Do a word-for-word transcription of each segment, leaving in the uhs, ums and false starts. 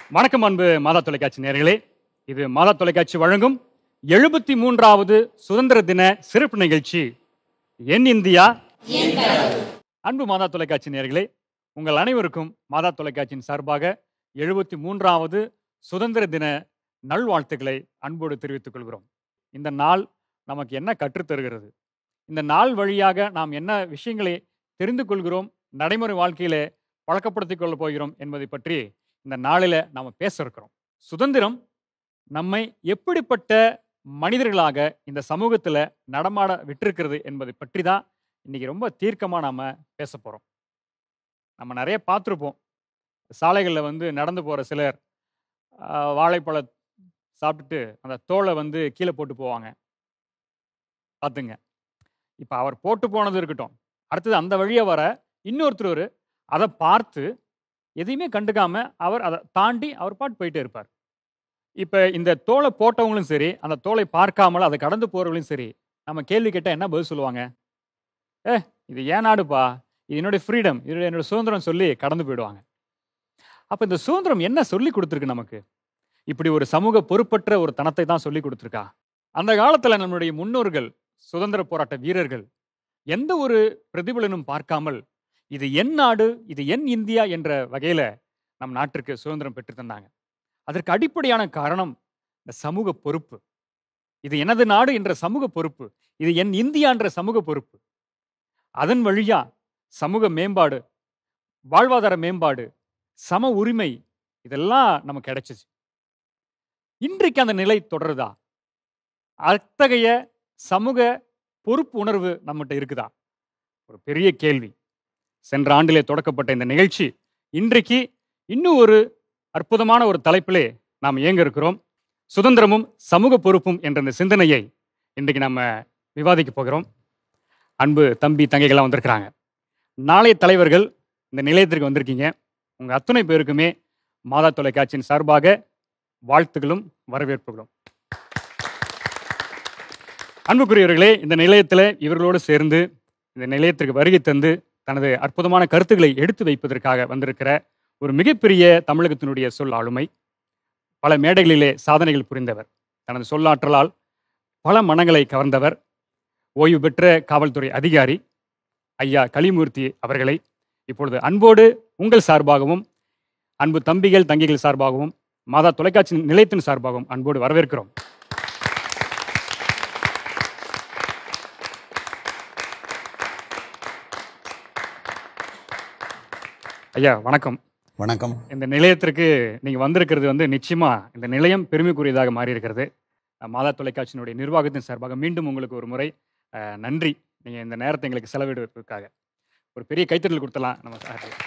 வணக்கம் அன்பு மாதா தொலைக்காட்சி நேயர்களே. இது மாதா தொலைக்காட்சி வழங்கும் எழுபத்தி மூன்றாவது சுதந்திர தின சிறப்பு நிகழ்ச்சி என் இந்தியா. அன்பு மாதா தொலைக்காட்சி நேயர்களே, உங்கள் அனைவருக்கும் மாதா தொலைக்காட்சியின் சார்பாக எழுபத்தி மூன்றாவது சுதந்திர தின நல்வாழ்த்துக்களை அன்போடு தெரிவித்துக் கொள்கிறோம். இந்த நாள் நமக்கு என்ன கற்றுத்தருகிறது, இந்த நாள் வழியாக நாம் என்ன விஷயங்களை தெரிந்து கொள்கிறோம், நடைமுறை வாழ்க்கையிலே பழக்கப்படுத்திக் கொள்ள போகிறோம் என்பதை பற்றி இந்த நாளில் நாம் பேச இருக்கிறோம். சுதந்திரம் நம்மை எப்படிப்பட்ட மனிதர்களாக இந்த சமூகத்தில் நடமாட விட்டிருக்கிறது என்பதை பற்றி தான் இன்னைக்கு ரொம்ப தீர்க்கமாக நாம் பேச போகிறோம். நம்ம நிறைய பார்த்துருப்போம், சாலைகளில் வந்து நடந்து போகிற சிலர் வாழைப்பழ சாப்பிட்டுட்டு அந்த தோலை வந்து கீழே போட்டு போவாங்க. பார்த்துங்க, இப்போ அவர் போட்டு போனது இருக்கட்டும், அடுத்தது அந்த வழியாக வர இன்னொருத்தர் அதை பார்த்து எதையுமே கண்டுக்காம அவர் அதை தாண்டி அவர் பாட்டு போயிட்டே இருப்பார். இப்போ இந்த தோலை போட்டவங்களும் சரி, அந்த தோலை பார்க்காமல் அதை கடந்து போறவங்களும் சரி, நம்ம கேள்வி கேட்டால் என்ன பதில் சொல்லுவாங்க? ஏ, இது ஏன் நாடுப்பா, இது என்னுடைய ஃப்ரீடம், இது என்னோட சுதந்திரம் சொல்லி கடந்து போயிடுவாங்க. அப்போ இந்த சுதந்திரம் என்ன சொல்லி கொடுத்துருக்கு நமக்கு? இப்படி ஒரு சமூக பொறுப்பற்ற ஒரு தனத்தை தான் சொல்லி கொடுத்துருக்கா? அந்த காலத்தில் நம்மளுடைய முன்னோர்கள், சுதந்திர போராட்ட வீரர்கள் எந்த ஒரு பிரதிபலனும் பார்க்காமல் இது என் நாடு, இது என் இந்தியா என்ற வகையில் நம் நாட்டிற்கு சுதந்திரம் பெற்று தந்தாங்க. அதற்கு அடிப்படையான காரணம் இந்த சமூக பொறுப்பு. இது எனது நாடு என்ற சமூக பொறுப்பு, இது என் இந்தியா என்ற சமூக பொறுப்பு. அதன் வழியா சமூக மேம்பாடு, வாழ்வாதார மேம்பாடு, சம உரிமை இதெல்லாம் நமக்கு கிடைச்சிச்சு. இன்றைக்கு அந்த நிலை தொடருதா? அத்தகைய சமூக பொறுப்பு உணர்வு நம்மகிட்ட இருக்குதா? ஒரு பெரிய கேள்வி. சென்ற ஆண்டிலே தொடக்கப்பட்ட இந்த நிகழ்ச்சி இன்றைக்கு இன்னும் ஒரு அற்புதமான ஒரு தலைப்பிலே நாம் இயங்க இருக்கிறோம். சுதந்திரமும் சமூக பொறுப்பும் என்ற இந்த சிந்தனையை இன்றைக்கு நம்ம விவாதிக்க போகிறோம். அன்பு தம்பி தங்கைகள்லாம் வந்திருக்கிறாங்க. நாளைய தலைவர்கள் இந்த நிலையத்திற்கு வந்திருக்கீங்க. உங்கள் அத்தனை பேருக்குமே மாதா தொலைக்காட்சியின் சார்பாக வாழ்த்துக்களும் வரவேற்புகளும். அன்புக்குரியவர்களே, இந்த நிலையத்தில் இவர்களோடு சேர்ந்து இந்த நிலையத்திற்கு வருகை தந்து தனது அற்புதமான கருத்துக்களை எடுத்து வைப்பதற்காக வந்திருக்கிற ஒரு மிகப்பெரிய தமிழகத்தினுடைய சொல் ஆளுமை, பல மேடைகளிலே சாதனைகள் புரிந்தவர், தனது சொல்லாற்றலால் பல மனங்களை கவர்ந்தவர், ஓய்வு பெற்ற காவல்துறை அதிகாரி ஐயா கலிமூர்த்தி அவர்களை இப்பொழுது அன்போடு உங்கள் சார்பாகவும், அன்பு தம்பிகள் தங்கிகள் சார்பாகவும், மாதா தொலைக்காட்சி நிலையத்தின் சார்பாகவும் அன்போடு வரவேற்கிறோம். ஐயா வணக்கம். வணக்கம். இந்த நிலையத்திற்கு நீங்கள் வந்திருக்கிறது வந்து நிச்சயமா இந்த நிலையம் பெருமைக்குரியதாக மாறி இருக்கிறது. மாதா தொலைக்காட்சியினுடைய நிர்வாகத்தின் சார்பாக மீண்டும் உங்களுக்கு ஒரு முறை நன்றி. நீங்கள் இந்த நேரத்தை எங்களுக்கு செலவிடுவதற்காக ஒரு பெரிய கைத்தறல் கொடுத்தலாம். நம்ம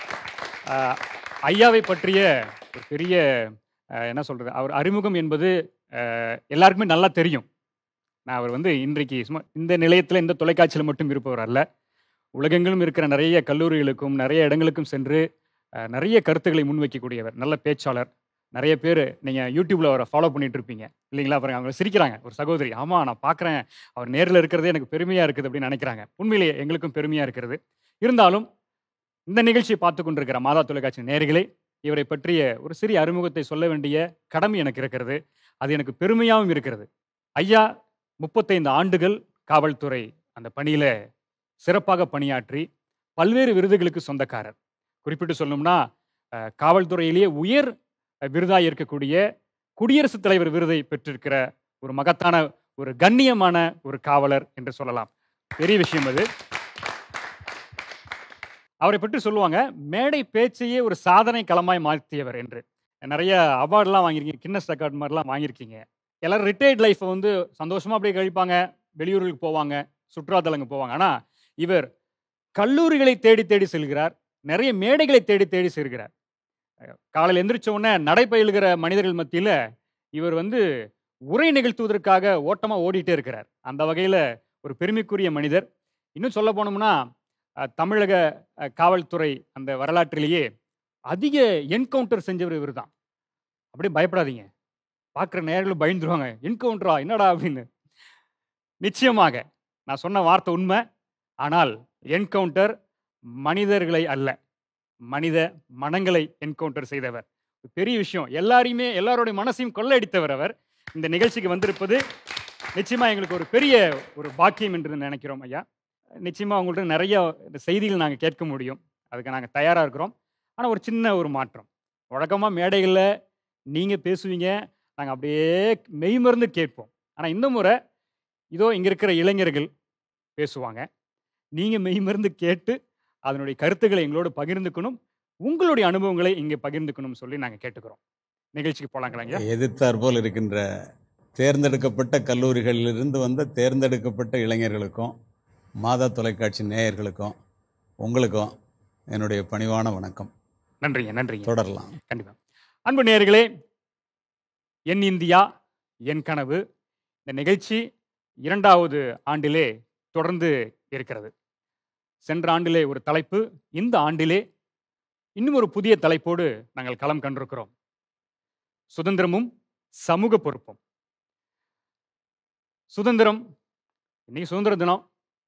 ஐயாவை பற்றிய ஒரு பெரிய என்ன சொல்கிறது, அவர் அறிமுகம் என்பது எல்லாருக்குமே நல்லா தெரியும். நான் அவர் வந்து இன்றைக்கு சும்மா இந்த நிலையத்தில் இந்த தொலைக்காட்சியில் மட்டும் இருப்பவர் அல்ல, உலகெங்கிலும் இருக்கிற நிறைய கல்லூரிகளுக்கும் நிறைய இடங்களுக்கும் சென்று நிறைய கருத்துக்களை முன்வைக்கக்கூடியவர், நல்ல பேச்சாளர். நிறைய பேர் நீங்கள் யூடியூப்பில் அவரை ஃபாலோ பண்ணிட்டு இருப்பீங்க இல்லைங்களா? அப்புறம் அவங்க சிரிக்கிறாங்க, ஒரு சகோதரி, ஆமாம் நான் பார்க்குறேன், அவர் நேரில் இருக்கிறதே எனக்கு பெருமையாக இருக்குது அப்படின்னு நினைக்கிறாங்க. உண்மையிலேயே எங்களுக்கும் பெருமையாக இருக்கிறது. இருந்தாலும் இந்த நிகழ்ச்சியை பார்த்து கொண்டிருக்கிற மாதா தொலைக்காட்சி நேயர்களே, இவரை பற்றிய ஒரு சிறிய அறிமுகத்தை சொல்ல வேண்டிய கடமை எனக்கு இருக்கிறது. அது எனக்கு பெருமையாகவும் இருக்கிறது. ஐயா முப்பத்தைந்து ஆண்டுகள் காவல்துறை அந்த பணியில் சிறப்பாக பணியாற்றி பல்வேறு விருதுகளுக்கு சொந்தக்காரர். குறிப்பிட்டு சொல்லணும்னா காவல்துறையிலேயே உயர் விருதாக இருக்கக்கூடிய குடியரசுத் தலைவர் விருதை பெற்றிருக்கிற ஒரு மகத்தான ஒரு கண்ணியமான ஒரு காவலர் என்று சொல்லலாம். பெரிய விஷயம் அது. அவரை பற்றி சொல்லுவாங்க, மேடை பேச்சையே ஒரு சாதனை களமாய் மாற்றியவர் என்று. நிறைய அவார்டெலாம் வாங்கியிருக்கீங்க, கின்னஸ் ரெக்கார்ட் மாதிரிலாம் வாங்கியிருக்கீங்க. எல்லாரும் ரிட்டையர்ட் லைஃப்பை வந்து சந்தோஷமாக அப்படியே கழிப்பாங்க, வெளியூர்களுக்கு போவாங்க, சுற்றுலாத்தலங்க போவாங்க. ஆனால் இவர் கல்லூரிகளை தேடி தேடி செல்கிறார், நிறைய மேடைகளை தேடி தேடி செல்கிறார். காலையில் எந்திரிச்ச உடனே நடைபயிலுகிற மனிதர்கள் மத்தியில் இவர் வந்து உரை நிகழ்த்துவதற்காக ஓட்டமாக ஓடிட்டே இருக்கிறார். அந்த வகையில் ஒரு பெருமைக்குரிய மனிதர். இன்னும் சொல்ல போனோம்னா தமிழக காவல்துறை அந்த வரலாற்றிலேயே அதிக என்கவுண்டர் செஞ்சவர் இவர் தான். அப்படியே பயப்படாதீங்க, பார்க்குற நேரங்களும் பயந்துருவாங்க, என்கவுண்டரா என்னடா அப்படின்னு. நிச்சயமாக நான் சொன்ன வார்த்தை உண்மை. ஆனால் என்கவுண்டர் மனிதர்களை அல்ல, மனித மனங்களை என்கவுண்டர் செய்தவர் பெரிய விஷயம். எல்லாரையுமே எல்லாருடைய மனசையும் கொள்ளையடித்தவர் அவர். இந்த நிகழ்ச்சிக்கு வந்திருப்பது நிச்சயமா எங்களுக்கு ஒரு பெரிய ஒரு பாக்கியம் என்று நினைக்கிறோம் ஐயா. நிச்சயமா உங்கள்ட்ட நிறைய செய்திகள் நாங்கள் கேட்க முடியும். அதுக்கு நாங்கள் தயாராக இருக்கிறோம். ஆனால் ஒரு சின்ன ஒரு மாற்றம். வழக்கமாக மேடைகளில் நீங்கள் பேசுவீங்க, நாங்கள் அப்படியே மெய்மறந்து கேட்போம். ஆனால் இந்த முறை இதோ இங்கே இருக்கிற இளைஞர்கள் பேசுவாங்க. நீங்கள் மெய்மறந்து கேட்டு அதனுடைய கருத்துக்களை எங்களோடு பகிர்ந்துக்கணும், உங்களுடைய அனுபவங்களை இங்கே பகிர்ந்துக்கணும்னு சொல்லி நாங்கள் கேட்டுக்கிறோம். நிகழ்ச்சிக்கு போலாங்களாங்க. எதிர்த்தார் போல் இருக்கின்ற தேர்ந்தெடுக்கப்பட்ட கல்லூரிகளிலிருந்து வந்த தேர்ந்தெடுக்கப்பட்ட இளைஞர்களுக்கும் மாதா தொலைக்காட்சி நேயர்களுக்கும் உங்களுக்கும் என்னுடைய பணிவான வணக்கம். நன்றிங்க. நன்றிங்க. தொடரலாம். கண்டிப்பாக. அன்பு நேயர்களே, என் இந்தியா என் கனவு இந்த நிகழ்ச்சி இரண்டாவது ஆண்டிலே தொடர்ந்து இருக்கிறது. சென்ற ஆண்டிலே ஒரு தலைப்பு, இந்த ஆண்டிலே இன்னும் ஒரு புதிய தலைப்போடு நாங்கள் களம் கண்டிருக்கிறோம். சுதந்திரமும் சமூக பொறுப்பும். சுதந்திரம், இன்னைக்கு சுதந்திர தினம்,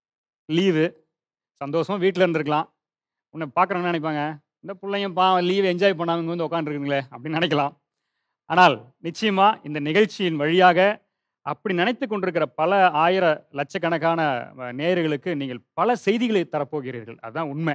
லீவு, சந்தோஷமா வீட்டில் இருந்திருக்கலாம். உன்னை பார்க்குறவங்க நினைப்பாங்க, இந்த பிள்ளைங்க பா லீவு என்ஜாய் பண்ணாங்க வந்து உட்காந்துருக்குங்களே அப்படின்னு நினைக்கலாம். ஆனால் நிச்சயமா இந்த நிகழ்ச்சியின் வழியாக அப்படி நினைத்து கொண்டிருக்கிற பல ஆயிர லட்சக்கணக்கான நேயர்களுக்கு நீங்கள் பல செய்திகளை தரப்போகிறீர்கள். அதுதான் உண்மை.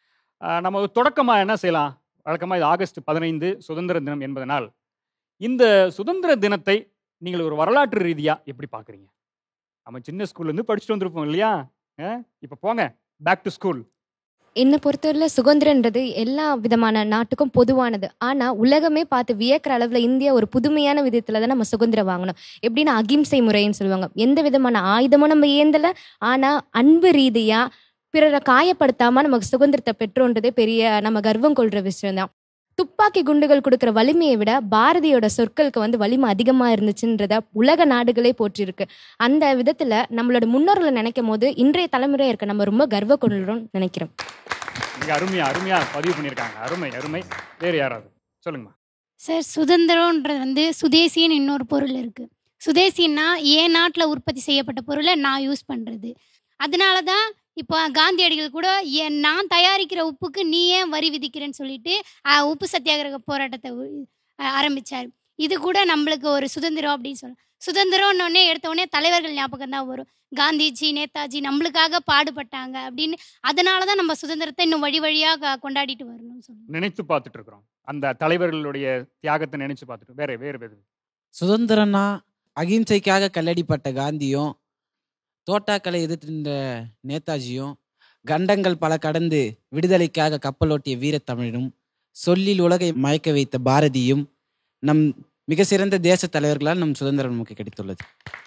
நம்ம தொடக்கமாக என்ன செய்யலாம்? வழக்கமாக இது ஆகஸ்ட் பதினைந்து சுதந்திர தினம் என்பதனால் இந்த சுதந்திர தினத்தை நீங்கள் ஒரு வரலாற்று ரீதியாக எப்படி பார்க்குறீங்க? நம்ம சின்ன ஸ்கூல்லேருந்து படிச்சுட்டு வந்திருப்போம் இல்லையா? இப்போ போங்க பேக் டு ஸ்கூல். என்னை பொறுத்தவரையில் சுதந்திரன்றது எல்லா விதமான நாட்டுக்கும் பொதுவானது. ஆனால் உலகமே பார்த்து வியக்கிற அளவில் இந்தியா ஒரு புதுமையான விதத்தில் தான் நம்ம சுதந்திரம் வாங்கணும். எப்படின்னா அகிம்சை முறைன்னு சொல்லுவாங்க. எந்த விதமான ஆயுதமும் நம்ம ஏந்தலை, ஆனால் அன்பு ரீதியாக பிறரை காயப்படுத்தாமல் நமக்கு சுதந்திரத்தை பெற்றோன்றதே பெரிய நம்ம கர்வம் கொள்கிற விஷயம்தான். துப்பாக்கி குண்டுகள் கொடுக்குற வலிமையை விட பாரதியோட சொற்களுக்கு வந்து வலிமை அதிகமாக இருந்துச்சுன்றத உலக நாடுகளே போற்றிருக்கு. அந்த விதத்தில் நம்மளோட முன்னோர்களை நினைக்கும் போது இன்றைய தலைமுறை இருக்க நம்ம ரொம்ப கர்வ கொள்கிறோம்னு நினைக்கிறோம். மிக அருமையா அருமையா பதிவு பண்ணியிருக்காங்க. அருமை அருமை. வேறு யாராவது சொல்லுங்கம்மா. சார், சுதந்திரம்ன்றது வந்து சுதேசின்னு இன்னொரு பொருள் இருக்குது. சுதேசின்னா என் நாட்டில் உற்பத்தி செய்யப்பட்ட பொருளை நான் யூஸ் பண்ணுறது. அதனால தான் இப்போ காந்தியடிகள் கூட என் நான் தயாரிக்கிற உப்புக்கு நீ ஏன் வரி விதிக்கிறேன்னு சொல்லிட்டு உப்பு சத்தியாகிரக போராட்டத்தை ஆரம்பித்தார். இது கூட நம்மளுக்கு ஒரு சுதந்திரம் அப்படின்னு சொல்லலாம். சுதந்திரம்னு எடுத்தோடனே தலைவர்கள் ஞாபகம் தான் வரும். காந்திஜி, நேதாஜி நம்மளுக்காக பாடுபட்டாங்க அப்படின்னு. அதனால தான் நம்ம சுதந்திரத்தை இன்னும் வழி வழியாக கொண்டாடிட்டு வரணும்னு சொல்லி நினைத்து பார்த்துட்டு இருக்கிறோம். அந்த தலைவர்களுடைய தியாகத்தை நினைச்சு பார்த்துட்டு வேற வேறு வேறு சுதந்திரம்னா அகிம்சைக்காக கல்லடிப்பட்ட காந்தியும், தோட்டாக்களை எதிர்த்திருந்த நேதாஜியும், கண்டங்கள் பல கடந்து விடுதலைக்காக கப்பலோட்டிய வீரத்தமிழனும், சொல்லில் உலகை மயக்க வைத்த பாரதியும் நம் மிக சிறந்த தேச தலைவர்களால் நம் சுதந்திரம் நமக்கு கிடைத்துள்ளது.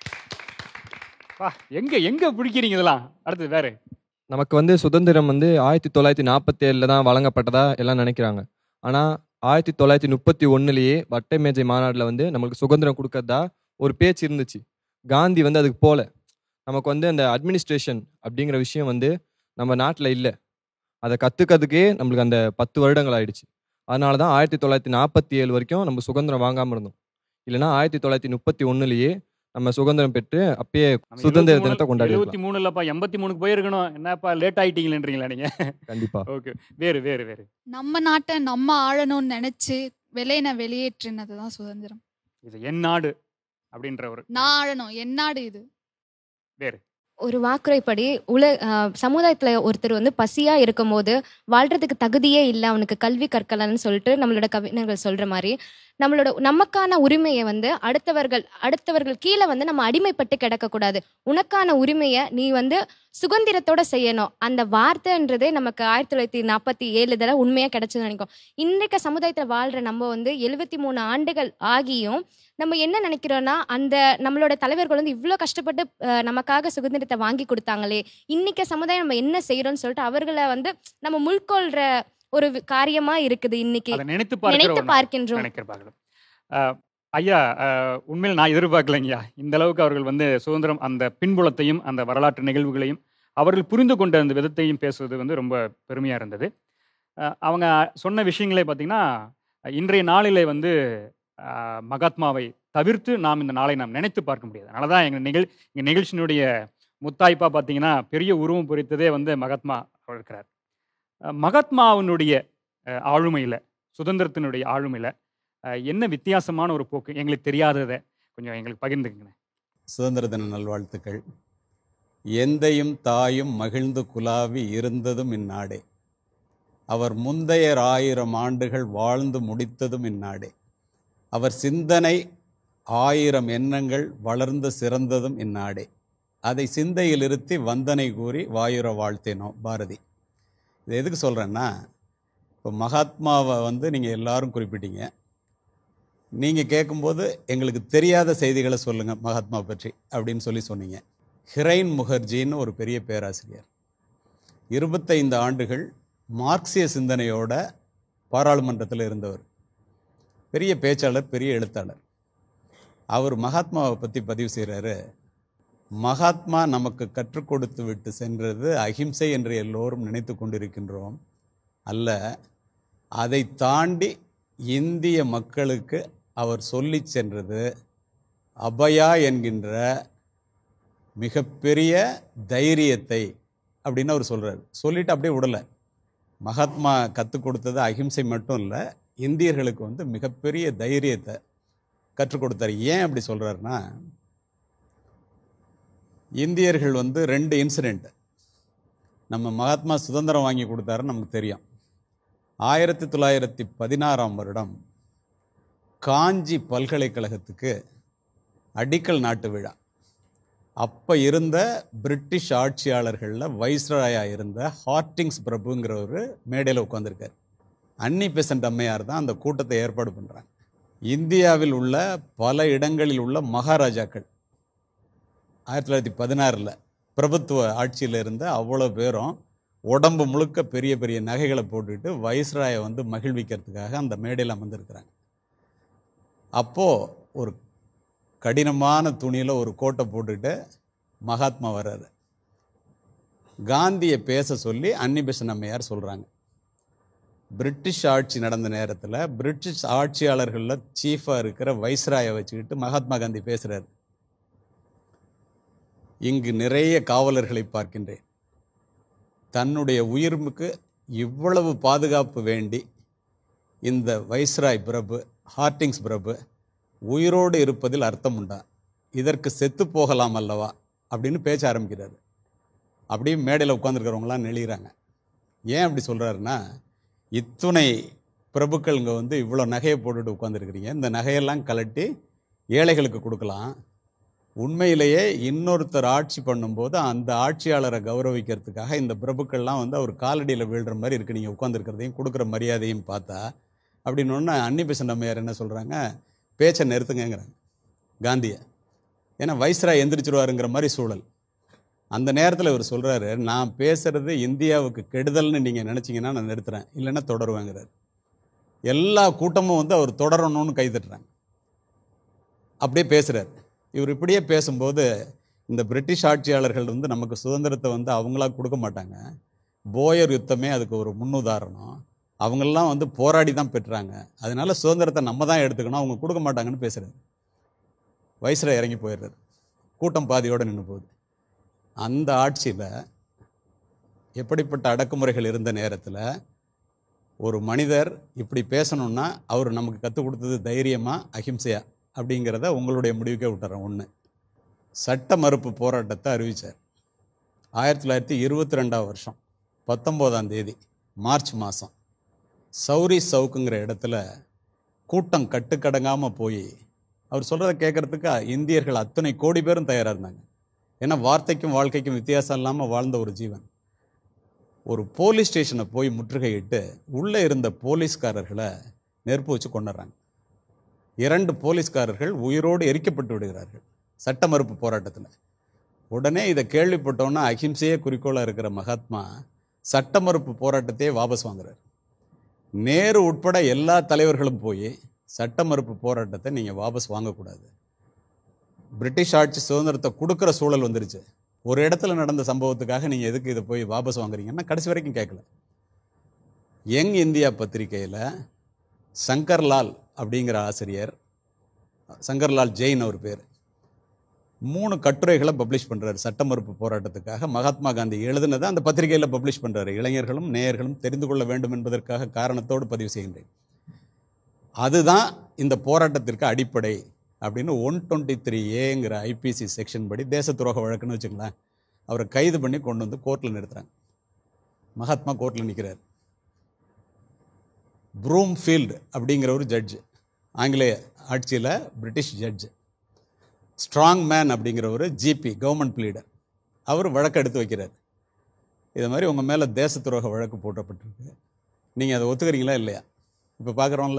எங்க எங்க பிடிக்கிறீங்க இதெல்லாம்? அடுத்து வேற. நமக்கு வந்து சுதந்திரம் வந்து ஆயிரத்தி தொள்ளாயிரத்தி நாற்பத்தி ஏழுல தான் வழங்கப்பட்டதா எல்லாம் நினைக்கிறாங்க. ஆனா ஆயிரத்தி தொள்ளாயிரத்தி முப்பத்தி ஒன்னுலயே வட்ட மேஜை மாநாடுல வந்து நம்மளுக்கு சுதந்திரம் கொடுக்கறதா ஒரு பேச்சு இருந்துச்சு. காந்தி வந்து அதுக்கு போல. நமக்கு வந்து அந்த அட்மினிஸ்ட்ரேஷன் அப்படிங்கிற விஷயம் வந்து நம்ம நாட்டில் இல்லை. அதை கற்றுக்கிறதுக்கே நம்மளுக்கு அந்த பத்து வருடங்கள் ஆயிடுச்சு. அதனால தான் ஆயிரத்தி தொள்ளாயிரத்தி நாற்பத்தி ஏழு வரைக்கும் நம்ம சுதந்திரம் வாங்காமல் இருந்தோம். இல்லைன்னா ஆயிரத்தி தொள்ளாயிரத்தி முப்பத்தி ஒன்னுலயே நம்ம சுதந்திரம் பெற்று அப்பயே சுதந்திர தினத்தை கொண்டாடி எழுபத்தி மூணு இல்லப்பா எண்பத்தி மூணுக்கு போயிருக்கணும். என்னப்பா லேட் ஆயிட்டீங்களேன்றீங்களா நீங்க? கண்டிப்பா. ஓகே. வேறு வேறு வேறு நம்ம நாட்டை நம்ம ஆளணும்னு நினைச்சு வெளியின வெளியேற்றினது தான் சுதந்திரம். இது என் நாடு அப்படின்ற ஒரு நான் ஆளணும், என் நாடு இது. வேறு ஒரு வாக்குறைப்படி உல சமுதாயத்தில் ஒருத்தர் வந்து பசியாக இருக்கும் போது வாழ்கிறதுக்கு தகுதியே இல்லை, அவனுக்கு கல்வி கற்கலன்னு சொல்லிட்டு நம்மளோட கவிஞர்கள் சொல்கிற மாதிரி நம்மளோட நமக்கான உரிமையை வந்து அடுத்தவர்கள் அடுத்தவர்கள் கீழே வந்து நம்ம அடிமைப்பட்டு கிடக்கக்கூடாது. உனக்கான உரிமையை நீ வந்து சுதந்திரத்தோட செய்யணும். அந்த வார்த்தைன்றதே நமக்கு ஆயிரத்தி தொள்ளாயிரத்தி நாற்பத்தி ஏழு தடவை உண்மையாக கிடைச்சதுன்னு நினைக்கும். இன்றைக்கு சமுதாயத்தில் வாழ்கிற நம்ம வந்து எழுபத்தி மூணு ஆண்டுகள் ஆகியும் நம்ம என்ன நினைக்கிறோன்னா, அந்த நம்மளோட தலைவர்கள் வந்து இவ்வளோ கஷ்டப்பட்டு நமக்காக சுதந்திரத்தை வாங்கி கொடுத்தாங்களே, இன்னைக்கு சமுதாயம் நம்ம என்ன செய்யறோம்னு சொல்லிட்டு அவர்களை வந்து நம்ம முள்கொள்ற ஒரு காரியமா இருக்குது. இன்னைக்கு நினைத்து நினைத்து பார்க்கின்றோம். ஐயா, உண்மையில் நான் எதிர்பார்க்கலைங்கய்யா இந்த அளவுக்கு அவர்கள் வந்து சுதந்திரம் அந்த பின்புலத்தையும் அந்த வரலாற்று நிகழ்வுகளையும் அவர்கள் புரிந்து கொண்ட அந்த விதத்தையும் பேசுவது வந்து ரொம்ப பெருமையாக இருந்தது. அவங்க சொன்ன விஷயங்களே பார்த்தீங்கன்னா, இன்றைய நாளிலே வந்து மகாத்மாவை தவிர்த்து நாம் இந்த நாளை நாம் நினைத்து பார்க்க முடியாது. அதனால தான் எங்கள் நிகழ் எங்கள் நிகழ்ச்சியினுடைய முத்தாய்ப்பாக பார்த்தீங்கன்னா பெரிய உருவம் பொறித்ததே வந்து மகாத்மா அவர் இருக்கிறார். மகாத்மாவினுடைய ஆளுமையில், சுதந்திரத்தினுடைய ஆளுமையில் அஹ், என்ன வித்தியாசமான ஒரு போக்கு, எங்களுக்கு தெரியாததை கொஞ்சம் எங்களுக்கு பகிர்ந்துக்குங்க. சுதந்திர தின நல்வாழ்த்துக்கள். எந்தையும் தாயும் மகிழ்ந்து குலாவி இருந்ததும் இந்நாடே, அவர் முந்தையர் ஆயிரம் ஆண்டுகள் வாழ்ந்து முடித்ததும் இந்நாடே, அவர் சிந்தனை ஆயிரம் எண்ணங்கள் வளர்ந்து சிறந்ததும் இந்நாடே, அதை சிந்தையில் இருத்தி வந்தனை கூறி வாயுர வாழ்த்தினோம். பாரதி. இது எதுக்கு சொல்கிறேன்னா, இப்போ மகாத்மாவை வந்து நீங்கள் எல்லாரும் குறிப்பிட்டீங்க. நீங்கள் கேட்கும்போது எங்களுக்கு தெரியாத செய்திகளை சொல்லுங்கள் மகாத்மா பற்றி அப்படின்னு சொல்லி சொன்னீங்க. ஹிரைன் முகர்ஜின்னு ஒரு பெரிய பேராசிரியர், இருபத்தைந்து ஆண்டுகள் மார்க்சிய சிந்தனையோட பாராளுமன்றத்தில் இருந்தவர், பெரிய பேச்சாளர், பெரிய எழுத்தாளர். அவர் மகாத்மாவை பற்றி பதிவு செய்கிறாரு. மகாத்மா நமக்கு கற்றுக் கொடுத்து விட்டு சென்றது அகிம்சை என்று எல்லோரும் நினைத்து கொண்டிருக்கின்றோம். அல்ல, அதை தாண்டி இந்திய மக்களுக்கு அவர் சொல்லி சென்றது அபயா என்கின்ற மிகப்பெரிய தைரியத்தை அப்படின்னு அவர் சொல்கிறார். சொல்லிட்டு அப்படியே விடலை. மகாத்மா கற்றுக் கொடுத்தது அகிம்சை மட்டும் இல்லை, இந்தியர்களுக்கு வந்து மிகப்பெரிய தைரியத்தை கற்றுக் கொடுத்தார். ஏன் அப்படி சொல்கிறாருன்னா, இந்தியர்கள் வந்து ரெண்டு இன்சிடெண்ட் நம்ம மகாத்மா சுதந்திரம் வாங்கி கொடுத்தாருன்னு நமக்கு தெரியும். ஆயிரத்தி தொள்ளாயிரத்தி பதினாறாம் வருடம் காஞ்சி பல்கலைக்கழகத்துக்கு அடிக்கல் நாட்டு விழா. அப்போ இருந்த பிரிட்டிஷ் ஆட்சியாளர்களில் வைஸ்ராயாக இருந்த ஹார்டிங்ஸ் பிரபுங்கிற ஒரு மேடையில் உட்காந்துருக்கார். அன்னி பெசன்ட் அம்மையார் தான் அந்த கூட்டத்தை ஏற்பாடு பண்ணுறாங்க. இந்தியாவில் உள்ள பல இடங்களில் உள்ள மகாராஜாக்கள் ஆயிரத்தி தொள்ளாயிரத்தி பதினாறில் பிரபுத்துவ ஆட்சியில் இருந்த அவ்வளோ பேரும் உடம்பு முழுக்க பெரிய பெரிய நகைகளை போட்டுட்டு வைஸ்ராயை வந்து மகிழ்விக்கிறதுக்காக அந்த மேடையில் அமர்ந்திருக்கிறாங்க. அப்போது ஒரு கடினமான துணியில் ஒரு கோட்டை போட்டுட்டு மகாத்மா வர்றாரு. காந்தியை பேச சொல்லி அன்னி பெசன்ட் அம்மையார் சொல்கிறாங்க. பிரிட்டிஷ் ஆட்சி நடந்த நேரத்தில் பிரிட்டிஷ் ஆட்சியாளர்களில் சீஃபாக இருக்கிற வைஸ்ராயை வச்சுக்கிட்டு மகாத்மா காந்தி பேசுகிறார். இங்கு நிறைய காவலர்களை பார்க்கின்றேன். தன்னுடைய உயிருக்கு இவ்வளவு பாதுகாப்பு வேண்டி இந்த வைஸ்ராய் பிரபு, ஹார்டிங்ஸ் பிரபு உயிரோடு இருப்பதில் அர்த்தம் உண்டா? இதற்கு செத்து போகலாம் அல்லவா அப்படின்னு பேச ஆரம்பிக்கிறாரு. அப்படியே மேடையில் உட்காந்துருக்கிறவங்களாம் நெளிகிறாங்க. ஏன் அப்படி சொல்கிறாருன்னா, இத்துணை பிரபுக்கள் இங்கே வந்து இவ்வளோ நகையை போட்டுட்டு உட்காந்துருக்கிறீங்க, இந்த நகையெல்லாம் கலட்டி ஏழைகளுக்கு கொடுக்கலாம். உண்மையிலேயே இன்னொருத்தர் ஆட்சி பண்ணும்போது அந்த ஆட்சியாளரை கௌரவிக்கிறதுக்காக இந்த பிரபுக்கள்லாம் வந்து அவர் காலடியில் வீழ்கிற மாதிரி இருக்குது, நீங்கள் உட்காந்துருக்கிறதையும் கொடுக்குற மரியாதையும் பார்த்தா அப்படின்னு ஒன்று அன்னி பெசன்ட் அம்மையார் என்ன சொல்கிறாங்க, பேச்சை நிறுத்துங்கிறாங்க காந்தியை. ஏன்னா வைஸ்ராய் எந்திரிச்சிருவாருங்கிற மாதிரி சூழல். அந்த நேரத்தில் இவர் சொல்கிறாரு, நான் பேசுகிறது இந்தியாவுக்கு கெடுதல்னு நீங்கள் நினச்சிங்கன்னா நான் நிறுத்துறேன், இல்லைன்னா தொடருவேங்கிறார். எல்லா கூட்டமும் வந்து அவர் தொடரணும்னு கைத்தட்டுறாங்க. அப்படியே பேசுகிறார். இவர் இப்படியே பேசும்போது இந்த பிரிட்டிஷ் ஆட்சியாளர்கள் வந்து நமக்கு சுதந்திரத்தை வந்து அவங்களா கொடுக்க மாட்டாங்க. போயர் யுத்தமே அதுக்கு ஒரு முன்னுதாரணம். அவங்கெல்லாம் வந்து போராடி தான் பெற்றாங்க, அதனால சுதந்திரத்தை நம்ம தான் எடுத்துக்கணும், அவங்க கொடுக்க மாட்டாங்கன்னு பேசுகிறார். வைஸ்ராய் இறங்கி போயிடுறாரு. கூட்டம் பாதியோடு நின்று போகுது. அந்த ஆட்சியில் எப்படிப்பட்ட அடக்குமுறைகள் இருந்த நேரத்தில் ஒரு மனிதர் இப்படி பேசணுன்னா அவர் நமக்கு கற்றுக் கொடுத்தது தைரியமா அஹிம்சையா அப்படிங்கிறத உங்களுடைய முடிவுக்கே விட்டுறேன். ஒன்று, சட்ட மறுப்பு போராட்டத்தை அறிவித்தார். ஆயிரத்தி தொள்ளாயிரத்தி இருபத்தி ரெண்டாம் வருஷம் பத்தொம்போதாம் தேதி மார்ச் மாதம் சௌரி சவுக்குங்கிற இடத்துல கூட்டம் கட்டுக்கடங்காமல் போய் அவர் சொல்கிறத கேட்குறதுக்கு இந்தியர்கள் அத்தனை கோடி பேரும் தயாராக இருந்தாங்க. ஏன்னா வார்த்தைக்கும் வாழ்க்கைக்கும் வித்தியாசம் இல்லாமல் வாழ்ந்த ஒரு ஜீவன். ஒரு போலீஸ் ஸ்டேஷனை போய் முற்றுகையிட்டு உள்ளே இருந்த போலீஸ்காரர்களை நெருப்பு வச்சு கொண்டுறாங்க. இரண்டு போலீஸ்காரர்கள் உயிரோடு எரிக்கப்பட்டு விடுகிறார்கள் சட்ட மறுப்பு போராட்டத்தில். உடனே இதை கேள்விப்பட்டோன்னா அஹிம்சையே குறிக்கோளாக இருக்கிற மகாத்மா சட்ட மறுப்பு போராட்டத்தையே வாபஸ் வாங்குறார். நேரு உட்பட எல்லா தலைவர்களும் போய் சட்ட மறுப்பு போராட்டத்தை நீங்கள் வாபஸ் வாங்கக்கூடாது, பிரிட்டிஷ் ஆட்சி சுதந்திரத்தை கொடுக்குற சூழல் வந்துருச்சு, ஒரு இடத்துல நடந்த சம்பவத்துக்காக நீங்கள் எதுக்கு இதை போய் வாபஸ் வாங்குறீங்கன்னா கடைசி வரைக்கும் கேட்கல. யங் இந்தியா பத்திரிகையில் சங்கர்லால் அப்படிங்கிற ஆசிரியர், சங்கர்லால் ஜெயின் அவர் பேர், மூணு கட்டுரைகளை பப்ளிஷ் பண்ணுறாரு சட்ட மறுப்பு போராட்டத்துக்காக. மகாத்மா காந்தி எழுதுனதை அந்த பத்திரிகையில் பப்ளிஷ் பண்ணுறாரு. இளைஞர்களும் நேயர்களும் தெரிந்து கொள்ள வேண்டும் என்பதற்காக காரணத்தோடு பதிவு செய்கின்றேன். அதுதான் இந்த போராட்டத்திற்கு அடிப்படை அப்படின்னு ஒன் டுவெண்ட்டி த்ரீ ஏங்கிற ஐபிசி செக்ஷன் படி தேச துரோக வழக்குன்னு வச்சுங்களேன், அவரை கைது பண்ணி கொண்டு வந்து கோர்ட்டில் நிறுத்துறாங்க. மகாத்மா கோர்ட்டில் நிற்கிறார். ப்ரூம்ஃபீல்டு அப்படிங்கிற ஒரு ஜட்ஜு, ஆங்கிலேய ஆட்சியில் பிரிட்டிஷ் ஜட்ஜு. ஸ்ட்ராங் மேன் அப்படிங்கிற ஒரு ஜிபி கவர்மெண்ட் ப்ளீடர், அவர் வழக்கு எடுத்து வைக்கிறார். இது மாதிரி உங்கள் மேலே தேச துரோக வழக்கு போட்டப்பட்டிருக்கு, நீங்கள் அதை ஒத்துக்கிறீங்களா இல்லையா? இப்போ பார்க்குறோம்ல,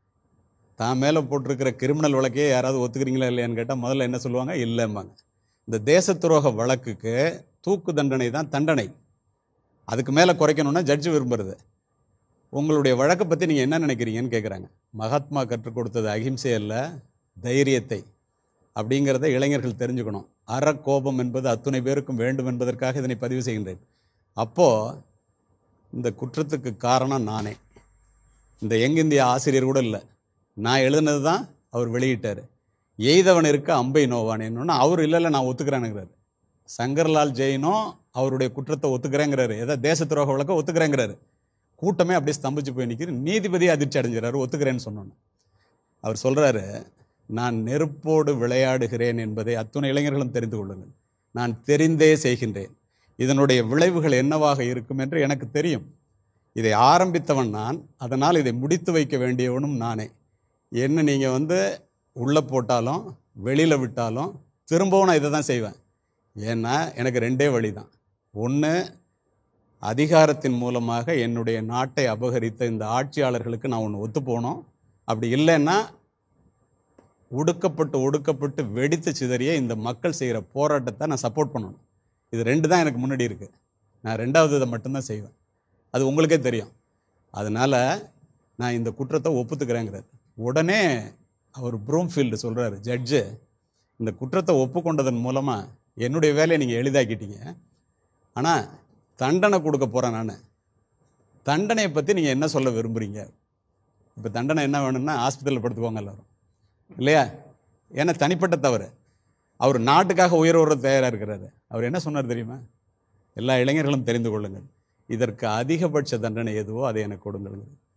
தான் மேலே போட்டிருக்கிற கிரிமினல் வழக்கையே யாராவது ஒத்துக்கிறீங்களா இல்லையான்னு கேட்டால் முதல்ல என்ன சொல்லுவாங்க? இல்லைம்பாங்க. இந்த தேச துரோக வழக்குக்கு தூக்கு தண்டனை தான் தண்டனை. அதுக்கு மேலே குறைக்கணும்னா ஜட்ஜு விரும்புறது. உங்களுடைய வழக்கை பற்றி நீங்கள் என்ன நினைக்கிறீங்கன்னு கேட்குறாங்க. மகாத்மா கற்றுக் கொடுத்தது அகிம்சை அல்ல, தைரியத்தை அப்படிங்கிறத இளைஞர்கள் தெரிஞ்சுக்கணும். அற கோபம் என்பது அத்துணை பேருக்கும் வேண்டும் என்பதற்காக இதனை பதிவு செய்கின்றேன். அப்போது இந்த குற்றத்துக்கு காரணம் நானே, இந்த யங் இந்தியா ஆசிரியர் கூட இல்லை, நான் எழுதுனது தான் அவர் வெளியிட்டார். எய்தவன் இருக்க அம்பை நோவானேன்னு அவர் இல்லை இல்லை நான் ஒத்துக்கிறேனுங்கிறாரு. சங்கர்லால் ஜெயினும் அவருடைய குற்றத்தை ஒத்துக்கிறேங்கிறாரு, ஏதோ தேச துரோக வழக்க ஒத்துக்கிறேங்கிறாரு. கூட்டமே அப்படியே ஸ்தம்பிச்சு போய் நிற்கிற. நீதிபதி அதிர்ச்சி அடைஞ்சிடறாரு ஒத்துக்கிறேன்னு சொன்னோன்னு. அவர் சொல்கிறாரு, நான் நெருப்போடு விளையாடுகிறேன் என்பதை அத்துணை இளைஞர்களும் தெரிந்து கொள்ளுங்கள். நான் தெரிந்தே செய்கின்றேன். இதனுடைய விளைவுகள் என்னவாக இருக்கும் என்று எனக்கு தெரியும். இதை ஆரம்பித்தவன் நான், அதனால் இதை முடித்து வைக்க வேண்டியவனும் நானே. என்ன நீங்கள் வந்து உள்ளே போட்டாலும் வெளியில் விட்டாலும் திரும்பவும் நான் இதை தான் செய்வேன். ஏன்னா எனக்கு ரெண்டே வழி தான். ஒன்று, அதிகாரத்தின் மூலமாக என்னுடைய நாட்டை அபகரித்த இந்த ஆட்சியாளர்களுக்கு நான் ஒன்று ஒத்து போனோம். அப்படி இல்லைன்னா ஒடுக்கப்பட்டு ஒடுக்கப்பட்டு வெடித்து சிதறிய இந்த மக்கள் செய்கிற போராட்டத்தை நான் சப்போர்ட் பண்ணணும். இது ரெண்டு தான் எனக்கு முன்னாடி இருக்குது. நான் ரெண்டாவது இதை மட்டும்தான் செய்வேன். அது உங்களுக்கே தெரியும். அதனால் நான் இந்த குற்றத்தை ஒப்புத்துக்கிறேங்கிறார். உடனே அவர் ப்ரூம்ஃபீல்டு சொல்கிறாரு, ஜட்ஜு இந்த குற்றத்தை ஒப்புக்கொண்டதன் மூலமாக என்னுடைய வேலையை நீங்கள் எளிதாக்கிட்டீங்க, ஆனால் தண்டனை கொடுக்க போகிறேன் நான். தண்டனையை பற்றி நீங்கள் என்ன சொல்ல விரும்புகிறீங்க? இப்போ தண்டனை என்ன வேணும்னா ஆஸ்பத்திரியில் படுத்துக்கோங்க எல்லாரும், இல்லையா? ஏன்னா தனிப்பட்ட தவறு. அவர் நாட்டுக்காக உயர் வர தயாராக இருக்கிறாரு. அவர் என்ன சொன்னார் தெரியுமா? எல்லா இளைஞர்களும் தெரிந்து கொள்ளுங்கள், இதற்கு அதிகபட்ச தண்டனை எதுவோ அதை எனக்கு கொடுங்கள்.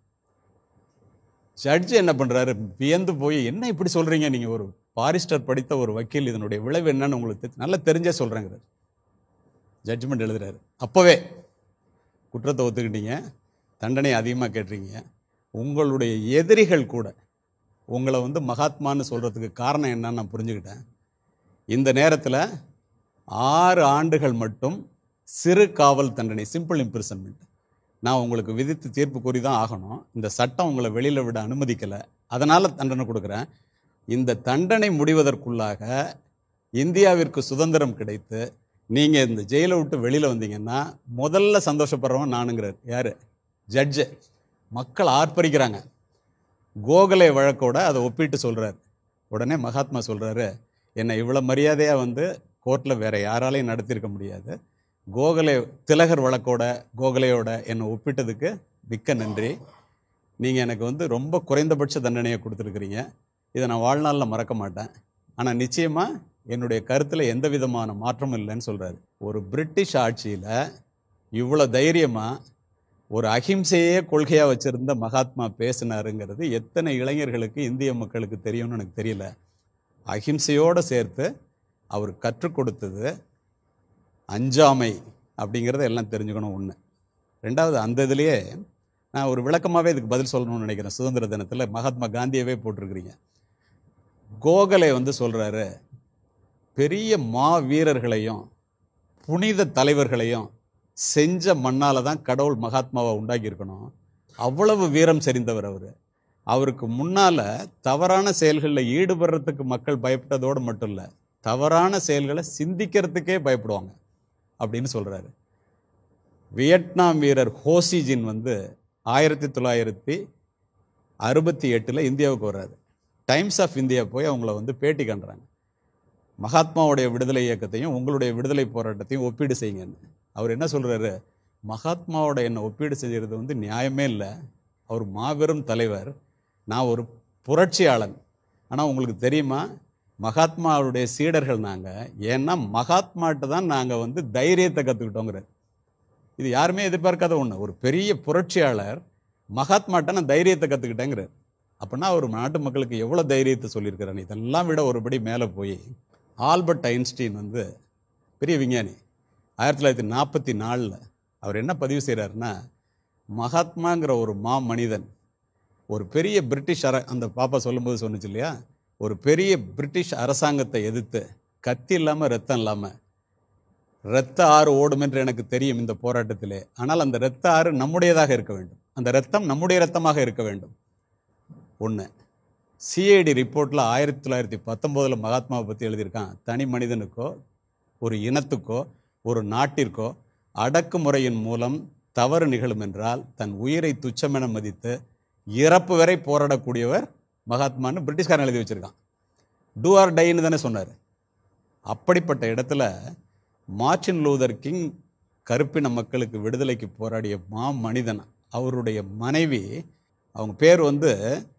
ஜட்ஜு என்ன பண்ணுறாரு? வியந்து போய், என்ன இப்படி சொல்கிறீங்க, நீங்கள் ஒரு பாரிஸ்டர் படித்த ஒரு வக்கீல், இதனுடைய விளைவு என்னன்னு உங்களுக்கு நல்லா தெரிஞ்சே சொல்கிறேங்கிறார். ஜட்ஜ்மெண்ட் எழுதுறாரு. அப்போவே குற்றத்தை ஒத்துக்கிட்டீங்க, தண்டனை அதிகமாக கேட்டுறீங்க. உங்களுடைய எதிரிகள் கூட உங்களை வந்து மகாத்மான்னு சொல்கிறதுக்கு காரணம் என்னன்னு நான் புரிஞ்சுக்கிட்டேன். இந்த நேரத்தில் ஆறு ஆண்டுகள் மட்டும் சிறு காவல் தண்டனை, சிம்பிள் இம்ப்ரிசன்மெண்ட், நான் உங்களுக்கு விதித்து தீர்ப்பு கூறி தான் ஆகணும். இந்த சட்டம் உங்களை வெளியில் விட அனுமதிக்கலை, அதனால் தண்டனை கொடுக்குறேன். இந்த தண்டனை முடிவதற்குள்ளாக இந்தியாவிற்கு சுதந்திரம் கிடைத்து நீங்கள் இந்த ஜெயிலை விட்டு வெளியில் வந்தீங்கன்னா முதல்ல சந்தோஷப்படுறவன் நானுங்கிறார். யார்? ஜட்ஜு. மக்கள் ஆர்ப்பரிக்கிறாங்க. கோகலே வழக்கோட அதை ஒப்பிட்டு சொல்கிறார். உடனே மகாத்மா சொல்கிறாரு, என்னை இவ்வளோ மரியாதையாக வந்து கோர்ட்டில் வேறு யாராலையும் நடத்தியிருக்க முடியாது. கோகலே திலகர் வழக்கோட கோகலையோட என்னை ஒப்பிட்டதுக்கு மிக்க நன்றி. நீங்கள் எனக்கு வந்து ரொம்ப குறைந்தபட்ச தண்டனையை கொடுத்துருக்குறீங்க. இதை நான் வாழ்நாளில் மறக்க மாட்டேன். ஆனால் நிச்சயமாக என்னுடைய கருத்தில் எந்த விதமான மாற்றமும் இல்லைன்னு சொல்கிறாரு. ஒரு பிரிட்டிஷ் ஆட்சியில் இவ்வளோ தைரியமாக ஒரு அஹிம்சையே கொள்கையாக வச்சுருந்த மகாத்மா பேசினாருங்கிறது எத்தனை இளைஞர்களுக்கு, இந்திய மக்களுக்கு தெரியும்னு எனக்கு தெரியல. அஹிம்சையோடு சேர்த்து அவர் கற்றுக் கொடுத்தது அஞ்சாமை அப்படிங்கிறத எல்லாம் தெரிஞ்சுக்கணும். ஒன்று. ரெண்டாவது, அந்த இதுலேயே நான் ஒரு விளக்கமாகவே இதுக்கு பதில் சொல்லணும்னு நினைக்கிறேன். சுதந்திர தினத்தில் மகாத்மா காந்தியவே போட்டிருக்கிறீங்க. கோகலே வந்து சொல்கிறாரு, பெரிய மா வீரர்களையும் புனித தலைவர்களையும் செஞ்ச மண்ணால் தான் கடவுள் மகாத்மாவை உண்டாக்கியிருக்கணும். அவ்வளவு வீரம் செறிந்தவர் அவர். அவருக்கு முன்னால் தவறான செயல்களில் ஈடுபடுறதுக்கு மக்கள் பயப்பட்டதோடு மட்டும் இல்லை, தவறான செயல்களை சிந்திக்கிறதுக்கே பயப்படுவாங்க அப்படின்னு சொல்கிறாரு. வியட்நாம் வீரர் ஹோசிஜின் வந்து ஆயிரத்தி தொள்ளாயிரத்தி அறுபத்தி எட்டில் இந்தியாவுக்கு வர்றாரு. டைம்ஸ் ஆஃப் இந்தியா போய் அவங்கள வந்து பேட்டி காண்றாங்க. மகாத்மாவுடைய விடுதலை இயக்கத்தையும் உங்களுடைய விடுதலை போராட்டத்தையும் ஒப்பீடு செய்யுங்கன்னு. அவர் என்ன சொல்கிறாரு? மகாத்மாவோட என்னை ஒப்பீடு செய்கிறது வந்து நியாயமே இல்லை. அவர் மாபெரும் தலைவர், நான் ஒரு புரட்சியாளன். ஆனால் உங்களுக்கு தெரியுமா, மகாத்மாவுடைய சீடர்கள் நாங்கள். ஏன்னா மகாத்மாட்ட தான் நாங்கள் வந்து தைரியத்தை கற்றுக்கிட்டோங்கிறார். இது யாருமே எதிர்பார்க்காத ஒன்று. ஒரு பெரிய புரட்சியாளர் மகாத்மாட்ட நான் தைரியத்தை கற்றுக்கிட்டேங்கிறார். அப்படின்னா ஒரு நாட்டு மக்களுக்கு எவ்வளோ தைரியத்தை சொல்லியிருக்கிறாரு. இதெல்லாம் விட ஒருபடி மேலே போய் ஆல்பர்ட் ஐன்ஸ்டீன் வந்து பெரிய விஞ்ஞானி. ஆயிரத்தி தொள்ளாயிரத்தி நாற்பத்தி நாலில் அவர் என்ன பதிவு செய்கிறாருன்னா, மகாத்மாங்கிற ஒரு மா மனிதன் ஒரு பெரிய பிரிட்டிஷ் அர அந்த பாப்பா சொல்லும்போது சொன்னிச்சு இல்லையா, ஒரு பெரிய பிரிட்டிஷ் அரசாங்கத்தை எதிர்த்து கத்தி இல்லாமல் ரத்தம் இல்லாமல் இரத்த ஆறு ஓடும் என்று எனக்கு தெரியும் இந்த போராட்டத்திலே. ஆனால் அந்த இரத்த ஆறு நம்முடையதாக இருக்க வேண்டும், அந்த இரத்தம் நம்முடைய இரத்தமாக இருக்க வேண்டும். ஒன்று சிஐடி ரிப்போர்ட்டில் ஆயிரத்தி தொள்ளாயிரத்தி பத்தொம்போதில் மகாத்மாவை பற்றி எழுதியிருக்கான். தனி மனிதனுக்கோ ஒரு இனத்துக்கோ ஒரு நாட்டிற்கோ அடக்குமுறையின் மூலம் தவறு நிகழும் என்றால் தன் உயிரை துச்சமென மதித்து இறப்பு வரை போராடக்கூடியவர் மகாத்மான்னு பிரிட்டிஷ்காரன் எழுதி வச்சுருக்கான். டூ ஆர் டைன்னு தானே சொன்னார். அப்படிப்பட்ட இடத்துல மார்ட்டின் லூதர் கிங் கருப்பின மக்களுக்கு விடுதலைக்கு போராடிய மா மனிதன், அவருடைய மனைவி, அவங்க பேர் வந்து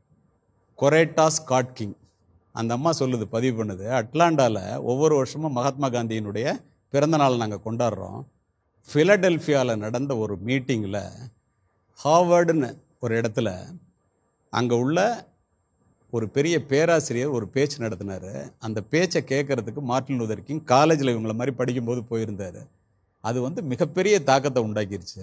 கொரேட்டா ஸ்காட் கிங். அந்த அம்மா சொல்லுது, பதிவு பண்ணுது, அட்லாண்டாவில் ஒவ்வொரு வருஷமும் மகாத்மா காந்தியினுடைய பிறந்த நாள் நாங்கள் கொண்டாடுறோம். ஃபிலடெல்ஃபியாவில் நடந்த ஒரு மீட்டிங்கில் ஹார்வர்டுன்னு ஒரு இடத்துல அங்கே உள்ள ஒரு பெரிய பேராசிரியர் ஒரு பேச்சு நடத்தினார். அந்த பேச்சை கேட்குறதுக்கு மார்ட்டின் லூதர் கிங் காலேஜில் இவங்கள மாதிரி படிக்கும்போது போயிருந்தார். அது வந்து மிகப்பெரிய தாக்கத்தை உண்டாக்கிருச்சு.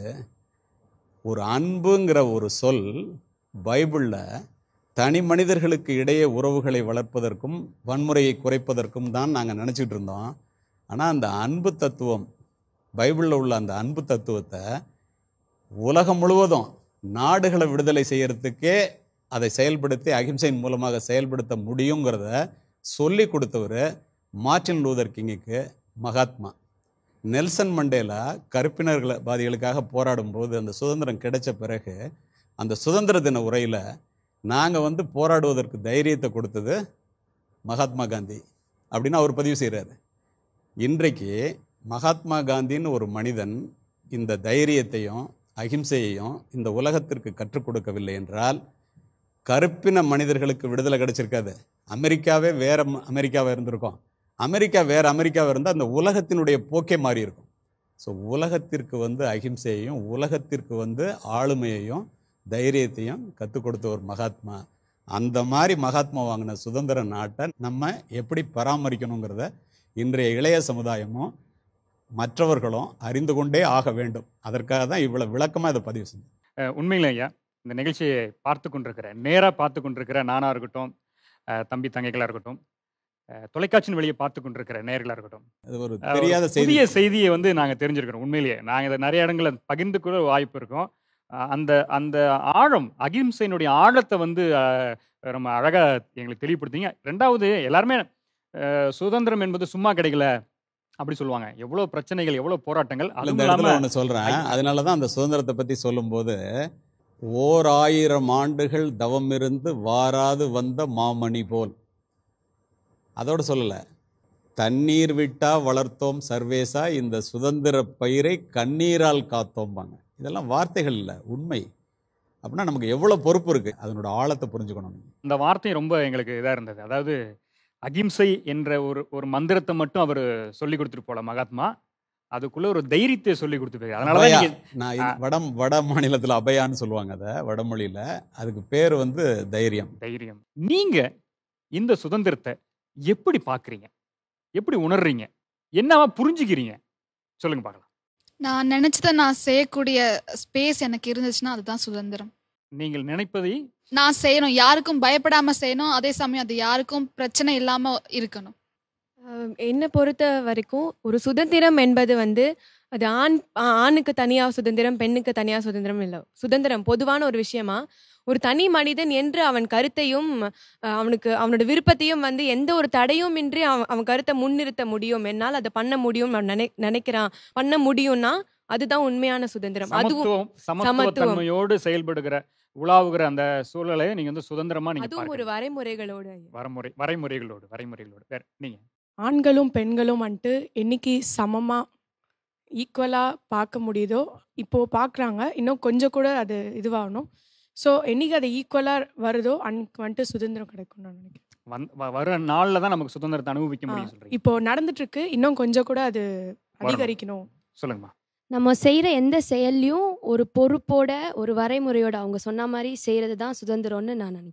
ஒரு அன்புங்கிற ஒரு சொல் பைபிளில் தனி மனிதர்களுக்கு இடையே உறவுகளை வளர்ப்பதற்கும் வன்முறையை குறைப்பதற்கும் தான் நாங்கள் நினச்சிக்கிட்டு இருந்தோம். ஆனால் அந்த அன்பு தத்துவம், பைபிளில் உள்ள அந்த அன்பு தத்துவத்தை உலகம் முழுவதும் நாடுகளை விடுதலை செய்யறதுக்கே அதை செயல்படுத்தி அகிம்சையின் மூலமாக செயல்படுத்த முடியுங்கிறத சொல்லி கொடுத்தவர் மார்ட்டின் லூதர் கிங்குக்கு மகாத்மா. நெல்சன் மண்டேலா கருப்பினர்கள் பாதிகளுக்காக போராடும்போது அந்த சுதந்திரம் கிடைச்ச பிறகு அந்த சுதந்திர தின உரையில் நாங்கள் வந்து போராடுவதற்கு தைரியத்தை கொடுத்தது மகாத்மா காந்தி அப்படின்னு அவர் பதிவு செய்கிறாரு. இன்றைக்கு மகாத்மா காந்தின்னு ஒரு மனிதன் இந்த தைரியத்தையும் அகிம்சையையும் இந்த உலகத்திற்கு கற்றுக் கொடுக்கவில்லை என்றால் கருப்பின மனிதர்களுக்கு விடுதலை கிடைச்சிருக்காது. அமெரிக்காவே வேற அமெரிக்காவாக இருந்திருக்கும். அமெரிக்கா வேற அமெரிக்காவாக இருந்தால் அந்த உலகத்தினுடைய போக்கே மாறி இருக்கும். ஸோ உலகத்திற்கு வந்து அகிம்சையையும் உலகத்திற்கு வந்து ஆளுமையையும் தைரியத்தையும் கற்றுக் கொடுத்த ஒரு மகாத்மா. அந்த மாதிரி மகாத்மா வாங்கின சுதந்திர நாட்டை நம்ம எப்படி பராமரிக்கணுங்கிறத இன்றைய இளைய சமுதாயமும் மற்றவர்களும் அறிந்து கொண்டே ஆக வேண்டும். அதற்காக தான் இவ்வளோ விளக்கமாக இதை பதிவு செஞ்சேன். உண்மையிலே ஐயா, இந்த நிகழ்ச்சியை பார்த்து கொண்டிருக்கிற நேராக பார்த்து கொண்டிருக்கிற நானாக இருக்கட்டும், தம்பி தங்கைகளாக இருக்கட்டும், தொலைக்காட்சியின் வெளியே பார்த்து கொண்டிருக்கிற நேர்களாக இருக்கட்டும், அது ஒரு தெரியாத புதிய செய்தியை வந்து நாங்கள் தெரிஞ்சிருக்கிறோம். உண்மையிலேயே நாங்கள் இதை நிறைய இடங்களில் பகிர்ந்து கூட வாய்ப்பு இருக்கும். அந்த அந்த ஆழம், அகிம்சையினுடைய ஆழத்தை வந்து ரொம்ப அழகாக எங்களுக்கு தெளிவுபடுத்திங்க. ரெண்டாவது, எல்லாருமே சுதந்திரம் என்பது சும்மா கிடைக்கல அப்படி சொல்லுவாங்க. எவ்வளோ பிரச்சனைகள், எவ்வளோ போராட்டங்கள். ஒன்று சொல்கிறேன், அதனால தான் அந்த சுதந்திரத்தை பற்றி சொல்லும்போது, ஓர் ஆயிரம் ஆண்டுகள் தவம் இருந்து வாராது வந்த மாமணி போல், அதோடு சொல்லலை, தண்ணீர் விட்டா வளர்த்தோம் சர்வேசா, இந்த சுதந்திர பயிரை கண்ணீரால் காத்தோம்பாங்க. இதெல்லாம் வார்த்தைகள் இல்லை, உண்மை. அப்படின்னா நமக்கு எவ்வளோ பொறுப்பு இருக்குது, அதனோட ஆழத்தை புரிஞ்சுக்கணும். இந்த வார்த்தை ரொம்ப எங்களுக்கு இதாக இருந்தது. அதாவது அகிம்சை என்ற ஒரு ஒரு மந்திரத்தை மட்டும் அவர் சொல்லி கொடுத்துட்டு போல மகாத்மா, அதுக்குள்ள ஒரு தைரியத்தை சொல்லி கொடுத்துருக்காரு. அதனால நான் வட வட மாநிலத்தில் அபயான்னு சொல்லுவாங்க, அதை வடமொழியில். அதுக்கு பேர் வந்து தைரியம். தைரியம். நீங்க இந்த சுதந்திரத்தை எப்படி பார்க்குறீங்க, எப்படி உணர்றீங்க, என்னவா புரிஞ்சுக்கிறீங்க, சொல்லுங்க பார்க்கலாம். நான் நினைச்சதை நான் செய்யக்கூடிய ஸ்பேஸ் எனக்கு இருந்துச்சுன்னா அதுதான் சுதந்திரம். நீங்கள் நினைப்பதை நான் செய்யணும், யாருக்கும் பயப்படாம செய்யணும், அதே சமயம் அது யாருக்கும் பிரச்சனை இல்லாம இருக்கணும். என்னை பொறுத்த வரைக்கும் ஒரு சுதந்திரம் என்பது வந்து அது ஆண் ஆணுக்கு தனியாக சுதந்திரம், பெண்ணுக்கு தனியாக சுதந்திரம் இல்லை. சுதந்திரம் பொதுவான ஒரு விஷயமா ஒரு தனி மனிதன் என்று அவன் கருத்தையும் அவனுக்கு அவனோட விருப்பத்தையும் வந்து எந்த ஒரு தடையும் இன்றி அவன் அவன் கருத்தை முன்னிறுத்த முடியும், என்னால் அதை பண்ண முடியும் நினை நினைக்கிறான் பண்ண முடியும்னா அதுதான் உண்மையான சுதந்திரம். அதுவும் சமத்துவத்தன்மையோடு செயல்படுகிற உலாவுகிற அந்த சூழலை நீங்க வந்து சுதந்திரமா நீங்க அதுவும் ஒரு வரைமுறைகளோடு வரமுறை வரைமுறைகளோடு வரைமுறைகளோடு வேற நீங்க ஆண்களும் பெண்களும் வந்துட்டு என்னைக்கு சமமா ஈக்குவலா பார்க்க முடியுதோ இப்போ பார்க்குறாங்க, இன்னும் கொஞ்சம் கூட அது இதுவாகணும். ஸோ என்னைக்கு அது ஈக்குவலா வருதோ அன்னைக்கு வந்துட்டு சுதந்திரம் கிடைக்கும் நான் நினைக்கிறேன். வர நாள்ல தான் நமக்கு சுதந்திரத்தை அனுபவிக்க முடியும் சொல்றீங்க. இப்போ நடந்துட்டு இருக்கு, இன்னும் கொஞ்சம் கூட அது அதிகரிக்கணும். சொல்லுங்கம்மா. நம்ம செய்கிற எந்த செயல்லையும் ஒரு பொறுப்போட ஒரு வரைமுறையோட அவங்க சொன்ன மாதிரி செய்கிறது தான் சுதந்திரம்னு நான் நினைக்கிறேன்.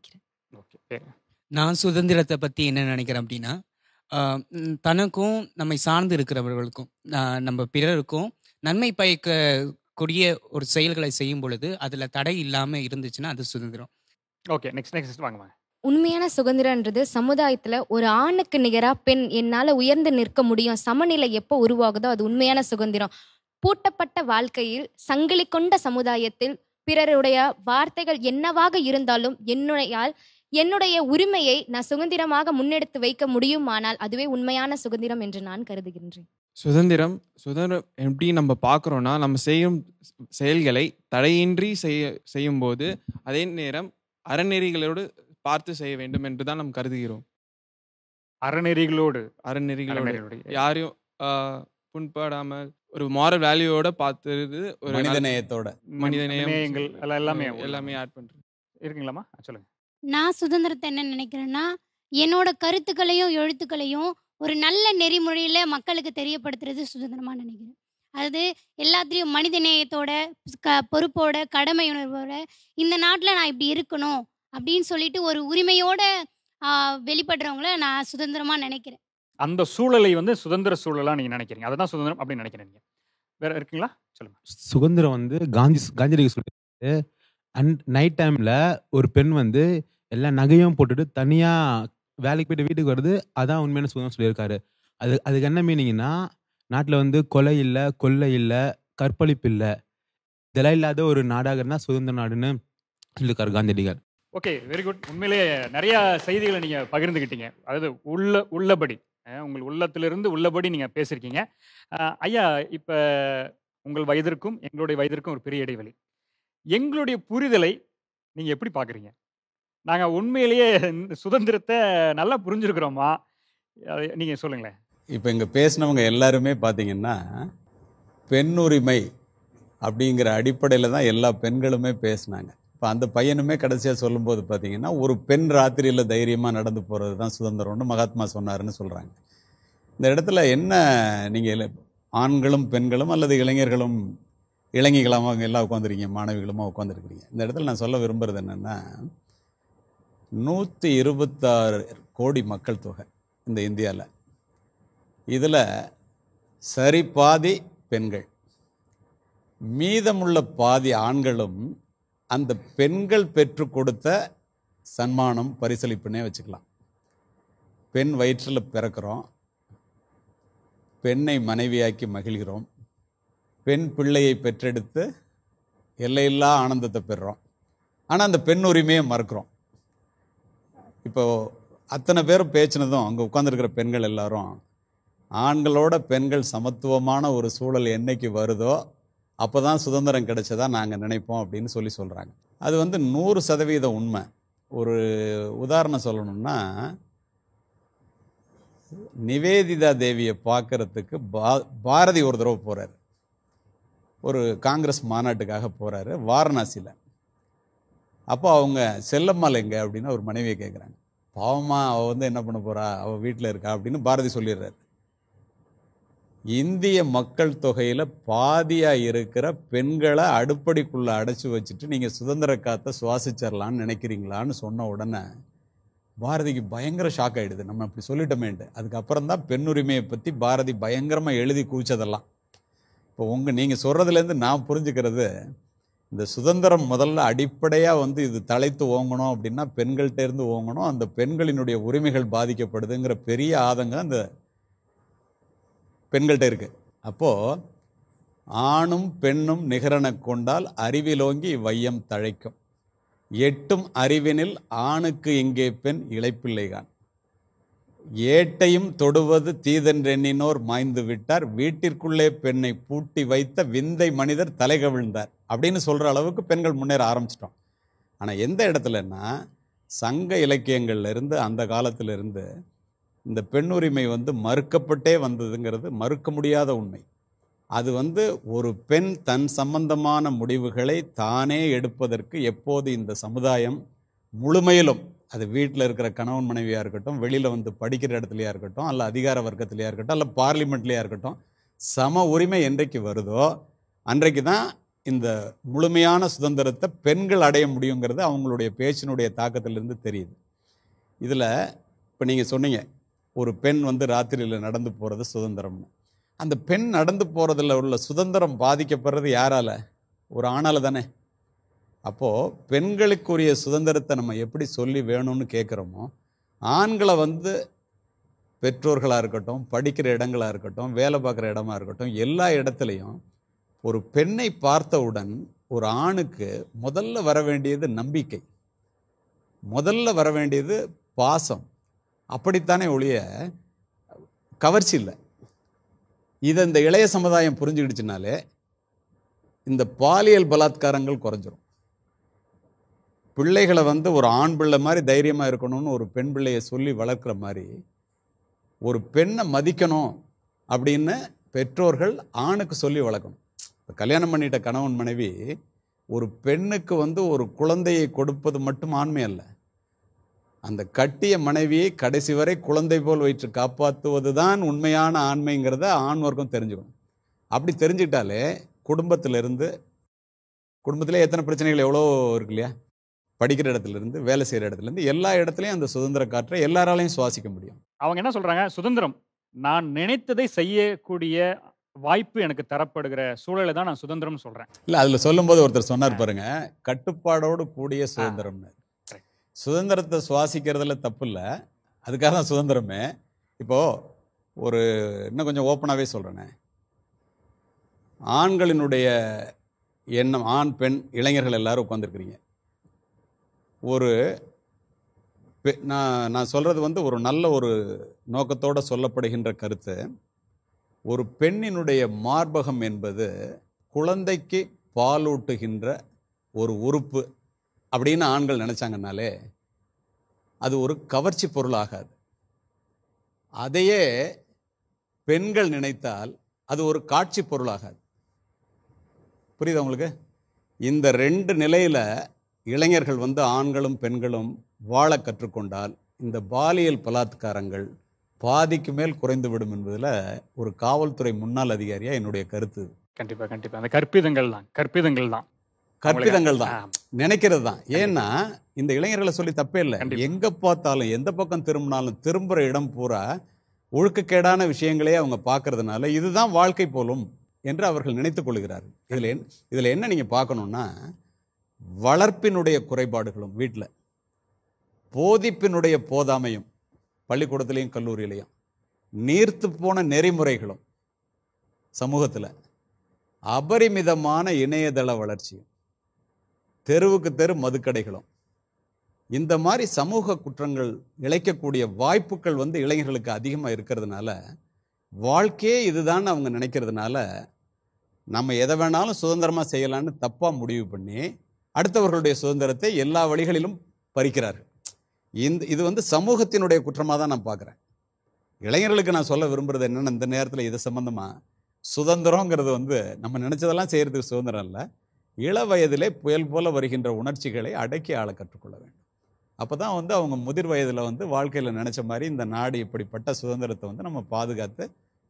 ஓகே. நான் சுதந்திரத்தை பற்றி என்ன நினைக்கிறேன் அப்படின்னா, ஆஹ் உம் தனக்கும் நம்மை சார்ந்து இருக்கிறவர்களுக்கும் ஆஹ் நம்ம பிறருக்கும் நன்மை பயக்கக்கூடிய ஒரு செயல்களை செய்யும் பொழுது அதில் தடை இல்லாமல் இருந்துச்சுன்னா அது சுதந்திரம். ஓகே, நெக்ஸ்ட் நெக்ஸ்ட் வாங்க வாங்க. உண்மையான சுதந்திரன்றது சமுதாயத்துல ஒரு ஆணுக்கு நிகரா பெண் என்னால உயர்ந்து நிற்க முடியும், சமநிலை எப்போ உருவாகுதோ அது உண்மையான சுதந்திரம். பூட்டப்பட்ட வாழ்க்கையில் சங்கிலி கொண்ட சமுதாயத்தில் பிறருடைய வார்த்தைகள் என்னவாக இருந்தாலும் என்னுடைய என்னுடைய உரிமையை நான் சுதந்திரமாக முன்னெடுத்து வைக்க முடியுமானால் அதுவே உண்மையான சுதந்திரம் என்று நான் கருதுகின்றேன். சுதந்திரம் சுதந்திரம் எப்படி நம்ம பார்க்குறோன்னா, நம்ம செய்யும் செயல்களை தடையின்றி செய்ய செய்யும்போது அதே நேரம் அறநெறிகளோடு பார்த்து செய்ய வேண்டும் என்று தான் நாம் கருதுகிறோம். அறநெறிகளோடு அறநெறிகளோடு அறநெறிகளோடு. யாரையும் ஆஹ், புண்படாமல் ஒரு மாரல் வேல்யூவோட பார்த்துறது, ஒரு மனித நல்ல- நேயத்தோட. மனித நேயம் நேயங்கள் எல்லாம் எல்லாமே அஹ், எல்லாமே ஆட் பண்ணுறது. இருக்குங்களாம்மா? சொல்லுங்க. நான் சுதந்திரத்தை என்ன நினைக்கிறேன்னா, என்னோட கருத்துக்களையும் எழுத்துக்களையும் ஒரு நல்ல நெறிமுறையில் மக்களுக்கு தெரியப்படுத்துறது சுதந்திரமாக நினைக்கிறேன். அது எல்லாத்துலேயும் மனித நேயத்தோட க பொறுப்போட கடமை உணர்வோட இந்த நாட்டில் நான் இப்படி இருக்கணும் அப்படின்னு சொல்லிட்டு ஒரு உரிமையோட ஆஹ், வெளிப்படுறவங்கள நான் சுதந்திரமாக நினைக்கிறேன். அந்த சூழலை வந்து சுதந்திர சூழலா நீங்க நினைக்கிறீங்க, அதுதான் சுதந்திரம் அப்படின்னு நினைக்கிறீங்க. வேற இருக்குங்களா? சொல்லுங்க. சுதந்திரம் வந்து காந்தி காந்தியடிகள் சொல்லியிருக்காரு. அண்ட் நைட் டைமில் ஒரு பெண் வந்து எல்லா நகையும் போட்டுட்டு தனியாக வேலைக்கு போயிட்டு வீட்டுக்கு வருது, அதான் உண்மையான சுதந்திரம் சொல்லியிருக்காரு. அது அதுக்கு என்ன மீனிங்னா, நாட்டில் வந்து கொலை இல்லை, கொள்ளை இல்லை, கற்பழிப்பு இல்லை, இதெல்லாம் இல்லாத ஒரு நாடாக இருந்தால் சுதந்திர நாடுன்னு சொல்லியிருக்காரு காந்தியடிகள். Okay, very good. உண்மையிலேயே நிறைய செய்திகளை நீங்க பகிர்ந்துக்கிட்டீங்க. அதாவது உள்ள உள்ளபடி அஹ், உங்கள் உள்ளத்திலிருந்து உள்ளபடி நீங்க பேசியிருக்கீங்க. அஹ், ஐயா, இப்ப உங்கள் வயதிற்கும் எங்களுடைய வயதிற்கும் ஒரு பெரிய இடைவெளி. எங்களுடைய புரிதலை நீங்க எப்படி பார்க்குறீங்க? நாங்க உண்மையிலேயே இந்த சுதந்திரத்தை நல்லா புரிஞ்சிருக்கிறோமா? அதை நீங்க சொல்லுங்களேன். இப்போ இங்கே பேசினவங்க எல்லாருமே பார்த்தீங்கன்னா பெண் உரிமை அப்படிங்கிற அடிப்படையில் தான் எல்லா பெண்களுமே பேசினாங்க. இப்போ அந்த பையனுமே கடைசியாக சொல்லும்போது பார்த்தீங்கன்னா, ஒரு பெண் ராத்திரியில் தைரியமாக நடந்து போகிறது தான் சுதந்திரம்னு மகாத்மா சொன்னாருன்னு சொல்கிறாங்க. இந்த இடத்துல என்ன, நீங்கள் ஆண்களும் பெண்களும் அல்லது இளைஞர்களும் இளைஞர்களாக எல்லாம் உட்காந்துருக்கீங்க, மாணவிகளுமா உட்காந்துருக்கிறீங்க. இந்த இடத்துல நான் சொல்ல விரும்புகிறது என்னென்னா, நூற்றி இருபத்தாறு கோடி மக்கள் தொகை இந்த இந்தியாவில். இதில் சரி பாதி பெண்கள், மீதமுள்ள பாதி ஆண்களும் அந்த பெண்கள் பெற்று கொடுத்த சன்மானம் பரிசளிப்புன்னே வச்சுக்கலாம். பெண் வயிற்றில் பிறக்கிறோம், பெண்ணை மனைவியாக்கி மகிழ்கிறோம், பெண் பிள்ளையை பெற்றெடுத்து எல்லையில்லா ஆனந்தத்தை பெறுறோம். ஆனால் அந்த பெண் உரிமையை மறுக்கிறோம். இப்போ அத்தனை பேரும் பேச்சினதும் அங்கே உட்காந்துருக்கிற பெண்கள் எல்லாரும் ஆண்களோட பெண்கள் சமத்துவமான ஒரு சூழல் என்னைக்கு வருதோ அப்போ தான் சுதந்திரம் கிடைச்சதா நாங்கள் நினைப்போம் அப்படின்னு சொல்லி சொல்கிறாங்க. அது வந்து நூறு சதவீத உண்மை. ஒரு உதாரணம் சொல்லணும்னா, நிவேதிதா தேவியை பார்க்கறதுக்கு பா பாரதி ஒரு தடவை போகிறாரு. ஒரு காங்கிரஸ் மாநாட்டுக்காக போகிறாரு வாரணாசியில். அப்போ அவங்க செல்லம்மாள் எங்க அப்படின்னு ஒரு மனைவியை கேட்குறாங்க. பாவமா, அவள் வந்து என்ன பண்ண போகிறா, அவள் வீட்டில் இருக்கா அப்படின்னு பாரதி சொல்லிடுறாரு. இந்திய மக்கள் தொகையில் பாதியாக இருக்கிற பெண்களை அடுப்படிக்குள்ளே அடைச்சி வச்சுட்டு நீங்கள் சுதந்திர காற்றை சுவாசிச்சிடலான்னு நினைக்கிறீங்களான்னு சொன்ன உடனே பாரதிக்கு பயங்கர ஷாக் ஆகிடுது. நம்ம அப்படி சொல்லிட்டோமேன்ட்டு. அதுக்கப்புறம் தான் பெண் உரிமையை பற்றி பாரதி பயங்கரமாக எழுதி கூச்சதெல்லாம். இப்போ உங்கள் நீங்கள் சொல்கிறதுலேருந்து நான் புரிஞ்சுக்கிறது, இந்த சுதந்திரம் முதல்ல அடிப்படையாக வந்து இது தலைத்து ஓங்கணும் அப்படின்னா பெண்கள்கிட்ட இருந்து ஓங்கணும். அந்த பெண்களினுடைய உரிமைகள் பாதிக்கப்படுதுங்கிற பெரிய ஆதங்கம் அந்த பெண்கள்கிட்ட இருக்குது. அப்போது ஆணும் பெண்ணும் நிகரென கொண்டால் அறிவிலோங்கி வையம் தழைக்கும், எட்டும் அறிவினில் ஆணுக்கு இங்கே பெண் இளைப்பிள்ளைகான், ஏட்டையும் தொடுவது தீதென்றெண்ணினோர் மாய்ந்து விட்டார், வீட்டிற்குள்ளே பெண்ணை பூட்டி வைத்த விந்தை மனிதர் தலை கவிழ்ந்தார் அப்படின்னு சொல்கிற அளவுக்கு பெண்கள் முன்னேற ஆரம்பிச்சிட்டோம். ஆனால் எந்த இடத்துலன்னா, சங்க இலக்கியங்கள்லேருந்து அந்த காலத்திலிருந்து இந்த பெண் உரிமை வந்து மறுக்கப்பட்டே வந்ததுங்கிறது மறுக்க முடியாத உண்மை. அது வந்து ஒரு பெண் தன் சம்பந்தமான முடிவுகளை தானே எடுப்பதற்கு எப்போது இந்த சமுதாயம் முழுமையிலும், அது வீட்டில் இருக்கிற கணவன் மனைவியாக இருக்கட்டும், வெளியில் வந்து படிக்கிற இடத்துலையா இருக்கட்டும், அல்ல அதிகார வர்க்கத்திலையா இருக்கட்டும், அல்ல பார்லிமெண்ட்லையா இருக்கட்டும், சம உரிமை என்றைக்கு வருதோ அன்றைக்கு தான் இந்த முழுமையான சுதந்திரத்தை பெண்கள் அடைய முடியுங்கிறது அவங்களுடைய பேச்சினுடைய தாக்கத்திலிருந்து தெரியுது. இதில் இப்போ நீங்கள் சொன்னீங்க ஒரு பெண் வந்து ராத்திரியில் நடந்து போகிறது சுதந்திரம்னு. அந்த பெண் நடந்து போகிறதுல உள்ள சுதந்திரம் பாதிக்கப்படுறது யாரால? ஒரு ஆணால் தானே. அப்போது பெண்களுக்குரிய சுதந்திரத்தை நம்ம எப்படி சொல்லி வேணும்னு கேட்குறோமோ, ஆண்களை வந்து பெற்றோர்களாக இருக்கட்டும், படிக்கிற இடங்களாக இருக்கட்டும், வேலை பார்க்குற இடமா இருக்கட்டும், எல்லா இடத்துலையும் ஒரு பெண்ணை பார்த்தவுடன் ஒரு ஆணுக்கு முதல்ல வர வேண்டியது நம்பிக்கை, முதல்ல வர வேண்டியது பாசம். அப்படித்தானே ஒழிய கவர்ச்சி இல்லை. இதை இந்த இளைய சமுதாயம் புரிஞ்சுக்கிடுச்சுனாலே இந்த பாலியல் பலாத்காரங்கள் குறைஞ்சிரும். பிள்ளைகளை வந்து ஒரு ஆண் பிள்ளை மாதிரி தைரியமாக இருக்கணும்னு ஒரு பெண் பிள்ளையை சொல்லி வளர்க்குற மாதிரி ஒரு பெண்ணை மதிக்கணும் அப்படின்னு பெற்றோர்கள் ஆணுக்கு சொல்லி வளர்க்கணும். இப்போ கல்யாணம் பண்ணிட்ட கணவன் மனைவி ஒரு பெண்ணுக்கு வந்து ஒரு குழந்தையை கொடுப்பது மட்டும் ஆண்மை அல்ல, அந்த கட்டிய மனைவியை கடைசி வரை குழந்தை போல் வைத்து காப்பாற்றுவது தான் உண்மையான ஆண்மைங்கிறத ஆண் வர்க்கம் தெரிஞ்சுக்கணும். அப்படி தெரிஞ்சுக்கிட்டாலே குடும்பத்திலிருந்து, குடும்பத்திலே எத்தனை பிரச்சனைகள் எவ்வளோ இருக்கு இல்லையா, படிக்கிற இடத்துலேருந்து வேலை செய்கிற இடத்துலேருந்து எல்லா இடத்துலையும் அந்த சுதந்திர காற்றை எல்லாராலையும் சுவாசிக்க முடியும். அவங்க என்ன சொல்கிறாங்க, சுதந்திரம் நான் நினைத்ததை செய்யக்கூடிய வாய்ப்பு எனக்கு தரப்படுகிற சூழலை தான் நான் சுதந்திரம் சொல்கிறேன். இல்லை, அதில் சொல்லும்போது ஒருத்தர் சொன்னார் பாருங்க, கட்டுப்பாடோடு கூடிய சுதந்திரம்னு. சுதந்திரத்தை சுவாசிக்கிறதுல தப்பு இல்லை, அதுக்காக தான் சுதந்திரமே. இப்போது ஒரு இன்னும் கொஞ்சம் ஓப்பனாகவே சொல்கிறேனே, ஆண்களினுடைய எண்ணம், ஆண் பெண் இளைஞர்கள் எல்லாரும் உட்காந்துருக்குறீங்க. ஒரு நான் நான் சொல்கிறது வந்து ஒரு நல்ல ஒரு நோக்கத்தோடு சொல்லப்படுகின்ற கருத்து. ஒரு பெண்ணினுடைய மார்பகம் என்பது குழந்தைக்கு பாலூட்டுகின்ற ஒரு உறுப்பு அப்படின்னு ஆண்கள் நினச்சாங்கன்னாலே அது ஒரு கவர்ச்சி பொருளாகாது. அதையே பெண்கள் நினைத்தால் அது ஒரு காட்சி பொருளாகாது. புரியுதா உங்களுக்கு? இந்த ரெண்டு நிலையில் இளைஞர்கள் வந்து ஆண்களும் பெண்களும் வாழ கற்றுக்கொண்டால் இந்த பாலியல் பலாத்காரங்கள் பாதிக்கு மேல் குறைந்துவிடும் என்பதில் ஒரு காவல்துறை முன்னாள் அதிகாரியாக என்னுடைய கருத்து. கண்டிப்பாக கண்டிப்பாக அந்த கற்பிதங்கள் தான் கற்பிதங்கள் தான் கற்பிதங்கள் தான் நினைக்கிறது தான். ஏன்னா இந்த இளைஞர்களை சொல்லி தப்பே இல்லை, எங்கே பார்த்தாலும் எந்த பக்கம் திரும்பினாலும் திரும்புகிற இடம் பூரா ஒழுக்கக்கேடான விஷயங்களே அவங்க பார்க்கறதுனால இதுதான் வாழ்க்கை போலும் என்று அவர்கள் நினைத்து கொள்கிறார்கள். இதில் என் இதில் என்ன நீங்கள் பார்க்கணுன்னா, வளர்ப்பினுடைய குறைபாடுகளும் வீட்டில், போதிப்பினுடைய போதாமையும் பள்ளிக்கூடத்திலையும் கல்லூரியிலையும், நீர்த்து போன நெறிமுறைகளும் சமூகத்தில், அபரிமிதமான இணையதள வளர்ச்சியும், தெருவுக்கு தெரு மதுக்கடைகளும், இந்த மாதிரி சமூக குற்றங்கள் இழைக்கக்கூடிய வாய்ப்புகள் வந்து இளைஞர்களுக்கு அதிகமாக இருக்கிறதுனால வாழ்க்கையே இதுதான் அவங்க நினைக்கிறதுனால நம்ம எதை வேணாலும் சுதந்திரமாக செய்யலான்னு தப்பாக முடிவு பண்ணி அடுத்தவர்களுடைய சுதந்திரத்தை எல்லா வழிகளிலும் பறிக்கிறார்கள். இந்த இது வந்து சமூகத்தினுடைய குற்றமாக தான் நான் பார்க்குறேன். இளைஞர்களுக்கு நான் சொல்ல விரும்புகிறது என்னென்னா, இந்த நேரத்தில் இது சம்மந்தமாக சுதந்திரங்கிறது வந்து நம்ம நினச்சதெல்லாம் செய்கிறதுக்கு சுதந்திரம் இல்லை, இள வயதிலே புயல் போல வருகின்ற உணர்ச்சிகளை அடக்கி ஆள கற்றுக்கொள்ள வேண்டும். அப்போ தான் வந்து அவங்க முதிர் வயதில் வந்து வாழ்க்கையில் நினச்ச மாதிரி இந்த நாடு இப்படிப்பட்ட சுதந்திரத்தை வந்து நம்ம பாதுகாத்து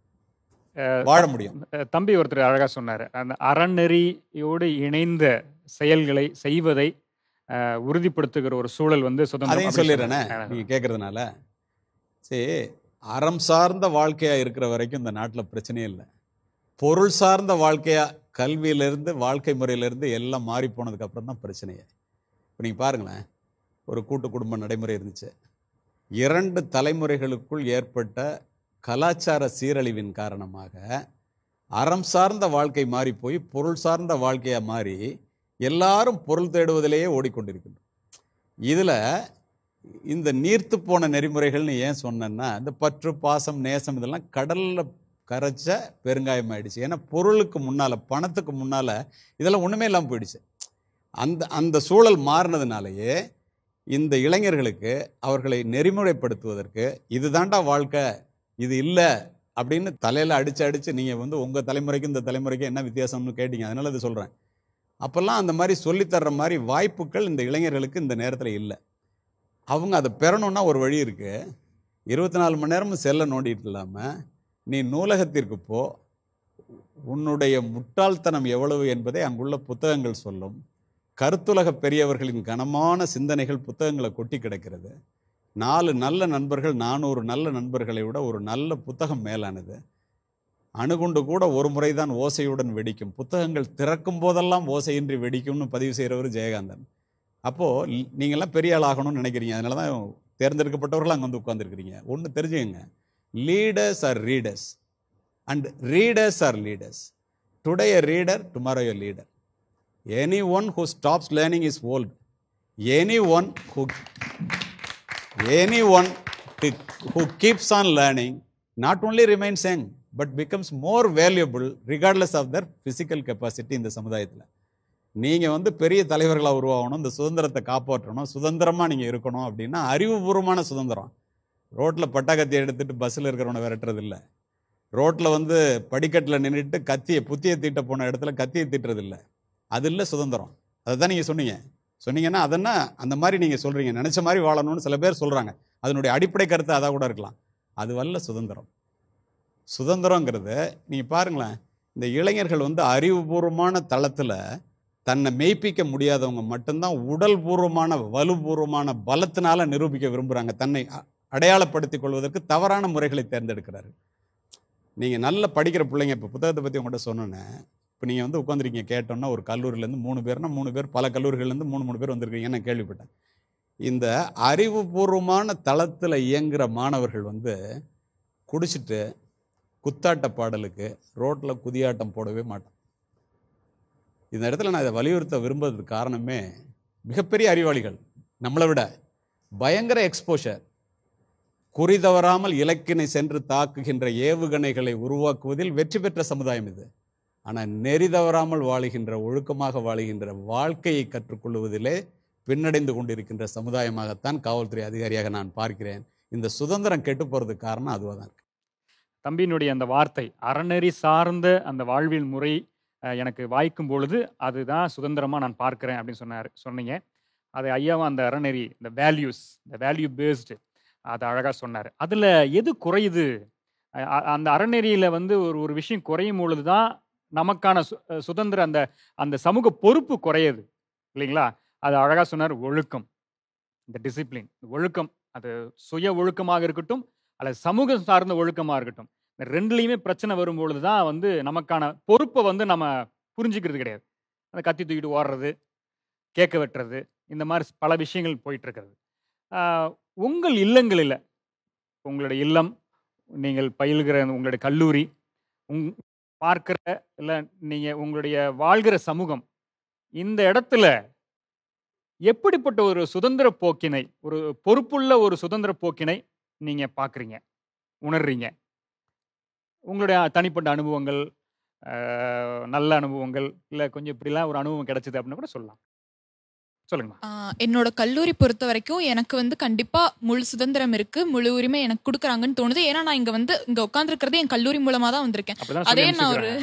வாழ முடியும். தம்பி ஒருத்தர் அழகாக சொன்னார், அந்த அறநெறியோடு இணைந்த செயல்களை செய்வதை உறுதிப்படுத்துகிற ஒரு சூழல் வந்து சுதந்திரம். அதையும் சொல்லிடுறேனே நீங்கள் கேட்குறதுனால. சரி, அறம் சார்ந்த வாழ்க்கையாக இருக்கிற வரைக்கும் இந்த நாட்டில் பிரச்சனையே இல்லை. பொருள் சார்ந்த வாழ்க்கையாக கல்வியிலேருந்து வாழ்க்கை முறையிலேருந்து எல்லாம் மாறி போனதுக்கப்புறம் தான் பிரச்சனையே. இப்போ நீங்கள் பாருங்களேன், ஒரு கூட்டு குடும்ப நடைமுறை இருந்துச்சு. இரண்டு தலைமுறைகளுக்குள் ஏற்பட்ட கலாச்சார சீரழிவின் காரணமாக அறம் சார்ந்த வாழ்க்கை மாறி போய் பொருள் சார்ந்த வாழ்க்கையாக மாறி எல்லாரும் பொருள் தேடுவதிலேயே ஓடிக்கொண்டிருக்கின்றோம். இதில் இந்த நீர்த்து போன நெறிமுறைகள்னு ஏன் சொன்னேன்னா, இந்த பற்று பாசம் நேசம் இதெல்லாம் கடலில் கரைச்ச பெருங்காயம் ஆயிடுச்சு. ஏன்னா பொருளுக்கு முன்னால், பணத்துக்கு முன்னால் இதெல்லாம் ஒன்றுமே இல்லாமல் போயிடுச்சு. அந்த அந்த சூழல் மாறினதுனாலேயே இந்த இளைஞர்களுக்கு அவர்களை நெறிமுறைப்படுத்துவதற்கு இதுதாண்டா வாழ்க்கை, இது இல்லை அப்படின்னு தலையில் அடித்து அடித்து நீங்கள் வந்து உங்கள் தலைமுறைக்கும் இந்த தலைமுறைக்கும் என்ன வித்தியாசம்னு கேட்டீங்க, அதனால இது சொல்கிறேன். அப்போல்லாம் அந்த மாதிரி சொல்லித்தர்ற மாதிரி வாய்ப்புகள் இந்த இளைஞர்களுக்கு இந்த நேரத்தில் இல்லை. அவங்க அதை பெறணுன்னா ஒரு வழி இருக்குது. இருபத்தி நாலு மணி நேரமும் செல்லை நோண்டிட்டு இல்லாமல் நீ நூலகத்திற்கு போ, உன்னுடைய முட்டாள்தனம் எவ்வளவு என்பதை அங்குள்ள புத்தகங்கள் சொல்லும். கருத்துலக பெரியவர்களின் கனமான சிந்தனைகள் புத்தகங்களை கொட்டி கிடக்கிறது. நாலு நல்ல நண்பர்கள் நானூறு நல்ல நண்பர்களை விட ஒரு நல்ல புத்தகம் மேலானது. அணுகுண்டு கூட ஒரு முறைதான் ஓசையுடன் வெடிக்கும், புத்தகங்கள் திறக்கும் போதெல்லாம் ஓசையின்றி வெடிக்கும்னு பதிவு செய்கிறவர் ஜெயகாந்தன். அப்போது நீங்கள்லாம் பெரிய ஆள் ஆகணும்னு நினைக்கிறீங்க, அதனால தான் தேர்ந்தெடுக்கப்பட்டவர்கள் அங்கே வந்து உட்காந்துருக்கிறீங்க. ஒன்று தெரிஞ்சுக்கங்க, leaders are readers and readers are leaders. Today a reader, tomorrow a leader. Anyone who stops learning is old. Anyone who anyone who keeps on learning not only remains young but becomes more valuable regardless of their physical capacity இந்த சமுதாயத்தில். நீங்கள் வந்து பெரிய தலைவர்களாக உருவாகணும், இந்த சுதந்திரத்தை காப்பாற்றணும், சுதந்திரமாக நீங்கள் இருக்கணும் அப்படின்னா அறிவுபூர்வமான சுதந்திரம். ரோட்டில் பட்டாக்கத்தி எடுத்துகிட்டு பஸ்ஸில் இருக்கிறவனை விரட்டுறது இல்லை. ரோட்டில் வந்து படிக்கட்டில் நின்றுட்டு கத்தியை புத்தியை தீட்ட போன இடத்துல கத்தியை தீட்டுறது இல்லை. அது இல்லை சுதந்திரம். அதை தான் நீங்கள் சொன்னீங்க. சொன்னீங்கன்னா அதென்னா அந்த மாதிரி நீங்கள் சொல்கிறீங்க, நினச்ச மாதிரி வாழணும்னு சில பேர் சொல்கிறாங்க. அதனுடைய அடிப்படை கருத்து அதாக கூட இருக்கலாம். அது வல்ல சுதந்திரம். சுதந்திரங்கிறது நீங்கள் பாருங்களேன், இந்த இளைஞர்கள் வந்து அறிவுபூர்வமான தளத்தில் தன்னை மெய்ப்பிக்க முடியாதவங்க மட்டும்தான் உடல் பூர்வமான வலுபூர்வமான பலத்தினால நிரூபிக்க விரும்புகிறாங்க. தன்னை அடையாளப்படுத்திக் கொள்வதற்கு தவறான முறைகளை தேர்ந்தெடுக்கிறாரு. நீங்கள் நல்ல படிக்கிற பிள்ளைங்க, இப்போ புத்தகத்தை பற்றி உங்கள்கிட்ட சொன்னோன்னே, இப்போ நீங்கள் வந்து உட்காந்துருக்கீங்க, கேட்டோன்னா ஒரு கல்லூரியிலேருந்து மூணு பேர்னா மூணு பேர் பல கல்லூரிகள்லேருந்து மூணு மூணு பேர் வந்திருக்கீங்கன்னு நான் கேள்விப்பட்டேன். இந்த அறிவுபூர்வமான தளத்தில் இயங்குகிற மாணவர்கள் வந்து குடிச்சிட்டு குத்தாட்ட பாடலுக்கு ரோட்டில் குதியாட்டம் போடவே மாட்டான். இந்த இடத்துல நான் இதை வலியுறுத்த விரும்புறதுக்கு காரணமே, மிகப்பெரிய அறிவாளிகள் நம்மளை விட பயங்கர எக்ஸ்போஷர், குறி தவறாமல் இலக்கினை சென்று தாக்குகின்ற ஏவுகணைகளை உருவாக்குவதில் வெற்றி பெற்ற சமுதாயம் இது. ஆனால் நெறி தவறாமல் வாழுகின்ற, ஒழுக்கமாக வாழுகின்ற, வாழ்க்கையை கற்றுக்கொள்வதிலே பின்னடைந்து கொண்டிருக்கின்ற சமுதாயமாகத்தான் காவல்துறை அதிகாரியாக நான் பார்க்கிறேன். இந்த சுதந்திரம் கெட்டு போகிறதுக்கு காரணம் அதுவாக தான் இருக்கு. தம்பியினுடைய அந்த வார்த்தை அறநெறி சார்ந்த அந்த வாழ்வியல் முறை எனக்கு வாய்க்கும் பொழுது அதுதான் சுதந்திரமாக நான் பார்க்குறேன் அப்படின்னு சொன்னார் சொன்னீங்க. அது ஐயாவும் அந்த அறநெறி, இந்த வேல்யூஸ், இந்த வேல்யூ பேஸ்டு, அதை அழகாக சொன்னார். அதில் எது குறையுது? அந்த அறநெறியில் வந்து ஒரு ஒரு விஷயம் குறையும் பொழுது தான் நமக்கான சு சுதந்திரம், அந்த அந்த சமூக பொறுப்பு குறையுது இல்லைங்களா? அது அழகாக சொன்னார். ஒழுக்கம், இந்த டிசிப்ளின், ஒழுக்கம், அது சுய ஒழுக்கமாக இருக்கட்டும் அல்லது சமூகம் சார்ந்த ஒழுக்கமாக இருக்கட்டும், இந்த ரெண்டுலேயுமே பிரச்சனை வரும்பொழுது தான் வந்து நமக்கான பொறுப்பை வந்து நம்ம புரிஞ்சுக்கிறது கிடையாது. அந்த கத்தி தூக்கிட்டு ஓடுறது, கேட்க வெட்டுறது, இந்த மாதிரி பல விஷயங்கள் போயிட்டுருக்கிறது. உங்கள் இல்லங்களில், உங்களுடைய இல்லம், நீங்கள் பயில்கிற உங்களுடைய கல்லூரி, உங் பார்க்கிற இல்லை நீங்கள் உங்களுடைய வாழ்கிற சமூகம், இந்த இடத்துல எப்படிப்பட்ட ஒரு சுதந்திர போக்கினை, ஒரு பொறுப்புள்ள ஒரு சுதந்திர போக்கினை நீங்கள் பார்க்குறீங்க, உணர்றீங்க? உங்களுடைய தனிப்பட்ட அனுபவங்கள், நல்ல அனுபவங்கள், இல்லை கொஞ்சம் இப்படிலாம் ஒரு அனுபவம் கிடைச்சது அப்படின்னு கூட சொல்லலாம். சொல்லுங்கம்மா. என்னோட கல்லூரி பொறுத்த வரைக்கும் எனக்கு வந்து கண்டிப்பா முழு சுதந்திரம் இருக்கு, முழு உரிமை எனக்கு கொடுக்குறாங்கன்னு தோணுது. ஏன்னா நான் இங்க வந்து இங்க உட்காந்துருக்கிறதே என் கல்லூரி மூலமா தான் வந்திருக்கேன். அதே நான் ஒரு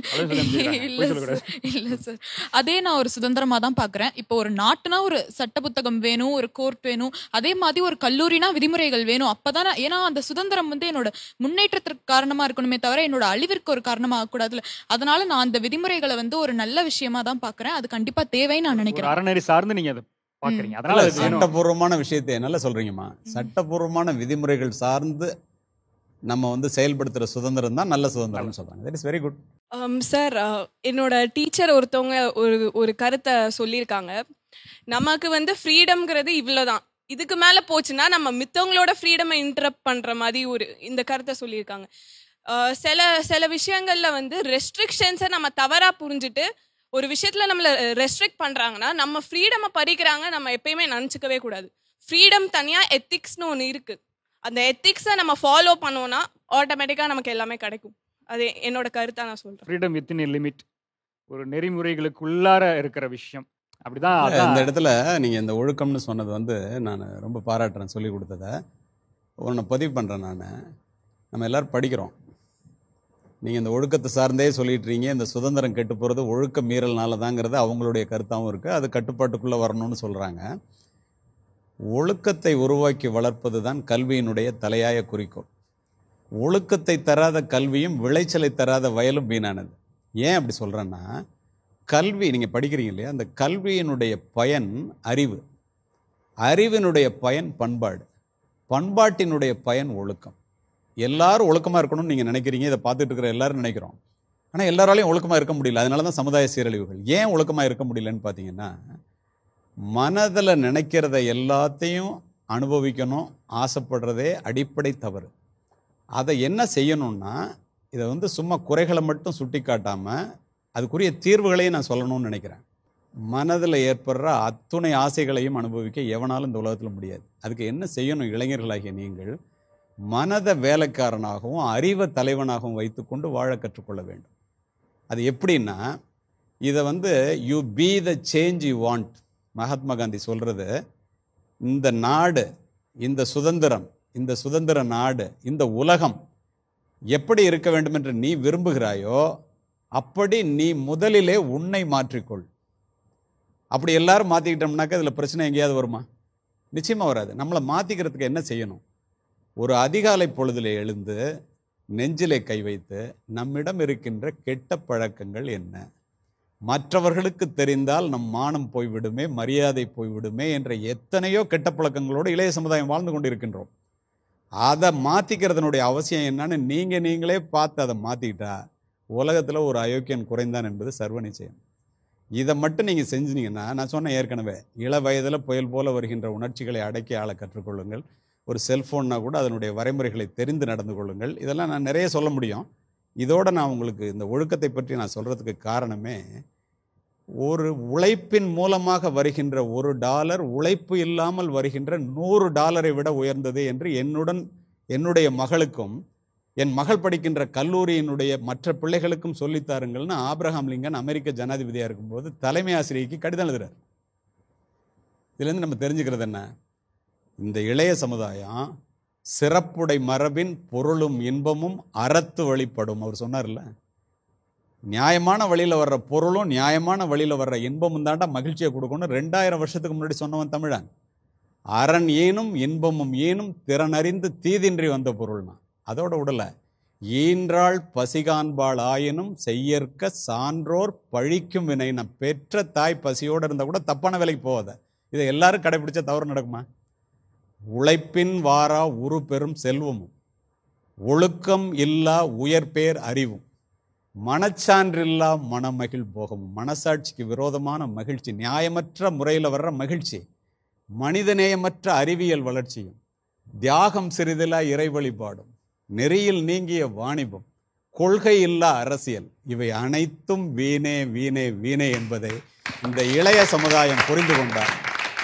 இல்ல இல்ல சார் அதே நான் ஒரு சுதந்திரமா தான் பாக்குறேன். இப்போ ஒரு நாட்டுனா ஒரு சட்ட புத்தகம் வேணும், ஒரு கோர்ட் வேணும், அதே மாதிரி ஒரு கல்லூரினா விதிமுறைகள் வேணும். அப்பதான், ஏன்னா அந்த சுதந்திரம் வந்து என்னோட முன்னேற்றத்திற்கு காரணமா இருக்கணுமே தவிர என்னோட அழிவிற்கு ஒரு காரணமா ஆகக்கூடாதுல. அதனால நான் அந்த விதிமுறைகளை வந்து ஒரு நல்ல விஷயமா தான் பாக்குறேன். அது கண்டிப்பா தேவைன்னு நான் நினைக்கிறேன். அறநெறி சார்ந்து நீங்க அதை பாக்குறீங்க. அதனால சட்டபூர்வமான விஷயத்தை நல்லா சொல்றீங்கம்மா. சட்டபூர்வமான விதிமுறைகள் சார்ந்து நம்ம வந்து செயல்படுத்துற சுதந்திரம் தான் நல்ல சுதந்திரம்னு சொல்றாங்க. That is very good. Sir, என்னோட டீச்சர் ஒருத்தவங்க ஒரு ஒரு கருத்தை சொல்லியிருக்காங்க. நமக்கு வந்து ஃப்ரீடம்ங்கிறது இவ்வளோதான், இதுக்கு மேலே போச்சுன்னா நம்ம மித்தவங்களோட ஃப்ரீடமை இன்டரப்ட் பண்ணுற மாதிரி ஒரு இந்த கருத்தை சொல்லியிருக்காங்க. சில சில விஷயங்களில் வந்து ரெஸ்ட்ரிக்ஷன்ஸை நம்ம தவறாக புரிஞ்சுட்டு ஒரு விஷயத்தில் நம்மளை ரெஸ்ட்ரிக்ட் பண்ணுறாங்கன்னா நம்ம ஃப்ரீடமை பறிக்கிறாங்க நம்ம எப்பயுமே நினச்சிக்கவே கூடாது. ஃப்ரீடம் தனியாக எத்திக்ஸ்னு ஒன்று இருக்குது. அந்த எத்திக்ஸை நம்ம ஃபாலோ பண்ணோன்னா ஆட்டோமேட்டிக்காக நமக்கு எல்லாமே கிடைக்கும். அது என்னோட கருத்தாக நான் சொல்கிறேன். ஃப்ரீடம் வித்தின் எ லிமிட், ஒரு நெறிமுறைகளுக்குள்ளார இருக்கிற விஷயம். அப்படிதான் இந்த இடத்துல நீங்கள் இந்த ஒழுக்கம்னு சொன்னது வந்து நான் ரொம்ப பாராட்டுறேன், சொல்லி கொடுத்ததை ஒன்று பதிவு பண்ணுறேன். நான் நம்ம எல்லோரும் படிக்கிறோம். நீங்கள் இந்த ஒழுக்கத்தை சார்ந்தே சொல்லிட்டுறீங்க. இந்த சுதந்திரம் கெட்டு போகிறது ஒழுக்க மீறல்னால தாங்கிறது அவங்களுடைய கருத்தாகவும் இருக்குது. அது கட்டுப்பாட்டுக்குள்ளே வரணும்னு சொல்கிறாங்க. ஒழுக்கத்தை உருவாக்கி வளர்ப்பது தான் கல்வியினுடைய தலையாய குறிக்கோள். ஒழுக்கத்தை தராத கல்வியும் விளைச்சலை தராத வயலும் வீணானது. ஏன் அப்படி சொல்கிறேன்னா, கல்வி நீங்கள் படிக்கிறீங்க இல்லையா, அந்த கல்வியினுடைய பயன் அறிவு, அறிவினுடைய பயன் பண்பாடு, பண்பாட்டினுடைய பயன் ஒழுக்கம். எல்லாரும் ஒழுக்கமாக இருக்கணும்னு நீங்கள் நினைக்கிறீங்க, இதை பார்த்துட்டு இருக்கிற எல்லாரும் நினைக்கிறோம். ஆனால் எல்லாராலையும் ஒழுக்கமாக இருக்க முடியல. அதனால தான் சமுதாய சீரழிவுகள். ஏன் ஒழுக்கமாக இருக்க முடியலன்னு பார்த்தீங்கன்னா, மனதில் நினைக்கிறத எல்லாத்தையும் அனுபவிக்கணும் ஆசைப்படுறதே அடிப்படை தவறு. அதை என்ன செய்யணும்னா, இதை வந்து சும்மா குறைகளை மட்டும் சுட்டி காட்டாமல் அதுக்குரிய தீர்வுகளையும் நான் சொல்லணும்னு நினைக்கிறேன். மனதில் ஏற்படுற அத்துணை ஆசைகளையும் அனுபவிக்க எவனாலும் இந்த உலகத்தில் முடியாது. அதுக்கு என்ன செய்யணும்? இளைஞர்களாகிய நீங்கள் மனதை வேலைக்காரனாகவும் அறிவை தலைவனாகவும் வைத்துக்கொண்டு வாழ கற்றுக்கொள்ள வேண்டும். அது எப்படின்னா, இதை வந்து you be the change you want. Mahatma Gandhi சொல்கிறது, இந்த நாடு, இந்த சுதந்திரம், இந்த சுதந்திர நாடு, இந்த உலகம் எப்படி இருக்க வேண்டும் என்று நீ விரும்புகிறாயோ அப்படி நீ முதலிலே உன்னை மாற்றிக்கொள். அப்படி எல்லாரும் மாற்றிக்கிட்டோம்னாக்கா இதில் பிரச்சனை எங்கேயாவது வருமா? நிச்சயமாக வராது. நம்மளை மாற்றிக்கிறதுக்கு என்ன செய்யணும்? ஒரு அதிகாலை பொழுதிலே எழுந்து நெஞ்சிலே கை வைத்து நம்மிடம் இருக்கின்ற கெட்ட பழக்கங்கள் என்ன, மற்றவர்களுக்கு தெரிந்தால் நம் மானம் போய்விடுமே, மரியாதை போய்விடுமே என்ற எத்தனையோ கெட்ட பழக்கங்களோடு இளைய சமுதாயம் வாழ்ந்து கொண்டு இருக்கின்றோம். அதை மாற்றிக்கிறதுனுடைய அவசியம் என்னன்னு நீங்கள் நீங்களே பார்த்து அதை மாற்றிக்கிட்டா உலகத்தில் ஒரு அயோக்கியன் குறைந்தான் என்பது சர்வ நிச்சயம். இதை மட்டும் நீங்கள் செஞ்சீங்கன்னா, நான் சொன்னேன் ஏற்கனவே, இள வயதில் புயல் போல வருகின்ற உணர்ச்சிகளை அடக்கி ஆள கற்றுக்கொள்ளுங்கள். ஒரு செல்ஃபோன்னா கூட அதனுடைய வரைமுறைகளை தெரிந்து நடந்து கொள்ளுங்கள். இதெல்லாம் நான் நிறைய சொல்ல முடியும். இதோடு நான் உங்களுக்கு இந்த ஒழுக்கத்தை பற்றி நான் சொல்கிறதுக்கு காரணமே, ஒரு உழைப்பின் மூலமாக வருகின்ற ஒரு டாலர் உழைப்பு இல்லாமல் வருகின்ற நூறு டாலரை விட உயர்ந்தது என்று என்னுடன் என்னுடைய மகளுக்கும் என் மகள் படிக்கின்ற கல்லூரியினுடைய மற்ற பிள்ளைகளுக்கும் சொல்லித்தாருங்கள்னு ஆப்ரஹாம் லிங்கன் அமெரிக்க ஜனாதிபதியாக இருக்கும்போது தலைமை ஆசிரியைக்கு கடிதம் எழுதுறார். இதுலேருந்து நம்ம தெரிஞ்சுக்கிறது என்ன? இந்த இளைய சமுதாயம் சிறப்புடை மரபின் பொருளும் இன்பமும் அறத்து வழிபடும். அவர் சொன்னார்ல, நியாயமான வழியில் வர்ற பொருளும் நியாயமான வழியில் வர்ற இன்பமும் தாண்டா மகிழ்ச்சியை கொடுக்கணும். ரெண்டாயிரம் வருஷத்துக்கு முன்னாடி சொன்னவன் தமிழன். அரண் ஏனும் இன்பமும் ஏனும் திறனறிந்து தீதின்றி வந்த பொருள்னா அதோட உடலை ஈன்றாள் பசிகான்பாள் ஆயினும் செய்யற்க சான்றோர் பழிக்கும் வினை. நான் பெற்ற தாய் பசியோடு இருந்தால் கூட தப்பான வேலைக்கு போகாத. இதை எல்லாரும் கடைபிடிச்சா தவறு நடக்குமா? உழைப்பின் வாரா உரு பெரும் செல்வமும் ஒழுக்கம் இல்லா உயர்பேர் அறிவும் மனச்சான்றில்லா மனமகிழ் போகமும். மனசாட்சிக்கு விரோதமான மகிழ்ச்சி, நியாயமற்ற முறையில் வர்ற மகிழ்ச்சி, மனிதநேயமற்ற அறிவியல் வளர்ச்சியும், தியாகம் சிறிதிலா இறை வழிபாடும், நெறியில் நீங்கிய வாணிபம், கொள்கை இல்லா அரசியல், இவை அனைத்தும் வீணே வீணே வீணே என்பதை இந்த இளைய சமுதாயம் புரிந்து கொண்டார்.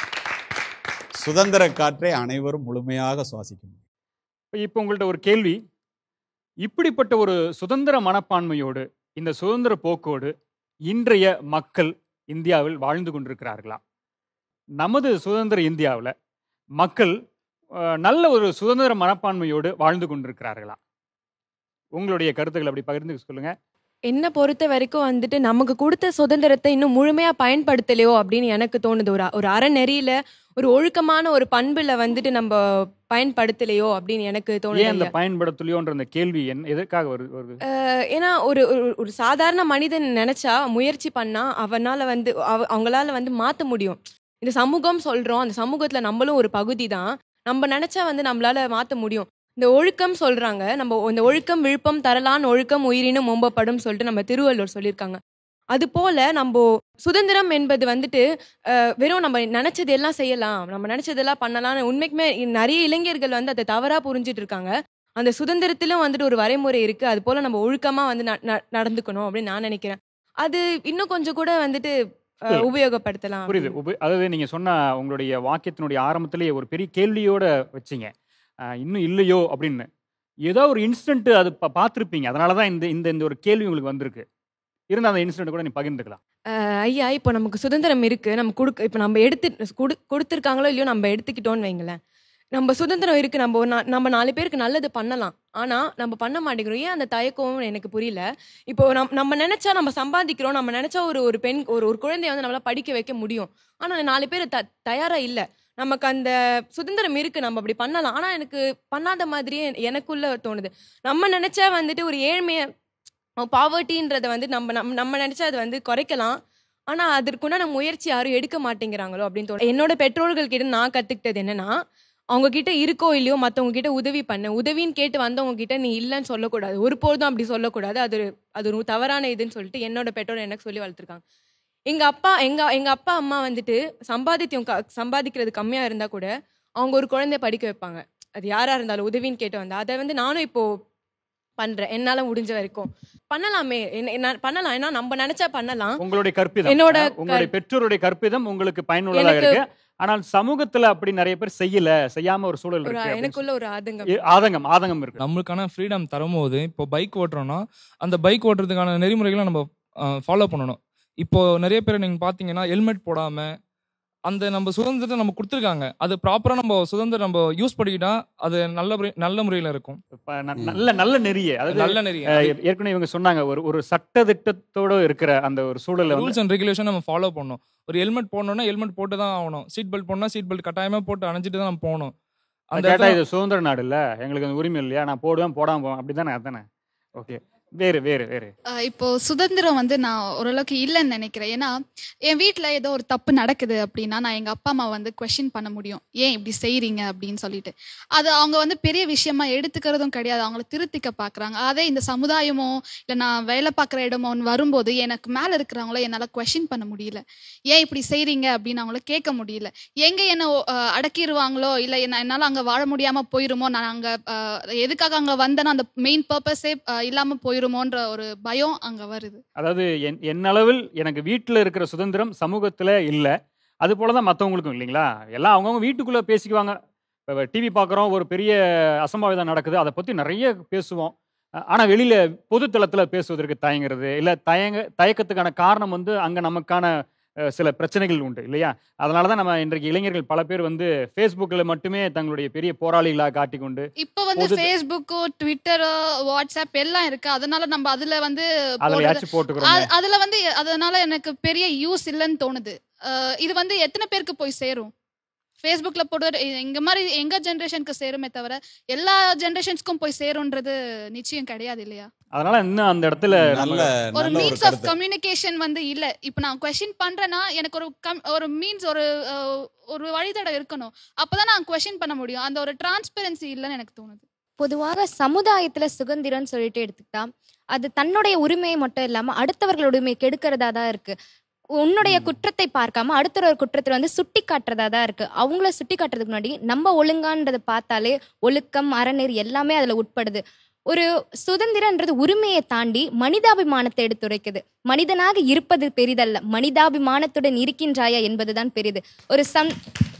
சுதந்திர காற்றை அனைவரும் முழுமையாக சுவாசிக்கும். இப்போ உங்கள்ட்ட ஒரு கேள்வி. இப்படிப்பட்ட ஒரு சுதந்திர மனப்பான்மையோடு, இந்த சுதந்திர போக்கோடு இன்றைய மக்கள் இந்தியாவில் வாழ்ந்து கொண்டிருக்கிறார்களா? நமது சுதந்திர இந்தியாவில் மக்கள் நல்ல ஒரு சுதந்திர மனப்பான்மையோடு வாழ்ந்து கொண்டிருக்கிறார்களா? உங்களுடைய கருத்துக்களை அப்படி பகிர்ந்து சொல்லுங்க. என்ன பொறுத்த வரைக்கும் வந்துட்டு நமக்கு கொடுத்த சுதந்திரத்தை இன்னும் முழுமையா பயன்படுத்தலையோ அப்படின்னு எனக்கு தோணுது. ஒரு ஒரு அறநெறியில ஒரு ஒழுக்கமான ஒரு பண்புல வந்துட்டு நம்ம பயன்படுத்தலையோ அப்படின்னு எனக்கு தோணுது. பயன்படுத்தலையோன்ற அந்த கேள்வி என்ன எதற்காக வருது? ஏன்னா ஒரு ஒரு சாதாரண மனிதன் நினைச்சா, முயற்சி பண்ணா அவனால வந்து அவங்களால வந்து மாத்த முடியும். இந்த சமூகம் சொல்றோம், அந்த சமூகத்துல நம்மளும் ஒரு பகுதி தான். நம்ம நினைச்சா வந்து நம்மளால மாத்த முடியும். இந்த ஒழுக்கம் சொல்றாங்க, நம்ம இந்த ஒழுக்கம் விழுப்பம் தரலான் ஒழுக்கம் உயிரினும் ஓம்பப்படும் சொல்லிட்டு நம்ம திருவள்ளுவர் சொல்லியிருக்காங்க. அது போல நம்ம சுதந்திரம் என்பது வந்துட்டு வெறும் நம்ம நினைச்சது எல்லாம் செய்யலாம், நம்ம நினைச்சதெல்லாம் பண்ணலாம்னு உண்மைக்குமே நிறைய இளைஞர்கள் வந்து அதை தவறா புரிஞ்சிட்டு இருக்காங்க. அந்த சுதந்திரத்திலும் வந்துட்டு ஒரு வரைமுறை இருக்கு. அது போல நம்ம ஒழுக்கமா வந்து நடந்துக்கணும் அப்படின்னு நான் நினைக்கிறேன். அது இன்னும் கொஞ்சம் கூட வந்துட்டு உபயோகப்படுத்தலாம். புரியுது. அதாவது நீங்க சொன்ன உங்களுடைய வாக்கியத்தினுடைய ஆரம்பத்திலேயே ஒரு பெரிய கேள்வியோட வச்சிங்க, இன்னும் இல்லையோ அப்படின்னு. ஏதோ ஒரு இன்சிடென்ட் அது பார்த்துருப்பீங்க, அதனால தான் இந்த இந்த இந்த ஒரு கேள்வி உங்களுக்கு வந்திருக்கு. இருந்தால் அந்த இன்சிடென்ட் கூட நீ பகிர்ந்துக்கலாம். ஐயா, இப்போ நமக்கு சுதந்திரம் இருக்கு, நம்ம கொடுக்க இப்போ நம்ம எடுத்து கொடு கொடுத்துருக்காங்களோ இல்லையோ நம்ம எடுத்துக்கிட்டோன்னு வைங்களேன், நம்ம சுதந்திரம் இருக்கு, நம்ம நம்ம நாலு பேருக்கு நல்லது பண்ணலாம். ஆனால் நம்ம பண்ண மாட்டேங்கிறோம். ஏன் அந்த தயக்கம் எனக்கு புரியல. இப்போ நம் நம்ம நினைச்சா நம்ம சம்பாதிக்கிறோம், நம்ம நினைச்சா ஒரு ஒரு பெண் ஒரு ஒரு குழந்தைய வந்து நம்மளால படிக்க வைக்க முடியும். ஆனால் நாலு பேர் த தயாரா இல்லை. நமக்கு அந்த சுதந்திரம் இருக்கு, நம்ம அப்படி பண்ணலாம். ஆனா எனக்கு பண்ணாத மாதிரியே எனக்குள்ள தோணுது. நம்ம நினைச்சா வந்துட்டு ஒரு ஏழ்மைய பாவர்ட்டின்றத வந்து நம்ம நம்ம நம்ம நினைச்சா அது வந்து குறைக்கலாம். ஆனா அதற்குண்டான முயற்சி யாரும் எடுக்க மாட்டேங்கிறாங்களோ அப்படின்னு தோணும். என்னோட பெற்றோர்கள் கிட்ட நான் கத்துக்கிட்டது என்னன்னா, அவங்க கிட்ட இருக்கோ இல்லையோ மற்றவங்க கிட்ட உதவி பண்ண, உதவின்னு கேட்டு வந்தவங்க கிட்ட நீ இல்லைன்னு சொல்லக்கூடாது, ஒருபோதும் அப்படி சொல்லக்கூடாது, அது அது ஒரு தவறான இதுன்னு சொல்லிட்டு என்னோட பெற்றோர் எனக்கு சொல்லி வளர்த்துருக்காங்க. எங்க அப்பா எங்க எங்க அப்பா அம்மா வந்துட்டு சம்பாதித்தியம் க சம்பாதிக்கிறது கம்மியா இருந்தா கூட அவங்க ஒரு குழந்தைய படிக்க வைப்பாங்க. அது யாரா இருந்தாலும் உதவின்னு கேட்டு வந்தா அதை வந்து நானும் இப்போ பண்றேன், என்னால முடிஞ்ச வரைக்கும் பண்ணலாமே. என்ன- என்ன பண்ணலாம், ஏன்னா நம்ம நினைச்சா பண்ணலாம். உங்களுடைய கற்பிதம், என்னோட அஹ், உங்களுடைய கற்- பெற்றோருடைய கற்பிதம் உங்களுக்கு பயனுள்ளதாக எனக்கு இருக்கு. ஆனால் சமூகத்துல அப்படி நிறைய பேர் செய்யல, செய்யாம ஒரு சூழல் ஒரு இருக்கு அப்படின்னு எனக்குள்ள ஒரு ஆதங்கம். சொல்லி- ஆதங்கம் ஆதங்கம் இருக்கு. நம்மளுக்கான ஃப்ரீடம் தரும்போது இப்போ பைக் ஓட்டுறோம்னா அந்த பைக் ஓட்டுறதுக்கான நெறிமுறைகளை நம்ம ஃபாலோ பண்ணணும். இப்போ நிறைய பேர் நீங்கள் பார்த்தீங்கன்னா ஹெல்மெட் போடாமல் அந்த நம்ம சுதந்திரத்தை நம்ம கொடுத்துருக்காங்க, அது ப்ராப்பராக நம்ம சுதந்திரம் நம்ம யூஸ் பண்ணிக்கிட்டா அது நல்ல முறை நல்ல முறையில் இருக்கும். இப்ப ந- நல்ல நல்ல நெறிய, அதாவது நல்ல நெறிய. அஹ், ஏற்கனவே இவங்க சொன்னாங்க ஒரு ஒரு சட்ட திட்டத்தோட இருக்கிற அந்த ஒரு சூழலை வந்து ரூல்ஸ் அண்ட் ரெகுலேஷன் நம்ம ஃபாலோ பண்ணணும். ஒரு ஹெல்மெட் போடணும்னா ஹெல்மெட் போட்டு தான் ஆகணும். சீட் பெல்ட் போடணும்னா சீட் பெல்ட் கட்டாயமாக போட்டு அணைஞ்சிட்டு தான் நம்ம போகணும். அந்த கேட்டா இடத்துல- இது சுதந்திர நாடு இல்ல, எங்களுக்கு அந்த உரிமை இல்லையா, நான் போடுவேன் போடாம போவேன் அப்படிதானே? அதானே? ஓகே, வேறு வேறு வேறு அஹ் இப்போ சுதந்திரம் வந்து நான் ஓரளவுக்கு இல்லைன்னு நினைக்கிறேன். ஏன்னா என் வீட்டில் ஏதோ ஒரு தப்பு நடக்குது அப்படின்னா நான் எங்கள் அப்பா அம்மா வந்து கொஷின் பண்ண முடியும், ஏன் இப்படி செய்கிறீங்க அப்படின்னு சொல்லிட்டு. அது அவங்க வந்து பெரிய விஷயமா எடுத்துக்கிறதும் கிடையாது, அவங்கள திருத்திக்க பார்க்குறாங்க. அதே இந்த சமுதாயமோ இல்லை நான் வேலை பார்க்குற இடமோன்னு வரும்போது எனக்கு மேலே இருக்கிறவங்கள என்னால் கொஷின் பண்ண முடியல, ஏன் இப்படி செய்கிறீங்க அப்படின்னு அவங்கள கேட்க முடியல. எங்கே என்னை அஹ், அடக்கிடுவாங்களோ இல்லை என்ன என்னால் அங்கே வாழ முடியாமல் போயிருமோ, நான் அங்கே எதுக்காக அங்கே வந்தேனோ அந்த மெயின் பர்பஸே இல்லாமல் போயிருமோன்ற ஒரு பயம் அங்கே வருது. அதாவது என் என்னளவில் எனக்கு வீட்டில் இருக்கிற சுதந்திரம் சமூகத்தில் இல்லை, அது போல தான் மற்றவங்களுக்கும் இல்லைங்களா? எல்லாம் அவங்கவுங்க வீட்டுக்குள்ளே பேசிக்குவாங்க. இப்போ டிவி பார்க்குறோம், ஒரு பெரிய அசம்பாவிதம் நடக்குது, அதை பற்றி நிறைய பேசுவோம். ஆனால் வெளியில் பொதுத்தளத்தில் பேசுவதற்கு தயங்குறது இல்லை, தயங்க தயக்கத்துக்கான காரணம் வந்து அங்கே நமக்கான அஹ், சில பிரச்சனைகள் உண்டு இல்லையா? அதனால தான் நம்ம இன்றைக்கு இளைஞர்கள் பல பேர் வந்து ஃபேஸ்புக்கில் மட்டுமே தங்களுடைய பெரிய போராளிகளாக காட்டிக்கொண்டு இப்போ வந்து பொது ஃபேஸ்புக்கு ட்விட்டரு வாட்ஸ்அப் எல்லாம் இருக்கு, அதனால நம்ம அதுல வந்து அதில் போடுறது- யாச்சும் போட்டுக்கிறோம். அ- அதுல வந்து அதனால எனக்கு பெரிய யூஸ் இல்லைன்னு தோணுது. அஹ் இது வந்து எத்தனை பேருக்கு போய் சேரும்? ஃபேஸ்புக்ல போடுற எங்க மாதிரி எங்க ஜென்ரேஷனுக்கு சேருமே தவிர எல்லா ஜென்ரேஷன்ஸ்க்கும் போய் சேரும்ன்றது நிச்சயம் கிடையாது இல்லையா? அதனால இன்னும் அந்த இடத்துல நல்ல நம்ம- ஒரு நல்ல ஒரு மீன்ஸ் ஆஃப் கருத்து. கம்யூனிகேஷன் வந்து இல்ல. இப்போ நான் கொஸ்டின் பண்றேன்னா எனக்கு ஒரு கம் ஒரு மீன்ஸ் ஒரு அஹ், ஒரு வழித்தடம் இருக்கணும், அப்பதான் நான் கொஸ்டின் பண்ண முடியும். அந்த ஒரு டிரான்ஸ்பெரன்சி இல்லைன்னு எனக்கு தோணுது. பொதுவாக சமுதாயத்துல சுதந்திரம்னு சொல்லிட்டு எடுத்துக்கிட்டா அது தன்னுடைய உரிமையை மட்டும் இல்லாம அடுத்தவர்களோட உரிமையை கெடுக்கிறதா தான் இருக்கு. உன்னுடைய குற்றத்தை பார்க்காம அடுத்த ஒரு குற்றத்தை வந்து சுட்டி காட்டுறதா தான் இருக்கு. அவங்கள சுட்டி காட்டுறதுக்கு முன்னாடி நம்ம ஒழுங்கான்றதை பார்த்தாலே ஒழுக்கம் அறநெறி எல்லாமே அதுல உட்படுது. ஒரு சுதந்திரன்றது உரிமையை தாண்டி மனிதாபிமானத்தை எடுத்துரைக்குது. மனிதனாக இருப்பது பெரிதல்ல, மனிதாபிமானத்துடன் இருக்கின்றாயா என்பதுதான் பெரிது. ஒரு சம்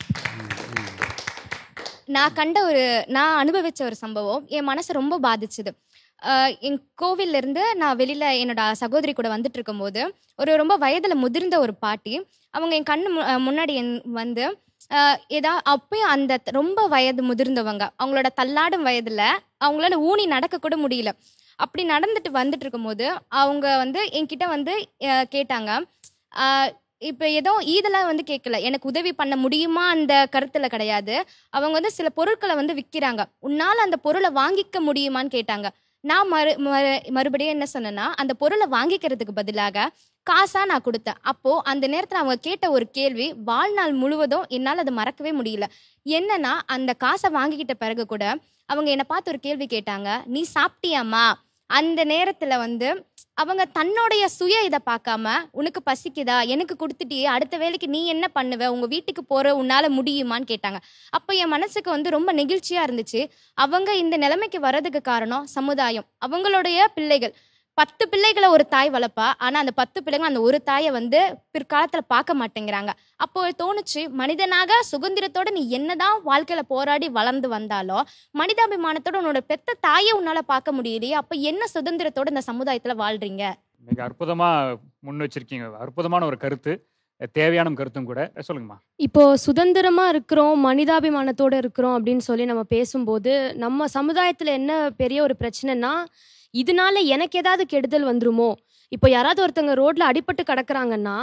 நான் கண்ட ஒரு நான் அனுபவிச்ச ஒரு சம்பவம் என் மனசை ரொம்ப பாதிச்சுது. ஆஹ் என் கோவில்ல இருந்து நான் வெளியில என்னோட சகோதரி கூட வந்துட்டு இருக்கும்போது ஒரு ரொம்ப வயதுல முதிர்ந்த ஒரு பாட்டி அவங்க என் கண்ணு மு- அஹ் முன்னாடி என் வந்து ஆஹ் ஏதா அப்பயும் அந்த த- ரொம்ப வயது முதிர்ந்தவங்க அவங்களோட தள்ளாடும் வயதுல அவங்களால ஊனி நடக்க கூட முடியல. அப்படி நடந்துட்டு வந்துட்டு இருக்கும்போது அவங்க வந்து என்கிட்ட வந்து அஹ் கேட்டாங்க. ஆஹ் இப்போ ஏதோ இதெல்லாம் வந்து கேட்கல, எனக்கு உதவி பண்ண முடியுமா அந்த கருத்துல கிடையாது. அவங்க வந்து சில பொருட்களை வந்து விற்கிறாங்க, உன்னால அந்த பொருளை வாங்கிக்க முடியுமான்னு கேட்டாங்க. நான் மறு மறு- மறுபடியும் என்ன சொன்னேன்னா அந்த பொருளை வாங்கிக்கிறதுக்கு பதிலாக காசா நான் கொடுத்தேன். அப்போ அந்த நேரத்துல அவங்க கேட்ட ஒரு கேள்வி வாழ்நாள் முழுவதும் என்னால் அதை மறக்கவே முடியல. என்னன்னா அந்த காசை வாங்கிக்கிட்ட பிறகு கூட அவங்க என்னை பார்த்து ஒரு கேள்வி கேட்டாங்க, நீ சாப்பிட்டியாம்மா? அந்த நேரத்துல வந்து அவங்க தன்னுடைய சுய இதை பார்க்காம உனக்கு பசிக்குதா, எனக்கு கொடுத்துட்டியே, அடுத்த வேலைக்கு நீ என்ன பண்ணுவ, உங்க வீட்டுக்கு போற உன்னால முடியுமான்னு கேட்டாங்க. அப்போ என் மனசுக்கு வந்து ரொம்ப நெகிழ்ச்சியா இருந்துச்சு. அவங்க இந்த நிலைமைக்கு வர்றதுக்கு காரணம் சமுதாயம், அவங்களுடைய பிள்ளைகள். பத்து பிள்ளைகளை ஒரு தாய் வளர்ப்பா, ஆனா அந்த பத்து பிள்ளைங்க அந்த ஒரு தாயை வந்து பிற்காலத்துல பார்க்க மாட்டேங்கிறாங்க. அப்போ தோணுச்சு, மனிதனாக சுதந்திரத்தோட நீ என்னதான் வாழ்க்கையில போராடி வளர்ந்து வந்தாலும் மனிதாபிமானத்தோட உன்னோட பெத்த தாயை உன்னால பார்க்க முடியலையே, அப்ப என்ன சுதந்திரத்தோட இந்த சமுதாயத்துல வாழ்றீங்க? மிக அற்புதமா முன் வச்சிருக்கீங்க, அற்புதமான ஒரு கருத்து, தேவையான கருத்தும் கூட. சொல்லுங்கம்மா. இப்போ சுதந்திரமா இருக்கிறோம், மனிதாபிமானத்தோட இருக்கிறோம் அப்படின்னு சொல்லி நம்ம பேசும்போது நம்ம சமுதாயத்துல என்ன பெரிய ஒரு பிரச்சனைனா, இதனால எனக்கு ஏதாவது கெடுதல் வந்துருமோ. இப்போ யாராவது ஒருத்தவங்க ரோட்ல அடிபட்டு கிடக்குறாங்கன்னா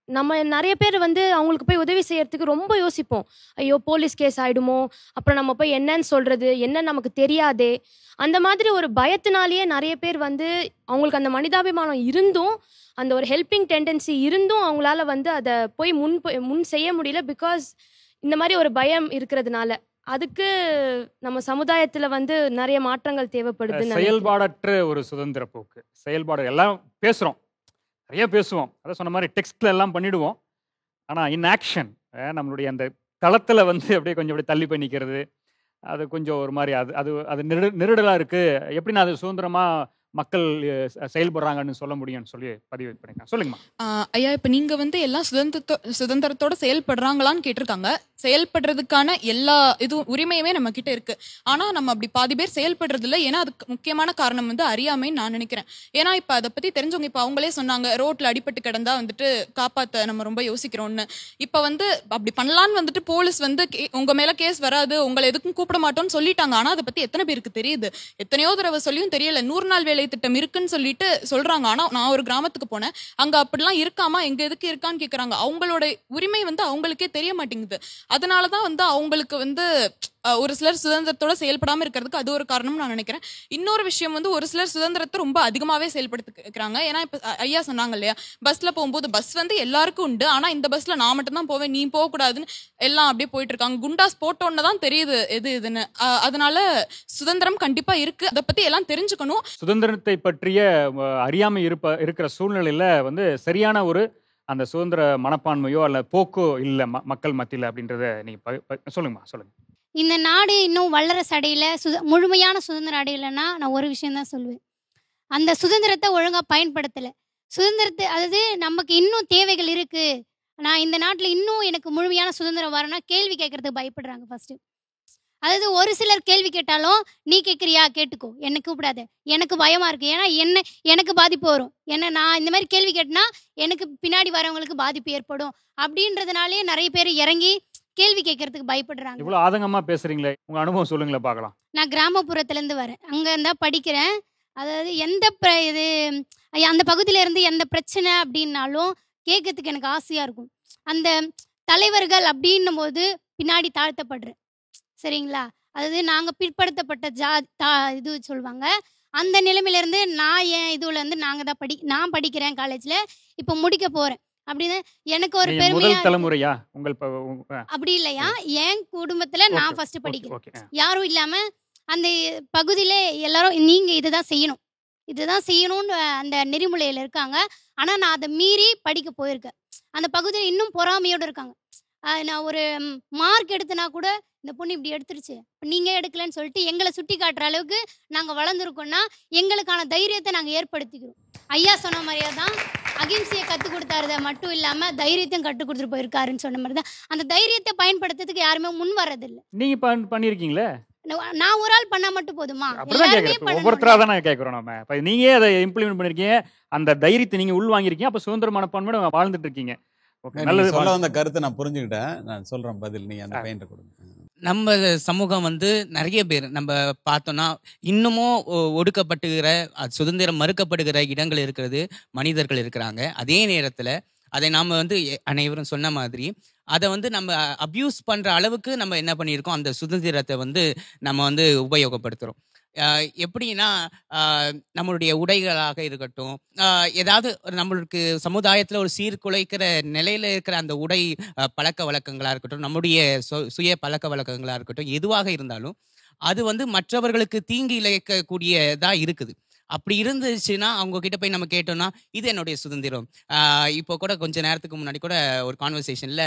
நம்ம நிறைய பேர் வந்து அவங்களுக்கு போய் உதவி செய்யறதுக்கு ரொம்ப யோசிப்போம். ஐயோ போலீஸ் கேஸ் ஆயிடுமோ, அப்புறம் நம்ம போய் என்னன்னு சொல்றது, என்ன நமக்கு தெரியாதே, அந்த மாதிரி ஒரு பயத்தினாலேயே நிறைய பேர் வந்து அவங்களுக்கு அந்த மனிதாபிமானம் இருந்தும் அந்த ஒரு ஹெல்பிங் டெண்டன்சி இருந்தும் அவங்களால வந்து அதை போய் முன் போய் முன் செய்ய முடியல. பிகாஸ் இந்த மாதிரி ஒரு பயம் இருக்கிறதுனால. அதுக்கு நம்ம சமுதாயத்துல வந்து நிறைய மாற்றங்கள் தேவைப்படுதுன்னு நினைக்கிறேன். செயல்பாடற்ற ஒரு சுதந்திர போக்கு, செயல்பாடு எல்லாம் பேசுகிறோம், நிறைய பேசுவோம், அதை சொன்ன மாதிரி டெக்ஸ்ட்ல எல்லாம் பண்ணிடுவோம். ஆனால் இன் ஆக்ஷன் நம்மளுடைய அந்த தளத்தில் வந்து அப்படியே கொஞ்சம் அப்படியே தள்ளி போய் நிற்கிறது, அது கொஞ்சம் ஒரு மாதிரி அது அது அது நெரு நெருடலாக இருக்குது. எப்படி நான் அது சுதந்திரமாக மக்கள் அஹ், செயல்படுறாங்கன்னு சொல்ல முடியும்னு சொல்லி பதிவு பண்ணிக்கலாம். சொல்லுங்கம்மா. ஆஹ் ஐயா, இப்போ நீங்கள் வந்து எல்லாம் சுதந்திரத்தோ சுதந்திரத்தோட செயல்படுறாங்களான்னு கேட்டிருக்காங்க. செயல்படுறதுக்கான எல்லா இது உரிமையுமே நம்ம கிட்ட இருக்கு. ஆனால் நம்ம அப்படி பாதி பேர் செயல்படுறது இல்லை. ஏன்னா அதுக்கு முக்கியமான காரணம் வந்து அறியாமைன்னு நான் நினைக்கிறேன். ஏன்னா இப்போ அதை பற்றி தெரிஞ்சவங்க இப்போ அவங்களே சொன்னாங்க, ரோட்டில் அடிபட்டு கிடந்தா வந்துட்டு காப்பாற்ற நம்ம ரொம்ப யோசிக்கிறோம்னு. இப்போ வந்து அப்படி பண்ணலான்னு வந்துட்டு போலீஸ் வந்து கே- உங்க மேல கேஸ் வராது, உங்களை எதுக்கும் கூப்பிட மாட்டோம்னு சொல்லிட்டாங்க. ஆனால் அதை பற்றி எத்தனை பேருக்கு தெரியுது? எத்தனையோ தடவை சொல்லியும் தெரியல. நூறு நாள் வேலை திட்டம் இருக்குன்னு சொல்லிட்டு சொல்றாங்க. ஆனா நான் ஒரு கிராமத்துக்கு போனேன், அங்க அப்படிலாம் இருக்காமா, எங்க எதுக்கு இருக்கான்னு கேக்குறாங்க. அவங்களோட உரிமை வந்து அவங்களுக்கே தெரிய மாட்டேங்குது. அதனாலதான் வந்து அவங்களுக்கு வந்து அஹ், ஒரு சிலர் சுதந்திரத்தோட செயல்படாம இருக்கிறதுக்கு அது ஒரு காரணம் நான் நினைக்கிறேன். இன்னொரு விஷயம் வந்து ஒரு சிலர் சுதந்திரத்தை ரொம்ப அதிகமாவே செயல்படுத்திக்கிறாங்க. ஏன்னா இப்ப அ- ஐயா சொன்னாங்க இல்லையா, பஸ்ல போகும்போது பஸ் வந்து எல்லாருக்கும் உண்டு, ஆனா இந்த பஸ்ல நான் மட்டும் தான் போவேன், நீ போக கூடாதுன்னு எல்லாம் அப்படியே போயிட்டு இருக்காங்க. குண்டாஸ் போட்டோன்னு தான் தெரியுது எது இதுன்னு. அஹ், அதனால சுதந்திரம் கண்டிப்பா இருக்கு, அதை பத்தி எல்லாம் தெரிஞ்சுக்கணும். சுதந்திரத்தை பற்றிய அஹ், அறியாமை இருப்ப இருக்கிற சூழ்நிலையில் வந்து சரியான ஒரு அந்த சுதந்திர மனப்பான்மையோ அல்ல போக்கோ இல்லை ம மக்கள் மத்தியில் அப்படின்றத நீங்கள் சொல்லுங்கம்மா. சொல்லுங்க. இந்த நாடு இன்னும் வல்லரசு அடையல, சுத முழுமையான சுதந்திரம் அடையலைன்னா நான் ஒரு விஷயம் தான் சொல்லுவேன், அந்த சுதந்திரத்தை ஒழுங்காக பயன்படுத்தலை. சுதந்திரத்தை அதாவது நமக்கு இன்னும் தேவைகள் இருக்குது. நான் இந்த நாட்டில் இன்னும் எனக்கு முழுமையான சுதந்திரம் வரணும்னா கேள்வி கேட்கறதுக்கு பயப்படுறாங்க ஃபஸ்ட்டு. அதாவது ஒரு சிலர் கேள்வி கேட்டாலும் நீ கேட்குறியா கேட்டுக்கோ, என்னை கூப்பிடாத, எனக்கு பயமாக இருக்குது, ஏன்னா என்ன எனக்கு பாதிப்பு வரும், என்ன நான் இந்த மாதிரி கேள்வி கேட்டேன்னா எனக்கு பின்னாடி வரவங்களுக்கு பாதிப்பு ஏற்படும் அப்படின்றதுனாலே நிறைய பேர் இறங்கி கேள்வி கேட்கறதுக்கு பயப்படுறாங்க. இவ்வளோ ஆதங்கமாக பேசுகிறீங்களே, உங்கள் அனுபவம் சொல்லுங்களேன் பார்க்கலாம். நான் கிராமப்புறத்துலேருந்து வரேன், அங்கே இருந்தால் படிக்கிறேன். அதாவது எந்த பிர இது ஐயா, அந்த பகுதியில இருந்து எந்த பிரச்சனை அப்படின்னாலும் கேட்கறதுக்கு எனக்கு ஆசையாக இருக்கும். அந்த தலைவர்கள் அப்படின்னும் போது பின்னாடி தாழ்த்தப்படுறேன், சரிங்களா? அதாவது நாங்கள் பிற்படுத்தப்பட்ட ஜா தா இது சொல்லுவாங்க, அந்த நிலைமையிலேருந்து நான் என் இதுல இருந்து நாங்கள் தான் படி நான் படிக்கிறேன் காலேஜில், இப்போ முடிக்க போகிறேன் அப்படின்னு எனக்கு ஒரு நீங்க பெருமையா முதல் தலைமுறையா உங்கள் ப- உங்க- ஆ, அப்படி இல்லையா, என் குடும்பத்துல நான் ஓகே, ஃபர்ஸ்ட் ஓகே, படிக்கிறேன், ஓகே, ஆ. யாரும் இல்லாம அந்த பகுதியில எல்லாரும் நீங்க இதுதான் செய்யணும் இதுதான் செய்யணும்னு அந்த நெறிமுறையில இருக்காங்க. ஆனா நான் அதை மீறி படிக்க போயிருக்கேன். அந்த பகுதியில் இன்னும் பொறாமையோட இருக்காங்க. ஆஹ் நான் ஒரு மார்க் எடுத்தனா கூட இந்த பொண்ணு இப்படி எடுத்துருச்சு, நீங்க எடுக்கலன்னு சொல்லிட்டு எங்களை சுட்டி காட்டுற அளவுக்கு நாங்க வளர்ந்துருக்கோம்னா எங்களுக்கான தைரியத்தை நாங்க ஏற்படுத்திக்கிறோம். ஐயா சொன்ன மாதிரியே தான் அகிம்சையை கற்றுக் கொடுத்தாருத மட்டும் இல்லாமல் தைரியத்தையும் கற்றுக் கொடுத்துட்டு போயிருக்காருன்னு சொன்ன மாதிரி தான் அந்த தைரியத்தை பயன்படுத்துறதுக்கு யாருமே முன் வர்றதில்லை. நீங்க பண்- பண்ணியிருக்கீங்களே. நான் நான் ஒரு ஆள் பண்ணா மட்டும் போதுமா, அப்படிதான் எல்லாருமே கேட்குறேன், ஒவ்வொருத்தரா தானே கேட்குறோம் நம்ம. இப்போ நீங்க அதை இம்ப்ளிமெண்ட் பண்ணிருக்கீங்க, அந்த தைரியத்தை நீங்க உள் வாங்கியிருக்கீங்க, அப்போ சுதந்திர மனப்பான்மையோட வாழ்ந்துட்டு இருக்கீங்க. ஓகே, நீங்க நல்லது. சொல்ல வந்த கருத்தை நான் புரிஞ்சுக்கிட்டேன். நான் சொல்றேன் பதில், நீங்க அந்த பையன்ட்ட கொடுங்க. நம்ம சமூகம் வந்து நிறைய பேர் நம்ம பார்த்தோம்னா இன்னமும் ஒ- ஒடுக்கப்படுகிற அஹ், சுதந்திரம் மறுக்கப்படுகிற இடங்கள் இருக்கிறது, மனிதர்கள் இருக்கிறாங்க. அதே நேரத்தில் அதை நாம் வந்து எ- அனைவரும் சொன்ன மாதிரி அதை வந்து நம்ம அப்யூஸ் பண்ணுற அளவுக்கு நம்ம என்ன பண்ணியிருக்கோம், அந்த சுதந்திரத்தை வந்து நம்ம வந்து உபயோகப்படுத்துகிறோம். எப்படின்னா ஆஹ், நம்மளுடைய உடைகளாக இருக்கட்டும், ஆஹ், ஏதாவது ஒரு நம்மளுக்கு சமுதாயத்தில் ஒரு சீர்குலைக்கிற நிலையில் இருக்கிற அந்த உடை ஆஹ், பழக்க வழக்கங்களாக இருக்கட்டும், நம்முடைய சு- சுய பழக்க வழக்கங்களாக இருக்கட்டும், எதுவாக இருந்தாலும் அது வந்து மற்றவர்களுக்கு தீங்கு இழைக்கக்கூடியதா இருக்குது. அப்படி இருந்துச்சுன்னா அவங்க கிட்ட போய் நம்ம கேட்டோம்னா இது என்னுடைய சுதந்திரம். ஆஹ் இப்போ கூட கொஞ்ச நேரத்துக்கு முன்னாடி கூட ஒரு கான்வர்சேஷன்ல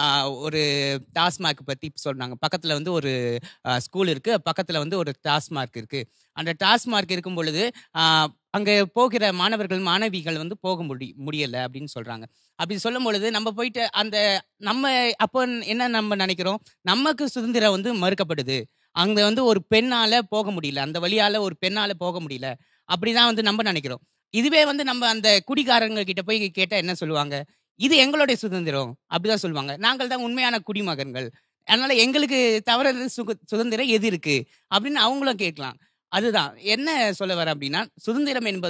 ஒரு டாஸ்மார்க் பத்தி சொன்னாங்க. பக்கத்துல வந்து ஒரு ஸ்கூல் இருக்கு, பக்கத்துல வந்து ஒரு டாஸ்மார்க் இருக்கு. அந்த டாஸ்மார்க் இருக்கும் பொழுது ஆஹ் அங்க போகிற மாணவர்கள் மாணவிகள் வந்து போக முடி முடியல அப்படின்னு சொல்றாங்க. அப்படி சொல்லும் பொழுது நம்ம போயிட்டு அந்த நம்ம அப்போ என்ன நம்ம நினைக்கிறோம், நமக்கு சுதந்திரம் வந்து மறுக்கப்படுது, அங்க வந்து ஒரு பெண்ணால போக முடியல, அந்த வழியால ஒரு பெண்ணால போக முடியல, அப்படிதான் வந்து நம்ம நினைக்கிறோம். இதுவே வந்து நம்ம அந்த குடிகாரங்க கிட்ட போய் கேட்டா என்ன சொல்லுவாங்க, இது எங்களுடைய சுதந்திரம் அப்படிதான் சொல்லுவாங்க, நாங்கள் தான் உண்மையான குடிமகன்கள், அதனால எங்களுக்கு தவற சுக சுதந்திரம் எது இருக்கு அப்படின்னு அவங்களும் கேட்கலாம். அதுதான் என்ன சொல்ல வர அப்படின்னா, சுதந்திரம் என்பது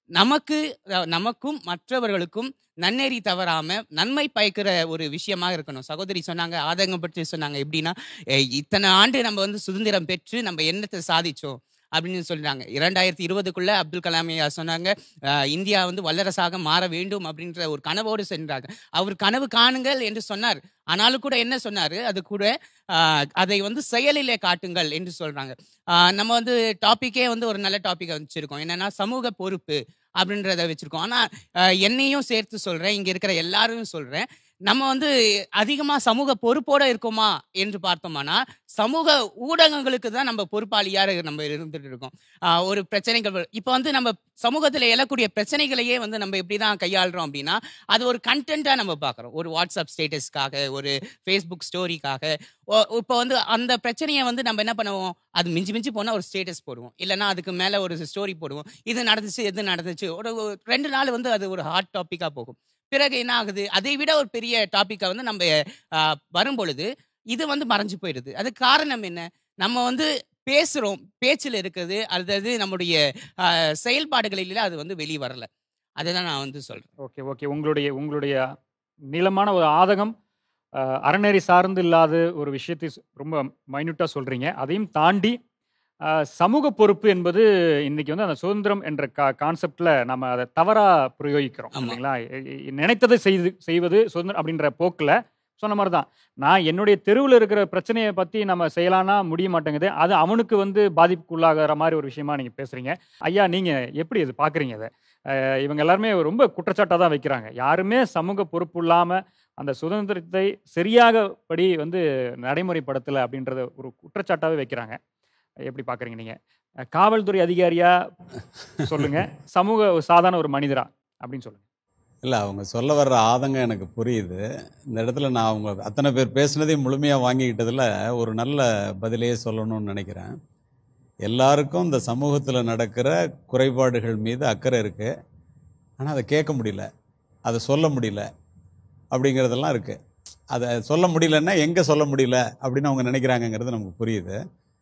நமக்கு அஹ், நமக்கும் மற்றவர்களுக்கும் நன்னெறி தவறாம நன்மை பயக்கிற ஒரு விஷயமா இருக்கணும். சகோதரி சொன்னாங்க, ஆதங்கம் பற்றி சொன்னாங்க. எப்படின்னா அஹ், இத்தனை ஆண்டு நம்ம வந்து சுதந்திரம் பெற்று நம்ம என்னத்தை சாதிச்சோம் அப்படின்னு சொல்றாங்க. இரண்டாயிரத்தி இருபதுக்குள்ள அப்துல் கலாம் ஐயா சொன்னாங்க, அஹ், இந்தியா வந்து வல்லரசாக மாற வேண்டும் அப்படின்ற ஒரு கனவோடு சென்றாங்க. அவர் கனவு காணுங்கள் என்று சொன்னார். ஆனாலும் கூட என்ன சொன்னாரு, அது கூட ஆஹ், அதை வந்து செயலிலே காட்டுங்கள் என்று சொல்றாங்க. ஆஹ், நம்ம வந்து டாபிக்கே வந்து ஒரு நல்ல டாபிக் வச்சிருக்கோம், என்னன்னா சமூக பொறுப்பு அப்படின்றத வச்சிருக்கோம். ஆனா ஆஹ், என்னையும் சேர்த்து சொல்றேன், இங்க இருக்கிற எல்லாரும் சொல்றேன், நம்ம வந்து அதிகமா சமூக பொறுப்போட இருக்கோமா என்று பார்த்தோம்னா சமூக ஊடகங்களுக்கு தான் நம்ம பொறுப்பாளியா நம்ம இருந்துட்டு இருக்கோம். ஆஹ், ஒரு பிரச்சனைகள் வரு- இப்ப வந்து நம்ம சமூகத்துல எழக்கூடிய பிரச்சனைகளையே வந்து நம்ம எப்படிதான் கையாளுறோம் அப்படின்னா, அது ஒரு கண்டென்ட்டா நம்ம பார்க்குறோம். ஒரு வாட்ஸ்அப் ஸ்டேட்டஸ்க்காக, ஒரு ஃபேஸ்புக் ஸ்டோரிக்காக. இப்போ வந்து அந்த பிரச்சனையை வந்து நம்ம என்ன பண்ணுவோம், அது மிஞ்சி மிஞ்சி போனால் ஒரு ஸ்டேட்டஸ் போடுவோம், இல்லைன்னா அதுக்கு மேலே ஒரு ஸ்டோரி போடுவோம். இது நடந்துச்சு, எது நடந்துச்சு, ஒரு ஒரு ரெண்டு நாள் வந்து அது ஒரு ஹாட் டாப்பிக்காக போகும். பிறகு என்ன ஆகுது, அதை விட ஒரு பெரிய டாப்பிக்கை வந்து நம்ம ஆஹ், வரும் பொழுது இது வந்து மறைஞ்சு போயிடுது. அதுக்கு காரணம் என்ன, நம்ம வந்து பேசுகிறோம், பேச்சில் இருக்குது, அதாவது நம்முடைய ஆஹ், செயல்பாடுகளில் அது வந்து வெளியே வரல. அதை தான் நான் வந்து சொல்கிறேன். ஓகே ஓகே உங்களுடைய உங்களுடைய நீளமான ஒரு ஆதகம் அஹ், அறநெறி சார்ந்து இல்லாத ஒரு விஷயத்தை சொ- ரொம்ப மைன்யூட்டாக சொல்கிறீங்க. அதையும் தாண்டி அஹ், சமூக பொறுப்பு என்பது இன்னைக்கு வந்து அந்த சுதந்திரம் என்ற கா கான்செப்டில் நம்ம அதை தவறாக பிரயோகிக்கிறோம் இல்லைங்களா? எ- எ- நினைத்ததை செய்து செய்வது சுதந்திரம் அப்படின்ற போக்கில் சொன்ன மாதிரி தான். நான் என்னுடைய தெருவில் இருக்கிற பிரச்சனையை பற்றி நம்ம செய்யலான்னா முடிய மாட்டேங்குது, அது அவனுக்கு வந்து பாதிப்புக்குள்ளாகிற மாதிரி ஒரு விஷயமா நீங்கள் பேசுகிறீங்க. ஐயா, நீங்கள் எப்படி இது பார்க்குறீங்க? அதை அஹ், இவங்க எல்லாருமே ரொம்ப குற்றச்சாட்டாக தான் வைக்கிறாங்க. யாருமே சமூக பொறுப்பு இல்லாமல் அந்த சுதந்திரத்தை சரியாக படி வந்து நடைமுறைப்படுத்தலை அப்படின்றத ஒரு குற்றச்சாட்டாகவே வைக்கிறாங்க. எப்படி பார்க்குறீங்க நீங்கள்? அஹ், காவல்துறை அதிகாரியா சொல்லுங்க, சமூக ஒரு சாதாரண ஒரு மனிதரா அப்படின்னு சொல்லுங்க. இல்லை, அவங்க சொல்ல வர்ற ஆதங்கம் எனக்கு புரியுது. இந்த இடத்துல நான் அவங்க அத்தனை பேர் பேசுனதையும் முழுமையாக வாங்கிக்கிட்டதில் ஒரு நல்ல பதிலையே சொல்லணும்னு நினைக்கிறேன். எல்லாருக்கும் இந்த சமூகத்தில் நடக்கிற குறைபாடுகள் மீது அக்கறை இருக்குது, ஆனால் அதை கேட்க முடியல, அதை சொல்ல முடியல அப்படிங்கிறதெல்லாம் இருக்குது. அதை சொல்ல முடியலன்னா எங்கே சொல்ல முடியல அப்படின்னு அவங்க நினைக்கிறாங்கங்கிறது நமக்கு புரியுது.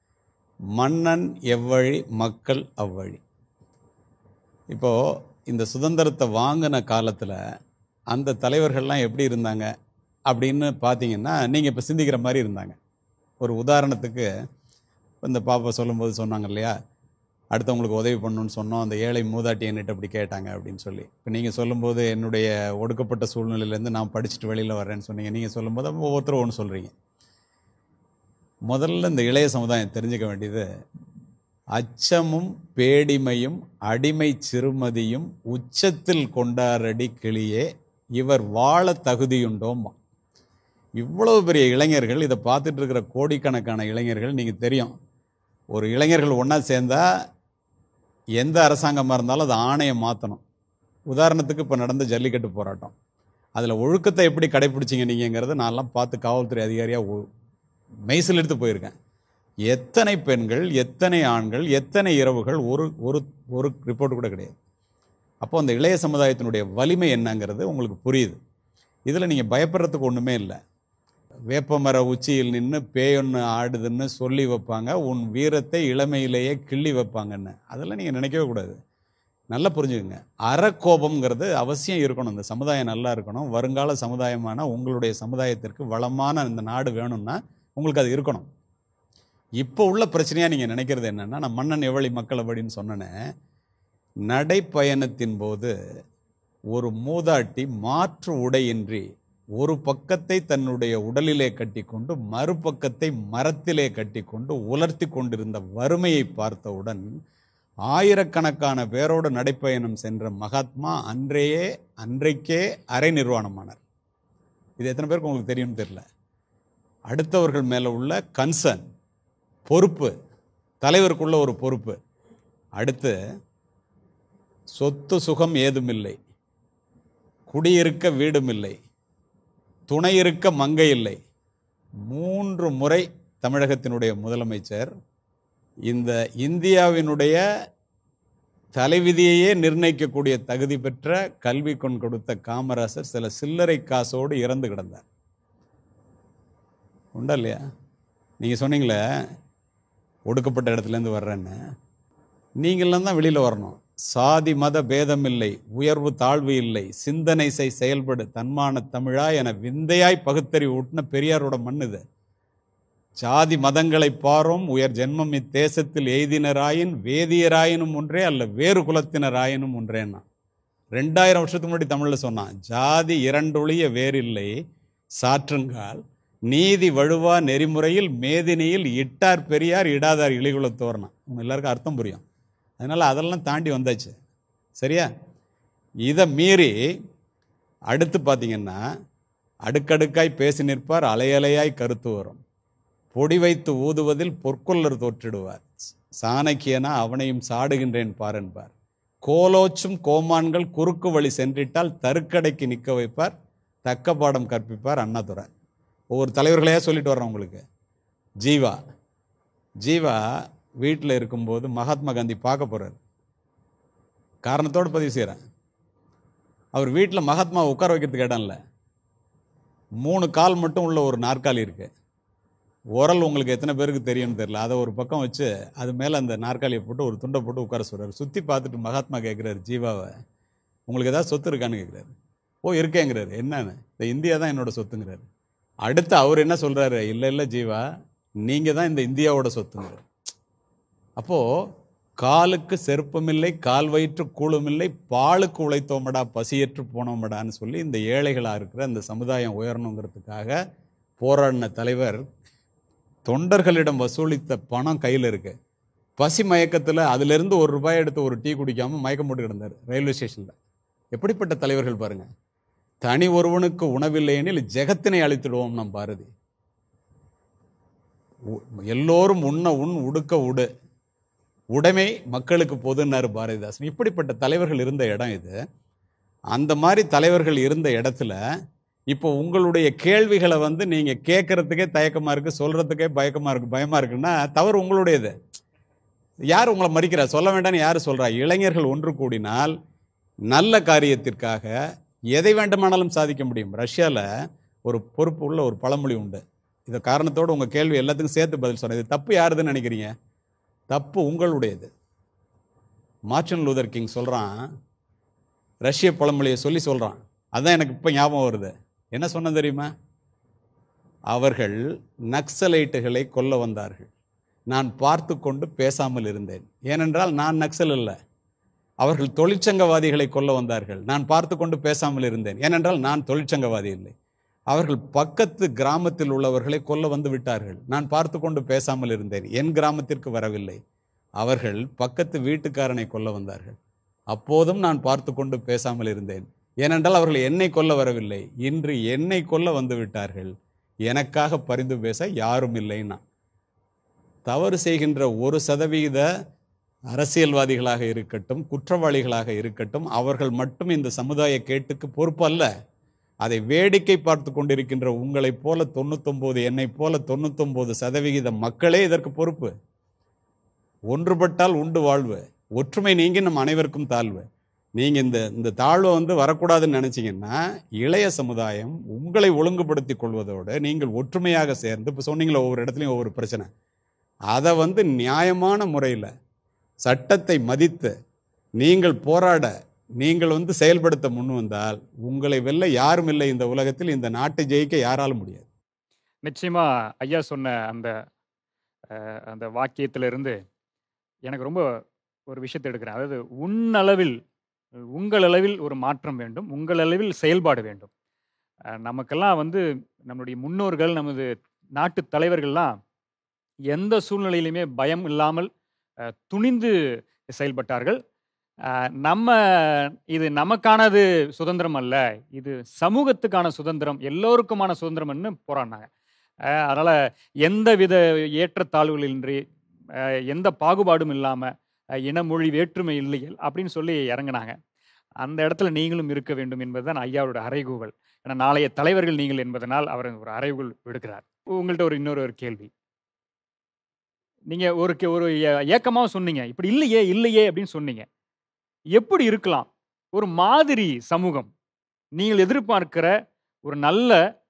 மன்னன் எவ்வழி, மக்கள் அவ்வழி. இப்போது இந்த சுதந்திரத்தை வாங்கின காலத்தில் அந்த தலைவர்கள்லாம் எப்படி இருந்தாங்க அப்படின்னு பார்த்தீங்கன்னா, நீங்கள் இப்போ சிந்திக்கிற மாதிரி இருந்தாங்க. ஒரு உதாரணத்துக்கு, இந்த பாப்பா சொல்லும்போது சொன்னாங்க இல்லையா, அடுத்தவங்களுக்கு உதவி பண்ணணும்னு சொன்னோம், அந்த ஏழை மூதாட்டி என்கிட்ட அப்படி கேட்டாங்க அப்படின்னு சொல்லி. இப்போ நீங்கள் சொல்லும்போது என்னுடைய ஒடுக்கப்பட்ட சூழ்நிலையிலேருந்து நான் படிச்சுட்டு வெளியில் வர்றேன்னு சொன்னீங்க. நீங்கள் சொல்லும்போது ஒவ்வொருத்தரும் ஒன்று சொல்கிறீங்க. முதல்ல இந்த இளைய சமுதாயம் தெரிஞ்சுக்க வேண்டியது, அச்சமும் பேடிமையும் அடிமை சிறுமதியும் உச்சத்தில் கொண்டாரடி கிளியே இவர் வாழ தகுதியுண்டோம். இவ்வளவு பெரிய இளைஞர்கள், இதை பார்த்துட்டு இருக்கிற கோடிக்கணக்கான இளைஞர்கள், நீங்கள் தெரியும், ஒரு இளைஞர்கள் ஒன்றா சேர்ந்தா எந்த அரசாங்கமாக இருந்தாலும் அதை ஆணையை மாற்றணும். உதாரணத்துக்கு இப்போ நடந்த ஜல்லிக்கட்டு போராட்டம், அதில் ஒழுக்கத்தை எப்படி கடைப்பிடிச்சிங்க நீங்கிறத நான்லாம் பார்த்து காவல்துறை அதிகாரியாக மெய்சில் எடுத்து போயிருக்கேன். எத்தனை பெண்கள், எத்தனை ஆண்கள், எத்தனை இரவுகள், ஒரு ஒரு ஒரு ரிப்போர்ட் கூட கிடையாது. அப்போ அந்த இளைய சமுதாயத்தினுடைய வலிமை என்னங்கிறது உங்களுக்கு புரியுது. இதில் நீங்கள் பயப்படுறதுக்கு ஒன்றுமே இல்லை. வேப்பமர உச்சியில் நின்று பேயொன்று ஆடுதுன்னு சொல்லி வைப்பாங்க, உன் வீரத்தை இளமையிலேயே கிள்ளி வைப்பாங்கன்னு. அதெல்லாம் நீங்கள் நினைக்கவே கூடாது. நல்லா புரிஞ்சுக்கோங்க, அறக்கோபம்ங்கிறது அவசியம் இருக்கணும். இந்த சமுதாயம் நல்லா இருக்கணும், வருங்கால சமுதாயமான உங்களுடைய சமுதாயத்திற்கு வளமான இந்த நாடு வேணும்னா உங்களுக்கு அது இருக்கணும். இப்போ உள்ள பிரச்சனையாக நீங்கள் நினைக்கிறது என்னென்னா, நான் மன்னன் எவ்வளி மக்கள் அப்படின்னு சொன்னேனே, நடைப்பயணத்தின் போது ஒரு மூதாட்டி மாற்று உடையின்றி ஒரு பக்கத்தை தன்னுடைய உடலிலே கட்டிக்கொண்டு மறுபக்கத்தை மரத்திலே கட்டிக்கொண்டு உலர்த்தி கொண்டிருந்த வறுமையை பார்த்தவுடன் ஆயிரக்கணக்கான பேரோடு நடைப்பயணம் சென்ற மகாத்மா அன்றையே அன்றைக்கே அரை நிர்வாணமானார். இது எத்தனை பேருக்கு உங்களுக்கு தெரியும்னு தெரியல. அடுத்தவர்கள் மேலே உள்ள கன்சர்ன், பொறுப்பு, தலைவருக்குள்ள ஒரு பொறுப்பு. அடுத்து, சொத்து சுகம் ஏதுமில்லை, குடியிருக்க வீடுமில்லை, துணை இருக்க மங்கை இல்லை. மூன்று முறை தமிழகத்தினுடைய முதலமைச்சர் இந்த இந்தியாவினுடைய தலைவிதியையே நிர்ணயிக்கக்கூடிய தகுதி பெற்ற கல்வி கொண்டு கொடுத்த காமராசர் சில சில்லறை காசோடு இறந்து கிடந்தார். உண்டா இல்லையா? நீங்கள் சொன்னீங்களே ஒடுக்கப்பட்ட இடத்துலேருந்து வர்றேன்னு, நீங்களாம் தான் வெளியில் வரணும். சாதி மத பேதமில்லை, உயர்வு தாழ்வு இல்லை, சிந்தனை செய் செயல்படு தன்மான தமிழா என விந்தையாய் பகுத்தறி ஊட்டின பெரியாரோட மண் இது. சாதி மதங்களை பாரோம் உயர் ஜென்மம் இத்தேசத்தில் எய்தினராயின் வேதியராயினும் ஒன்றே அல்ல வேறு குலத்தினராயினும் ஒன்றேன்னா ரெண்டாயிரம் வருஷத்துக்கு முன்னாடி தமிழில் சொன்னான். ஜாதி இரண்டொழிய வேறில்லை சாற்றுங்கால் நீதி வழுவா நெறிமுறையில் மேதினியில் இட்டார் பெரியார் இடாதார் இழிகுலத்தோர்னா. உங்க எல்லாருக்கும் அர்த்தம் புரியும். அதனால் அதெல்லாம் தாண்டி வந்தாச்சு. சரியா? இதை மீறி அடுத்து பார்த்தீங்கன்னா அடுக்கடுக்காய் பேசி நிற்பார், அலையலையாய் கருத்து வரும், பொடி வைத்து ஊதுவதில் பொற்கொல்லர் தோற்றிடுவார், சாணக்கியனா அவனையும் சாடுகின்றேன் பார் என்பார், கோலோச்சும் கோமான்கள் குறுக்கு வழி சென்றிட்டால் தருக்கடைக்கு நிற்க வைப்பார், தக்க பாடம் கற்பிப்பார் அண்ணாதுரை. ஒவ்வொரு தலைவர்களையா சொல்லிட்டு வர்றேன் உங்களுக்கு. ஜீவா ஜீவா வீட்டில் இருக்கும்போது மகாத்மா காந்தி பார்க்க போகிறார். காரணத்தோடு பதிவு செய்கிறேன். அவர் வீட்டில் மகாத்மாவை உட்கார வைக்கிறதுக்கு இடம் இல்லை. மூணு கால் மட்டும் உள்ள ஒரு நாற்காலி இருக்குது. உரல் உங்களுக்கு எத்தனை பேருக்கு தெரியும்னு தெரியல. அதை ஒரு பக்கம் வச்சு அது மேலே அந்த நாற்காலியை போட்டு ஒரு துண்டை போட்டு உட்கார சொல்கிறார். சுற்றி பார்த்துட்டு மகாத்மா கேட்குறாரு ஜீவாவை, உங்களுக்கு ஏதாவது சொத்து இருக்கான்னு கேட்குறாரு. ஓ இருக்கேங்கிறாரு. என்னன்னு? இந்த இந்தியா தான் என்னோட சொத்துங்கிறாரு. அடுத்து அவர் என்ன சொல்கிறாரு, இல்லை இல்லை ஜீவா நீங்கள் தான் இந்த இந்தியாவோட சொத்துங்கிறார். அப்போது காலுக்கு செருப்பமில்லை, கால் வயிற்று கூழுமில்லை, பாலுக்கு உழைத்தோமடா பசியற்று போனோமடான்னு சொல்லி இந்த ஏழைகளாக இருக்கிற அந்த சமுதாயம் உயரணுங்கிறதுக்காக போராடின தலைவர் தொண்டர்களிடம் வசூலித்த பணம் கையில் இருக்கு. பசி மயக்கத்தில் அதிலிருந்து ஒரு ரூபாய் எடுத்து ஒரு டீ குடிக்காமல் மயக்கம் போட்டு கிடந்தார் ரயில்வே ஸ்டேஷனில். எப்படிப்பட்ட தலைவர்கள் பாருங்கள். தனி ஒருவனுக்கு உணவில்லையெனில் ஜெகத்தினை அழித்திடுவோம் நம் பாரதி. எல்லோரும் உண்ண உண் உடுக்க உடு, உடைமை மக்களுக்கு பொதுன்னாரு பாரதிதாசன். இப்படிப்பட்ட தலைவர்கள் இருந்த இடம் இது. அந்த மாதிரி தலைவர்கள் இருந்த இடத்துல இப்போ உங்களுடைய கேள்விகளை வந்து நீங்கள் கேட்கறதுக்கே தயக்கமாக இருக்குது, சொல்கிறதுக்கே பயக்கமாக இருக்குது, பயமாக இருக்குன்னா தவறு உங்களுடையது. யார் உங்களை மறிக்கிறா? சொல்ல வேண்டாம்னு யார் சொல்கிறா? இளைஞர்கள் ஒன்று கூடினால் நல்ல காரியத்திற்காக எதை வேண்டுமானாலும் சாதிக்க முடியும். ரஷ்யாவில் ஒரு பொறுப்பு உள்ள ஒரு பழமொழி உண்டு. இந்த காரணத்தோடு உங்கள் கேள்வி எல்லாத்துக்கும் சேர்த்து பதில் சொன்னேன். இது தப்பு யாருதுன்னு நினைக்கிறீங்க? தப்பு உங்களுடையது. மார்ட்டின் லூதர் கிங் சொல்கிறான், ரஷ்ய பழமொழியை சொல்லி சொல்கிறான். அதுதான் எனக்கு இப்போ ஞாபகம் வருது. என்ன சொன்ன தெரியுமா? அவர்கள் நக்சலைட்டுகளை கொல்ல வந்தார்கள், நான் பார்த்து கொண்டு பேசாமல் இருந்தேன். ஏனென்றால் நான் நக்சல் இல்லை. அவர்கள் தொழிற்சங்கவாதிகளை கொல்ல வந்தார்கள், நான் பார்த்து கொண்டு பேசாமல் இருந்தேன். ஏனென்றால் நான் தொழிற்சங்கவாதி இல்லை. அவர்கள் பக்கத்து கிராமத்தில் உள்ளவர்களை கொல்ல வந்து விட்டார்கள், நான் பார்த்து கொண்டு பேசாமல் இருந்தேன். என் கிராமத்திற்கு வரவில்லை. அவர்கள் பக்கத்து வீட்டுக்காரனை கொல்ல வந்தார்கள், அப்போதும் நான் பார்த்து கொண்டு பேசாமல் இருந்தேன். ஏனென்றால் அவர்கள் என்னை கொல்ல வரவில்லை, இன்று என்னை கொல்ல வந்து விட்டார்கள், எனக்காக பரிந்து பேச யாரும் இல்லைன்னா. தவறு செய்கின்ற ஒரு சதவீத அரசியல்வாதிகளாக இருக்கட்டும், குற்றவாளிகளாக இருக்கட்டும், அவர்கள் மட்டும் இந்த சமுதாய கேட்டுக்கு பொறுப்பல்ல. அதை வேடிக்கை பார்த்து கொண்டிருக்கின்ற உங்களைப் போல தொண்ணூத்தொம்பது என்னை போல தொண்ணூத்தொம்பது சதவிகித மக்களே இதற்கு பொறுப்பு. ஒன்றுபட்டால் உண்டு வாழ்வு, ஒற்றுமை நீங்கி நம் அனைவருக்கும் தாழ்வு. நீங்கள் இந்த இந்த தாழ்வை வந்து வரக்கூடாதுன்னு நினச்சிங்கன்னா இளைய சமுதாயம் உங்களை ஒழுங்குபடுத்தி கொள்வதோடு நீங்கள் ஒற்றுமையாக சேர்ந்து, இப்போ சொன்னீங்களா ஒவ்வொரு இடத்துலையும் ஒவ்வொரு பிரச்சனை, அதை வந்து நியாயமான முறையில் சட்டத்தை மதித்து நீங்கள் போராட, நீங்கள் வந்து செயல்படுத்த முன் வந்தால் உங்களை வெல்ல யாரும் இல்லை இந்த உலகத்தில். இந்த நாட்டை ஜெயிக்க யாராலும் முடியாது. நிச்சயமா ஐயா சொன்ன அந்த அந்த வாக்கியத்திலிருந்து எனக்கு ரொம்ப ஒரு விஷயத்தை எடுக்கிறேன். அதாவது உன்னளவில் உங்கள் அளவில் ஒரு மாற்றம் வேண்டும், உங்கள் அளவில் செயல்பாடு வேண்டும். நமக்கெல்லாம் வந்து நம்மளுடைய முன்னோர்கள், நமது நாட்டு தலைவர்கள்லாம் எந்த சூழ்நிலையிலுமே பயம் இல்லாமல் துணிந்து செயல்பட்டார்கள். நம்ம இது நமக்கானது சுதந்திரம் அல்ல, இது சமூகத்துக்கான சுதந்திரம், எல்லோருக்குமான சுதந்திரம்னு போராடினாங்க. அதனால் எந்த வித ஏற்றத்தாழ்வுகளின்றி, எந்த பாகுபாடும் இல்லாமல், இன மொழி வேற்றுமை இல்லைகள் அப்படின்னு சொல்லி இறங்கினாங்க. அந்த இடத்துல நீங்களும் இருக்க வேண்டும் என்பதுதான் ஐயாவோட அறைகூவல். ஏன்னா நாளைய தலைவர்கள் நீங்கள் என்பதனால் அவர் ஒரு அறைகூவல் விடுக்கிறார். உங்கள்கிட்ட ஒரு இன்னொரு ஒரு கேள்வி. நீங்கள் ஒரு ஒரு ஏக்கமாக சொன்னீங்க, இப்படி இல்லையே இல்லையே அப்படின்னு சொன்னீங்க. எப்படி இருக்கலாம் ஒரு மாதிரி சமூகம்? நீங்கள் எதிர்பார்க்கிற ஒரு நல்ல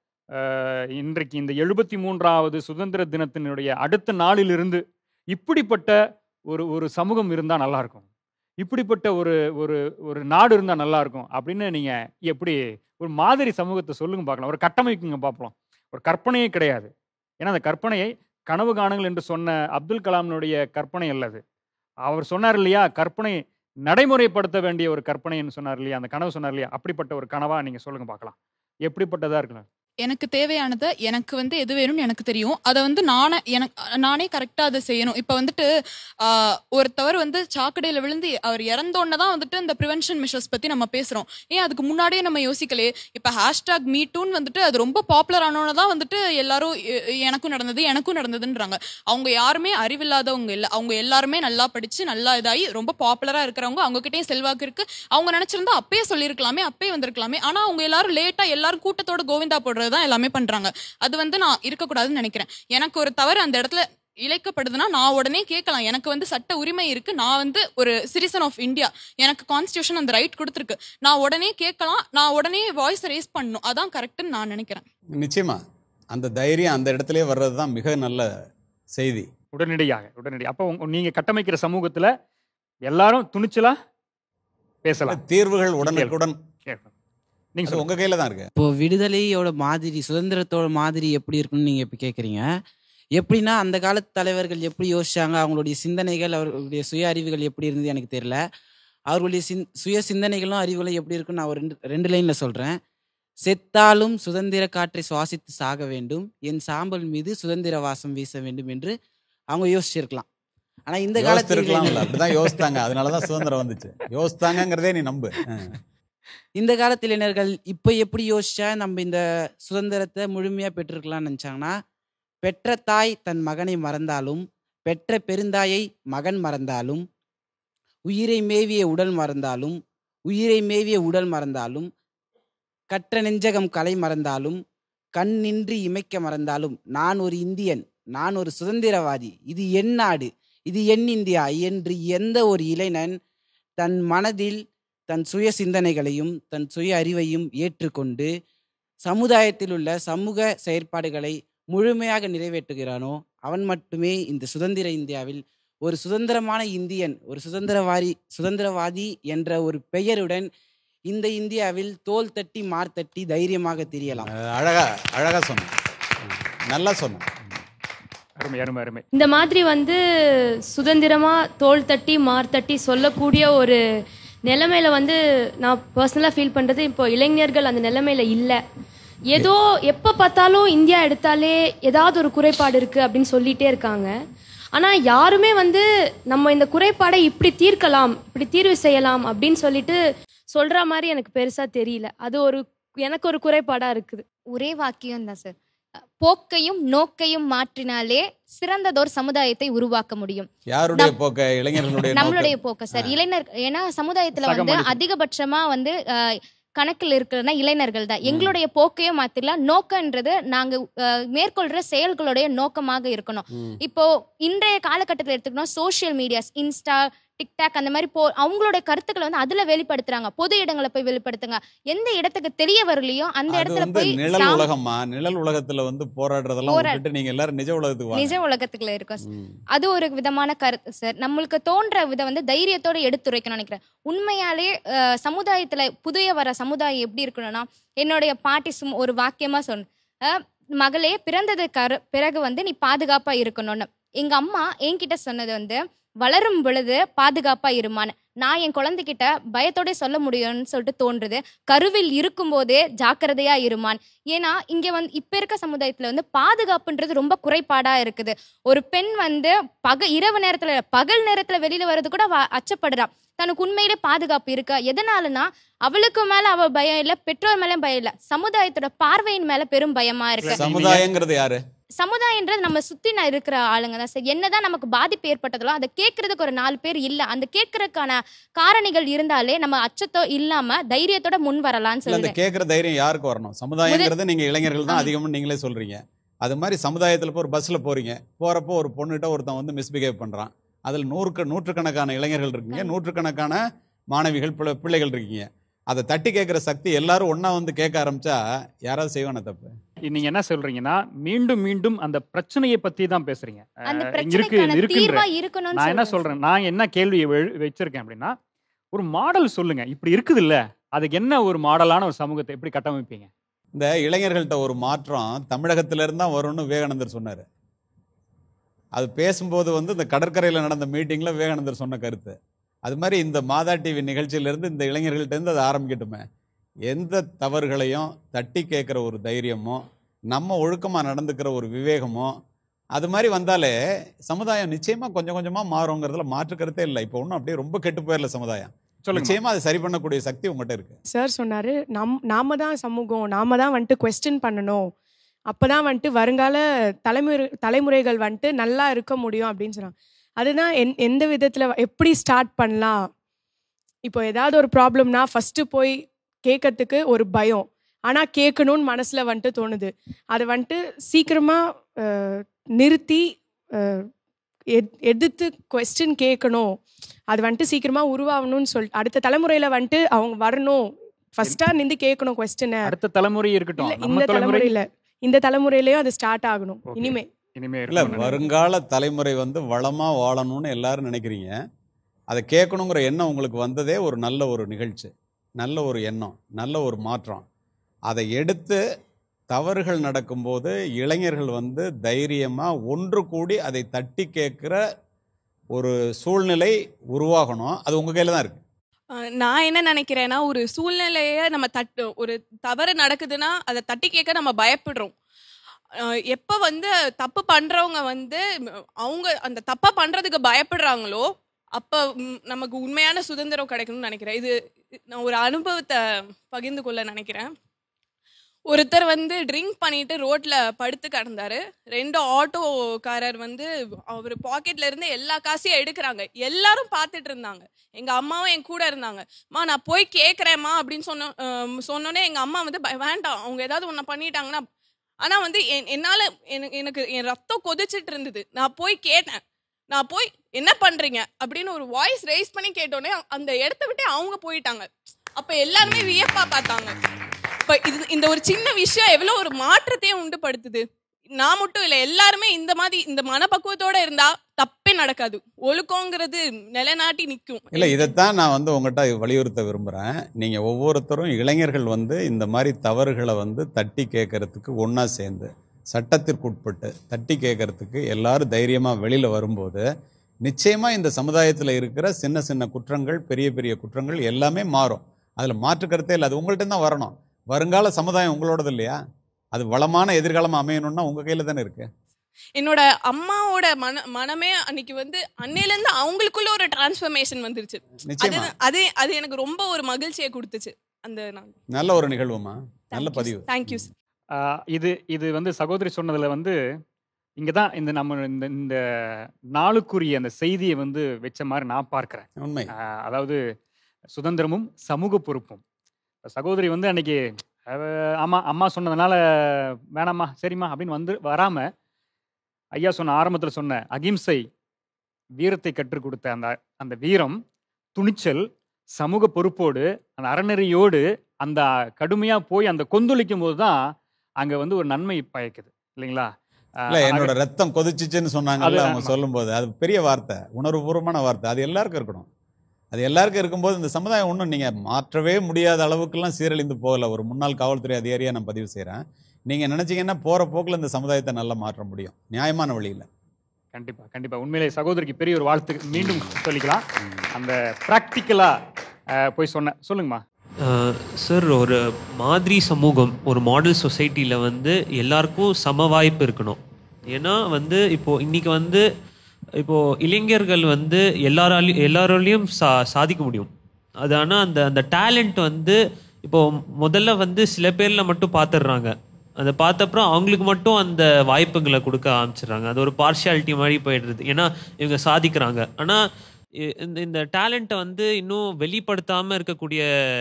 இன்றைக்கு இந்த எழுபத்தி மூன்றாவது சுதந்திர தினத்தினுடைய அடுத்த நாளிலிருந்து இப்படிப்பட்ட ஒரு ஒரு சமூகம் இருந்தால் நல்லா இருக்கும். இப்படிப்பட்ட ஒரு ஒரு ஒரு நாடு இருந்தால் நல்லா இருக்கும் அப்படின்னு நீங்கள் எப்படி ஒரு மாதிரி சமூகத்தை சொல்லுங்க பார்க்கலாம், ஒரு கட்டமைக்குங்க பார்ப்போம். ஒரு கற்பனையே கிடையாது. ஏன்னா அந்த கற்பனையை கனவு காணுங்கள் என்று சொன்ன அப்துல் கலாமினுடைய கற்பனை அல்லது. அவர் சொன்னார் இல்லையா, கற்பனை நடைமுறைப்படுத்த வேண்டிய ஒரு கற்பனைன்னு சொன்னார் இல்லையா, அந்த கனவு சொன்னார் இல்லையா, அப்படிப்பட்ட ஒரு கனவா நீங்கள் சொல்லுங்க பார்க்கலாம், எப்படிப்பட்டதாக இருக்கலாம்? எனக்கு தேவையானதை எனக்கு வந்து எது வேணும்னு எனக்கு தெரியும். அதை வந்து நானே எனக்கு நானே கரெக்டாக அதை செய்யணும். இப்போ வந்துட்டு ஒருத்தவர் வந்து சாக்கடையில் விழுந்து அவர் இறந்தோன்னே தான் வந்துட்டு இந்த ப்ரிவென்ஷன் மெஷர்ஸ் பற்றி நம்ம பேசுகிறோம். ஏன் அதுக்கு முன்னாடியே நம்ம யோசிக்கலையே? இப்போ ஹேஷ்டாக் மீட்டூன்னு வந்துட்டு அது ரொம்ப பாப்புலர் ஆனோன்னு தான் வந்துட்டு எல்லாரும் எனக்கும் நடந்தது எனக்கும் நடந்ததுன்றாங்க. அவங்க யாருமே அறிவில்லாதவங்க இல்லை, அவங்க எல்லாருமே நல்லா படித்து நல்லா இதாகி ரொம்ப பாப்புலராக இருக்கிறவங்க, அவங்ககிட்டயும் செல்வாக்கு இருக்குது. அவங்க நினச்சிருந்தா அப்பயே சொல்லியிருக்கலாமே, அப்பயே வந்திருக்கலாமே. ஆனால் அவங்க எல்லாரும் லேட்டாக எல்லாரும் கூட்டத்தோட கோவிந்தா போடுறது தான் எல்லாமே பண்றாங்க. அது வந்து நான் இருக்கக்கூடாதுன்னு நினைக்கிறேன். எனக்கு ஒரு தவறு அந்த இடத்துல இழைக்கப்படுதுன்னா நான் உடனே கேட்கலாம். எனக்கு வந்து சட்ட உரிமை இருக்கு. நான் வந்து ஒரு சிட்டிசன் ஆஃப் இந்தியா, எனக்கு கான்ஸ்டிடியூஷன் அந்த ரைட் கொடுத்துருக்கு. நான் உடனே கேட்கலாம், நான் உடனே வாய்ஸ் ரேஸ் பண்ணணும். அதான் கரெக்ட்னு நான் நினைக்கிறேன். நிச்சயமா அந்த தைரியம் அந்த இடத்துலயே வர்றது தான் மிக நல்ல செய்தி. உடனடியாக உடனடி அப்போ நீங்க கட்டமைக்கிற சமூகத்துல எல்லாரும் துணிச்சலா பேசலாம், தீர்வுகள் உடனுக்குடன் நீங்க உங்க கையில தான் இருக்கு. இப்போ விடுதலையோட மாதிரி, சுதந்திரத்தோட மாதிரி எப்படி இருக்குன்னு நீங்க இப்ப கேக்குறீங்க. எப்படின்னா அந்த காலத்து தலைவர்கள் எப்படி யோசிச்சாங்க, அவங்களுடைய சிந்தனைகள் அவர்களுடைய சுய அறிவுகள் எப்படி இருந்தது எனக்கு தெரியல. அவர்களுடைய சிந் சுய சிந்தனைகளும் அறிவுகளும் எப்படி இருக்குன்னு நான் ஒரு ரெண்டு ரெண்டு லைன்ல சொல்றேன். செத்தாலும் சுதந்திர காற்றை சுவாசித்து சாக வேண்டும், என் சாம்பல் மீது சுதந்திர வாசம் வீச வேண்டும் என்று அவங்க யோசிச்சிருக்கலாம். ஆனா இந்த காலத்துல அப்படிதான் யோசித்தாங்க, அதனாலதான் சுதந்திரம் வந்துச்சு. யோசித்தாங்கிறதே நீ நம்பு. இந்த காலத்து இளைஞர்கள் இப்போ எப்படி யோசிச்சா நம்ம இந்த சுதந்திரத்தை முழுமையா பெற்றிருக்கலாம்னு நினைச்சாங்கன்னா, பெற்ற தாய் தன் மகனை மறந்தாலும், பெற்ற பெருந்தாயை மகன் மறந்தாலும், உயிரை மேவிய உடல் மறந்தாலும், உயிரை மேவிய உடல் மறந்தாலும், கற்ற நெஞ்சகம் கலை மறந்தாலும், கண் நின்று இமைக்க மறந்தாலும், நான் ஒரு இந்தியன், நான் ஒரு சுதந்திரவாதி, இது என் நாடு, இது என் இந்தியா என்று எந்த ஒரு இளைஞன் தன் மனதில் தன் சுய சிந்தனைகளையும் தன் சுய அறிவையும் ஏற்றுக்கொண்டு சமுதாயத்தில் உள்ள சமூக செயற்பாடுகளை முழுமையாக நிறைவேற்றுகிறானோ அவன் மட்டுமே இந்த சுதந்திர இந்தியாவில் ஒரு சுதந்திரமான இந்தியன், ஒரு சுதந்திரவாதி சுதந்திரவாதி என்ற ஒரு பெயருடன் இந்த இந்தியாவில் தோல் தட்டி மார்த்தட்டி தைரியமாக தெரியலாம். அழகா அழகா சொன்ன, நல்லா சொன்ன. அருமை அருமை அருமை. இந்த மாதிரி வந்து சுதந்திரமா தோல் தட்டி மார்த்தட்டி சொல்லக்கூடிய ஒரு நிலைமையில வந்து நான் பர்சனலாக ஃபீல் பண்ணுறது, இப்போ இளைஞர்கள் அந்த நிலைமையில இல்லை. ஏதோ எப்போ பார்த்தாலும் இந்தியா எடுத்தாலே ஏதாவது ஒரு குறைபாடு இருக்குது அப்படின்னு சொல்லிகிட்டே இருக்காங்க. ஆனால் யாருமே வந்து நம்ம இந்த குறைபாடை இப்படி தீர்க்கலாம், இப்படி தீர்வு செய்யலாம் அப்படின்னு சொல்லிட்டு சொல்கிற மாதிரி எனக்கு பெருசாக தெரியல. அது ஒரு எனக்கு ஒரு குறைபாடாக இருக்குது. ஒரே வாக்கியம் தான் சார். போக்கையும் நோக்கையும் மாற்றினாலே சிறந்ததோர் சமுதாயத்தை உருவாக்க முடியும். யாருடைய போக்க? இளைஞர்களுடைய நம்மளுடைய போக்க சார். இளைஞர் ஏன்னா சமுதாயத்துல வந்து அதிகபட்சமா வந்து கணக்கில் இருக்கிறதுனா இளைஞர்கள் தான். எங்களுடைய போக்கையும் மாத்திரலாம். நோக்கன்றது நாங்க மேற்கொள்ற செயல்களுடைய நோக்கமாக இருக்கணும். இப்போ இன்றைய காலகட்டத்தில் எடுத்துக்கணும், சோசியல் மீடியாஸ், இன்ஸ்டா, டிக்டாக் அந்த மாதிரி போ அவங்களோட கருத்துக்களை வந்து அதுல வெளிப்படுத்துறாங்க. பொது இடங்களை போய் வெளிப்படுத்துங்க. எந்த இடத்துக்கு தெரிய வரலையோ அந்த இடத்துல போய் நிழல் உலகமா நிழல் உலகத்துல வந்து போராடுறதெல்லாம் விட்டுட்டு நீங்க எல்லாரும் நிஜ உலகத்துக்கு நிஜ உலகத்துக்குள்ள இருக்கோம். அது ஒரு விதமான கருத்து சார். நம்மளுக்கு தோன்ற விதம் வந்து தைரியத்தோட எடுத்துரைக்கணும்னு நினைக்கிறேன். உண்மையாலே சமுதாயத்துல புதிய வர சமுதாயம் எப்படி இருக்கணும்னா, என்னுடைய பாட்டி சும் ஒரு வாக்கியமா சொன்ன, மகளே பிறந்தது கரு பிறகு வந்து நீ பாதுகாப்பா இருக்கணும்னு. எங்க அம்மா என்கிட்ட சொன்னது வந்து, வளரும் பொழுது பாதுகாப்பா இருமான்னு. நான் என் குழந்தைகிட்ட பயத்தோட சொல்ல முடியும்னு சொல்லிட்டு தோன்றுது, கருவில் இருக்கும் போதே ஜாக்கிரதையா இருமான். ஏன்னா இங்க வந்து இப்ப இருக்க சமுதாயத்துல வந்து பாதுகாப்புன்றது ரொம்ப குறைபாடா இருக்குது. ஒரு பெண் வந்து பக இரவு நேரத்துல பகல் நேரத்துல வெளியில வர்றது கூட அச்சப்படுறா. தனக்கு உண்மையிலே பாதுகாப்பு இருக்கா? எதனாலனா அவளுக்கு மேல அவ பயம் இல்ல, பெற்றோர் மேல பயம் இல்ல, சமுதாயத்தோட பார்வையின் மேல பெரும் பயமா இருக்கு. சமுதாயங்கிறது யாரு? சமுதாயன்றது நம்ம சுத்தி நான் இருக்கிற ஆளுங்க தான் சார். என்னதான் நமக்கு பாதிப்பு ஏற்பட்டதோ அதை கேட்கறதுக்கு ஒரு நாலு பேர் இல்ல, அந்த கேட்கறதுக்கான காரணிகள் இருந்தாலே நம்ம அச்சத்தோ இல்லாம தைரியத்தோட முன் வரலாம்னு சொல்லி. கேட்கிற தைரியம் யாருக்கு வரணும்? சமுதாயங்கிறது நீங்க இளைஞர்கள் தான் அதிகம்னு நீங்களே சொல்றீங்க. அது மாதிரி சமுதாயத்துல போய் ஒரு பஸ்ல போறீங்க, போறப்போ ஒரு பொண்ணுகிட்ட ஒருத்தன் வந்து மிஸ்பிஹேவ் பண்றான். அதில் நூறுக்கு நூற்றுக்கணக்கான இளைஞர்கள் இருக்கீங்க, நூற்றுக்கணக்கான மாணவிகள் பிள்ளைகள் இருக்கீங்க. அதை தட்டி கேட்குற சக்தி எல்லாரும் ஒன்றா வந்து கேட்க ஆரம்பிச்சா யாராவது செய்வானே தப்பு? நீங்க என்ன சொல்றீங்கன்னா மீண்டும் மீண்டும் அந்த பிரச்சனையை பத்தி தான் பேசுறீங்க. அந்த அஹ், இங்க இருக்கு பிரச்சனைக்கான இருக்குன்ற தீர்வா இருக்கணும்னு நான் என்ன சொல்றேன் சொல்றேன், நான் என்ன கேள்வி வச்சிருக்கேன் அப்படின்னா, ஒரு மாடல் சொல்லுங்க. இப்படி இருக்குது இல்ல, அதுக்கு என்ன ஒரு மாடலான ஒரு சமூகத்தை எப்படி கட்டமைப்பீங்க? இந்த இளைஞர்கள்ட்ட ஒரு மாற்றம் தமிழகத்திலிருந்து தான் வரும்னு விவேகானந்தர் சொன்னார். அது பேசும்போது வந்து இந்த கடற்கரையில் நடந்த மீட்டிங்கில் விவேகானந்தர் சொன்ன கருத்து. அது மாதிரி இந்த மாதா டிவி நிகழ்ச்சியிலேருந்து இந்த இளைஞர்கள்ட்டேருந்து அது ஆரம்பிக்கட்டுமே. எந்த தவறுகளையும் தட்டி கேட்குற ஒரு தைரியமோ, நம்ம ஒழுக்கமாக நடந்துக்கிற ஒரு விவேகமோ, அது மாதிரி வந்தாலே சமுதாயம் நிச்சயமாக கொஞ்சம் கொஞ்சமாக மாறுங்கிறதுல மாற்று கருத்தே இல்லை. இப்போ ஒன்றும் அப்படியே ரொம்ப கெட்டு போயிடல சமுதாயம். நிச்சயமாக அதை சரி பண்ணக்கூடிய சக்தி உங்கள்கிட்ட இருக்குது. சார் சொன்னார், நம் நாம தான் சமூகம், நாம தான் வந்துட்டு கொஸ்டின் பண்ணணும், அப்போ தான் வந்துட்டு வருங்கால தலைமுறை தலைமுறைகள் வந்துட்டு நல்லா இருக்க முடியும் அப்படின்னு சொன்னாங்க. அதுதான் என் எந்த விதத்தில் எப்படி ஸ்டார்ட் பண்ணலாம். இப்போ ஏதாவது ஒரு ப்ராப்ளம்னா ஃபஸ்ட்டு போய் கேட்கறதுக்கு ஒரு பயம், ஆனால் கேட்கணும்னு மனசில் வந்துட்டு தோணுது. அதை வந்துட்டு சீக்கிரமாக நிறுத்தி அஹ், எத் எதிர்த்து கொஸ்டின் கேட்கணும், அது வந்துட்டு சீக்கிரமாக உருவாகணும்னு சொல்லிட்டு அடுத்த தலைமுறையில் வந்துட்டு அவங்க வரணும், ஃபஸ்ட்டாக நின்று கேட்கணும் கொஸ்டினை. அடுத்த தலைமுறை இருக்கட்டும், இல்ல, நம்ம இந்த தலைமுறை தலைமுறையில் இந்த தலைமுறையிலையும் அது ஸ்டார்ட் ஆகணும். இனிமே இனிமே இல்லை, இருக்கணும். வருங்கால தலைமுறை வந்து வளமாக வாழணும்னு எல்லாரும் நினைக்கிறீங்க. அதை கேட்கணுங்கிற எண்ணம் உங்களுக்கு வந்ததே ஒரு நல்ல ஒரு நிகழ்ச்சி, நல்ல ஒரு எண்ணம், நல்ல ஒரு மாற்றம். அதை எடுத்து தவறுகள் நடக்கும்போது இளைஞர்கள் வந்து தைரியமாக ஒன்று கூடி அதை தட்டி கேட்குற ஒரு சூழ்நிலை உருவாகணும். அது உங்கள் கையில் தான் இருக்குது. அஹ் நான் என்ன நினைக்கிறேன்னா, ஒரு சூழ்நிலையை நம்ம தட்டு ஒரு தவறு நடக்குதுன்னா அதை தட்டி கேட்க நம்ம பயப்படுறோம். அஹ் எப்ப வந்து தப்பு பண்றவங்க வந்து ம், அவங்க அந்த தப்பா பண்றதுக்கு பயப்படுறாங்களோ அப்ப ம், நமக்கு உண்மையான சுதந்திரம் கிடைக்கணும்னு நினைக்கிறேன். இது நான் ஒரு அனுபவத்தை பகிர்ந்து கொள்ள நினைக்கிறேன். ஒருத்தர் வந்து ட்ரிங்க் பண்ணிட்டு ரோட்ல படுத்து கிடந்தாரு. ரெண்டு ஆட்டோக்காரர் வந்து அவர் பாக்கெட்ல இருந்து எல்லா காசையும் எடுக்கிறாங்க. எல்லாரும் பார்த்துட்டு இருந்தாங்க. எங்க அம்மாவும் என் கூட இருந்தாங்க. மா நான் போய் கேட்குறேம்மா அப்படின்னு சொன்ன அஹ் சொன்னோன்னே எங்க அம்மா வந்து "ப- வேண்டாம், அவங்க ஏதாவது ஒன்று பண்ணிட்டாங்கன்னா." ஆனா வந்து என்- என்னால எனக்கு எனக்கு என் ரத்தம் கொதிச்சிட்டு இருந்தது. நான் போய் கேட்டேன். நான் போய் என்ன பண்றீங்க அப்படின்னு ஒரு வாய்ஸ் ரைஸ் பண்ணி கேட்டோன்னே அந்த இடத்த விட்டு அவங்க போயிட்டாங்க. அப்ப எல்லாருமே வியப்பா பார்த்தாங்க. இப்ப இது இந்த ஒரு சின்ன விஷயம் எவ்வளவு ஒரு மாற்றத்தையும் உண்டு படுத்துது. நான் மட்டும் இல்லை, எல்லாருமே இந்த மாதிரி இந்த மனப்பக்குவத்தோட இருந்தா தப்பே நடக்காது. ஒழுக்கங்கிறது நிலைநாட்டி நிற்கும். இல்லை, இதைத்தான் நான் வந்து உங்கள்கிட்ட வலியுறுத்த விரும்புகிறேன். நீங்கள் ஒவ்வொருத்தரும் இளைஞர்கள் வந்து இந்த மாதிரி தவறுகளை வந்து தட்டி கேட்கறதுக்கு ஒன்றா சேர்ந்து சட்டத்திற்குட்பட்டு தட்டி கேட்கறதுக்கு எல்லாரும் தைரியமாக வெளியில் வரும்போது நிச்சயமாக இந்த சமுதாயத்தில் இருக்கிற சின்ன சின்ன குற்றங்கள், பெரிய பெரிய குற்றங்கள் எல்லாமே மாறும். அதில் மாற்று கருத்தே இல்லை. அது உங்கள்கிட்ட தான் வரணும். வருங்கால சமுதாயம் உங்களோடது இல்லையா? அது வளமான எதிர்காலம் அமையணும்னா உங்கள் கையில் தானே இருக்குது. என்னோட அம்மாவோட மன மனமே அன்னைக்கு வந்து அன்னையிலேருந்து அவங்களுக்குள்ள ஒரு டிரான்ஸ்ஃபர்மேஷன் வந்துருச்சு. அது நிச்சயமா. அது அது எனக்கு ரொம்ப ஒரு மகிழ்ச்சியை கொடுத்துச்சு அந்த நாள். நல்ல ஒரு நிகழ்வுமா, நல்ல பதிவு. தேங்க்யூ. ஆஹ் இது இது வந்து சகோதரி சொன்னதுல வந்து இங்கே தான் இந்த நம்ம இந்த இந்த நாளுக்குரிய அந்த செய்தியை வந்து வச்ச மாதிரி நான் பார்க்குறேன். உண்மை. ஆஹ் அதாவது சுதந்திரமும் சமூக பொறுப்பும். சகோதரி வந்து அன்னைக்கு அஹ், ஆமா அம்மா சொன்னதுனால வேணாம்மா சரிம்மா அப்படின்னு வந்து வராம ஐயா சொன்ன ஆரம்பத்தில் சொன்ன அகிம்சை வீரத்தை கற்றுக் கொடுத்த அந்த அந்த வீரம், துணிச்சல், சமூக பொறுப்போடு அந்த அறநெறியோடு அந்த கடுமையா போய் அந்த கொந்தளிக்கும் போது தான் அங்க வந்து ஒரு நன்மை பயக்குது இல்லைங்களா? ஆஹ் இல்லை, ஆக- என்னோட ரத்தம் கொதிச்சுச்சுன்னு சொன்னாங்கல்ல அது அவங்க ஆமா. சொல்லும்போது, அது பெரிய வார்த்தை, உணர்வுபூர்வமான வார்த்தை. அது எல்லாருக்கும் இருக்கணும். அது எல்லாருக்கும் இருக்கும்போது இந்த சமுதாயம் ஒன்றும் நீங்கள் மாற்றவே முடியாத அளவுக்குலாம் சீரழிந்து போகல. ஒரு முன்னாள் காவல்துறை அதிகாரியாக நான் பதிவு செய்கிறேன். நீங்கள் நினச்சிங்கன்னா போகிற போக்கில் இந்த சமுதாயத்தை நல்லா மாற்ற முடியும், நியாயமான வழியில். கண்டிப்பா கண்டிப்பா உண்மையிலே சகோதரிக்கு பெரிய ஒரு வாழ்த்து மீண்டும் சொல்லிக்கலாம். அந்த ப்ராக்டிக்கலா போய் சொன்ன சொல்லுங்கம்மா. சார், ஒரு மாதிரி சமூகம், ஒரு மாடல் சொசைட்டியில் வந்து எல்லாருக்கும் சம வாய்ப்பு இருக்கணும். ஏன்னா வந்து இப்போது இன்றைக்கி வந்து இப்போது இளைஞர்கள் வந்து எல்லாராலையும் எல்லாராலையும் சா சாதிக்க முடியும். அது ஆனால் அந்த அந்த டேலண்ட் வந்து இப்போது முதல்ல வந்து சில பேரில் மட்டும் பார்த்துடுறாங்க. அதை பார்த்தப்பறம் அவங்களுக்கு மட்டும் அந்த வாய்ப்புகளை கொடுக்க ஆரம்பிச்சிடுறாங்க. அது ஒரு பார்ஷியாலிட்டி மாதிரி போயிடுறது. ஏன்னா இவங்க சாதிக்கிறாங்க. ஆனால் இந்த இந்த டேலண்ட்டை வந்து இன்னும் வெளிப்படுத்தாமல் இருக்கக்கூடிய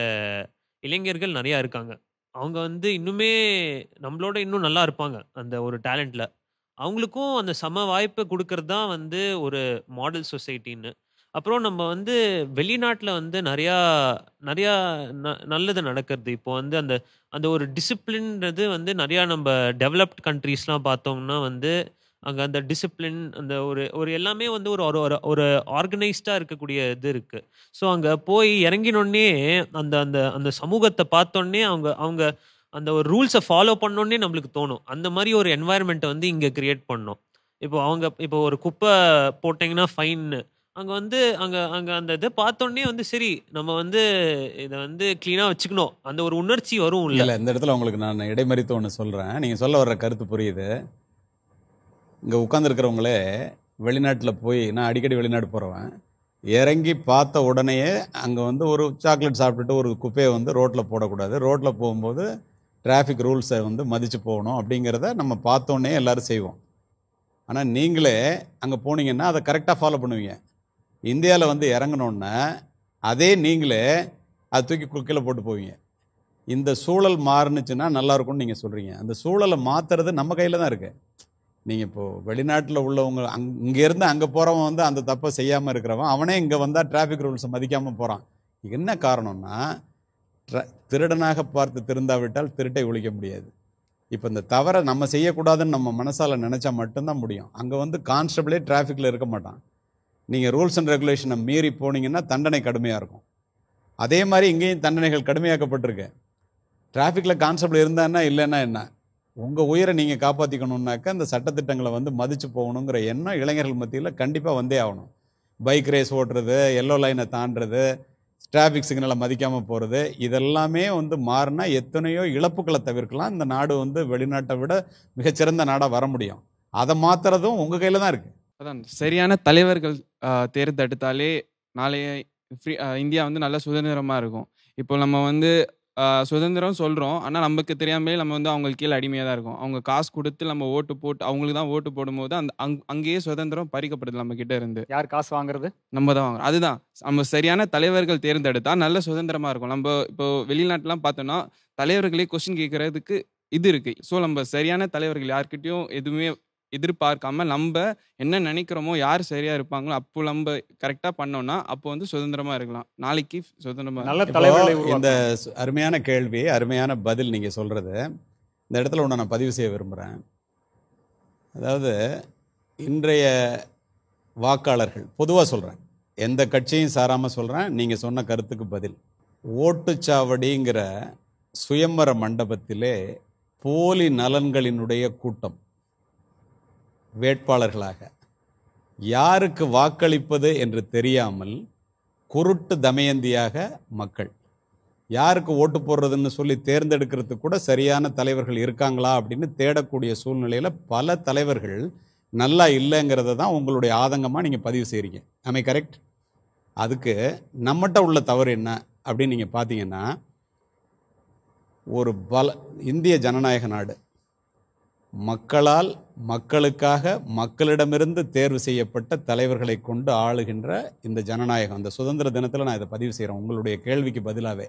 இளைஞர்கள் நிறையா இருக்காங்க. அவங்க வந்து இன்னுமே நம்மளோட இன்னும் நல்லா இருப்பாங்க அந்த ஒரு டேலண்ட்டில். அவங்களுக்கும் அந்த சம வாய்ப்பை கொடுக்கறது தான் வந்து ஒரு மாடல் சொசைட்டின்னு. அப்புறம் நம்ம வந்து வெளிநாட்டில் வந்து நிறையா நிறையா ந நல்லது நடக்கிறது. இப்போ வந்து அந்த அந்த ஒரு டிசிப்ளின்றது வந்து நிறையா நம்ம டெவலப்ட் கண்ட்ரீஸ்லாம் பார்த்தோம்னா வந்து அங்கே அந்த டிசிப்ளின் அந்த ஒரு ஒரு எல்லாமே வந்து ஒரு ஒரு ஒரு ஒரு ஆர்கனைஸ்டாக இருக்கக்கூடிய இது இருக்குது. ஸோ அங்கே போய் இறங்கினோடனே அந்த அந்த அந்த சமூகத்தை பார்த்தோன்னே அவங்க அவங்க அந்த ஒரு ரூல்ஸை ஃபாலோ பண்ணோன்னே நம்மளுக்கு தோணும். அந்த மாதிரி ஒரு என்வாயர்மெண்ட்டை வந்து இங்கே கிரியேட் பண்ணோம். இப்போ அவங்க இப்போ ஒரு குப்பை போட்டிங்கன்னா ஃபைன். அங்கே வந்து அங்கே அங்கே அந்த இதை பார்த்தோன்னே வந்து சரி நம்ம வந்து இதை வந்து க்ளீனாக வச்சுக்கணும் அந்த ஒரு உணர்ச்சி வரும். இல்லை இல்லை, இந்த இடத்துல உங்களுக்கு நான் இடைமறித்து ஒன்று சொல்கிறேன். நீங்கள் சொல்ல வர்ற கருத்து புரியுது. இங்கே உட்காந்துருக்கிறவங்களே வெளிநாட்டில் போய், நான் அடிக்கடி வெளிநாடு போகிறவன், இறங்கி பார்த்த உடனேயே அங்கே வந்து ஒரு சாக்லேட் சாப்பிட்டுட்டு ஒரு குப்பையை வந்து ரோட்டில் போடக்கூடாது, ரோட்டில் போகும்போது டிராஃபிக் ரூல்ஸை வந்து மதித்து போகணும் அப்படிங்கிறத நம்ம பார்த்தோன்னே எல்லோரும் செய்வோம். ஆனால் நீங்களே அங்கே போனீங்கன்னா அதை கரெக்டாக ஃபாலோ பண்ணுவீங்க. இந்தியாவில் வந்து இறங்கினோன்னே அதே நீங்களே அதை தூக்கி குக்கையில் போட்டு போவீங்க. இந்த சூழல் மாறுனுச்சுன்னா நல்லாயிருக்கும்னு நீங்கள் சொல்கிறீங்க. அந்த சூழலை மாற்றுறது நம்ம கையில் தான் இருக்குது. நீங்கள் இப்போது வெளிநாட்டில் உள்ளவங்க அங் இங்கேருந்து அங்கே போகிறவன் வந்து அந்த தப்பை செய்யாமல் இருக்கிறவன் அவனே இங்கே வந்தால் டிராஃபிக் ரூல்ஸை மதிக்காமல் போகிறான். என்ன காரணம்னா, திருடனாக பார்த்து திருந்தாவிட்டால் திருட்டை ஒழிக்க முடியாது. இப்போ இந்த தவறை நம்ம செய்யக்கூடாதுன்னு நம்ம மனசால் நினச்சா மட்டும்தான் முடியும். அங்கே வந்து கான்ஸ்டபிளே டிராஃபிக்கில் இருக்க மாட்டான். நீங்கள் ரூல்ஸ் அண்ட் ரெகுலேஷனை மீறி போனீங்கன்னா தண்டனை கடுமையாக இருக்கும். அதே மாதிரி இங்கேயும் தண்டனைகள் கடுமையாக்கப்பட்டிருக்கு. டிராஃபிக்கில் கான்ஸ்டபிள் இருந்தான்னா இல்லைன்னா என்ன, உங்கள் உயிரை நீங்கள் காப்பாற்றிக்கணுன்னாக்கா இந்த சட்டத்திட்டங்களை வந்து மதித்து போகணுங்கிற எண்ணம் இளைஞர்கள் மத்தியில் கண்டிப்பாக வந்தே ஆகணும். பைக் ரேஸ் ஓட்டுறது, எல்லோ லைனை தாண்டுறது, டிராஃபிக் சிக்னலை மதிக்காமல் போகிறது, இதெல்லாமே வந்து மாறினா எத்தனையோ இழப்புகளை தவிர்க்கலாம். இந்த நாடு வந்து வெளிநாட்டை விட மிகச்சிறந்த நாடாக வர முடியும். அதை மாற்றுறதும் உங்கள் கையில் தான் இருக்குது. அதான் சரியான தலைவர்கள் ஆஹ், தேர்ந்தெடுத்தாலே நாளைய ஃப்ரீ ஆஹ், இந்தியா வந்து நல்ல சுதந்திரமாக இருக்கும். இப்போ நம்ம வந்து ஆஹ், சுதந்திரம் சொல்கிறோம், ஆனால் நமக்கு தெரியாமலே நம்ம வந்து அவங்களுக்கு கீழே அடிமையாக தான் இருக்கும். அவங்க காசு கொடுத்து நம்ம ஓட்டு போட்டு அவங்களுக்கு தான் ஓட்டு போடும்போது அந்த அங் அங்கேயே சுதந்திரம் பறிக்கப்படுது நம்ம கிட்ட இருந்து. யார் காசு வாங்குறது? நம்ம தான் வாங்குறோம். அதுதான் நம்ம சரியான தலைவர்கள் தேர்ந்தெடுத்தா நல்ல சுதந்திரமா இருக்கும். நம்ம இப்போ வெளிநாட்டுலாம் பார்த்தோம்னா தலைவர்களே கொஸ்டின் கேட்கறதுக்கு இது இருக்கு. ஸோ நம்ம சரியான தலைவர்கள் யார்கிட்டயும் எதுவுமே எதிர்பார்க்காம நம்ம என்ன நினைக்கிறோமோ, யார் சரியா இருப்பாங்களோ அப்போ நம்ம கரெக்டா பண்ணோம்னா அப்போ வந்து சுதந்திரமா இருக்கலாம். நாளைக்கு சுதந்திரமா நல்ல இப்போ தலைவர்களை இந்த உருவாக்கணும். சு- அருமையான கேள்வி, அருமையான பதில் நீங்கள் சொல்கிறது. இந்த இடத்துல ஒன்று நான் பதிவு செய்ய விரும்புகிறேன். அதாவது இன்றைய வாக்காளர்கள் பொதுவாக சொல்கிறேன், எந்த கட்சியும் சாராமல் சொல்கிறேன், நீங்கள் சொன்ன கருத்துக்கு பதில். ஓட்டுச்சாவடிங்கிற சுயம்பர மண்டபத்திலே போலி நலன்களினுடைய கூட்டம் வேட்பாளர்களாக யாருக்கு வாக்களிப்பது என்று தெரியாமல் குருட்டு தமயந்தியாக மக்கள் யாருக்கு ஓட்டு போடுறதுன்னு சொல்லி தேர்ந்தெடுக்கிறதுக்கு கூட சரியான தலைவர்கள் இருக்காங்களா அப்படின்னு தேடக்கூடிய சூழ்நிலையில் பல தலைவர்கள் நல்லா இல்லைங்கிறத தான் உங்களுடைய ஆதங்கமாக நீங்கள் பதிவு செய்கிறீங்க. I correct? அதுக்கு நம்மகிட்ட உள்ள தவறு என்ன அப்படின்னு நீங்கள் பார்த்தீங்கன்னா, ஒரு பல இந்திய ஜனநாயக நாடு, மக்களால் மக்களுக்காக மக்களிடமிருந்து தேர்வு செய்யப்பட்ட தலைவர்களை கொண்டு ஆளுகின்ற இந்த ஜனநாயகம். அந்த சுதந்திர தினத்தில் நான் இதை பதிவு செய்கிறேன் உங்களுடைய கேள்விக்கு பதிலாகவே.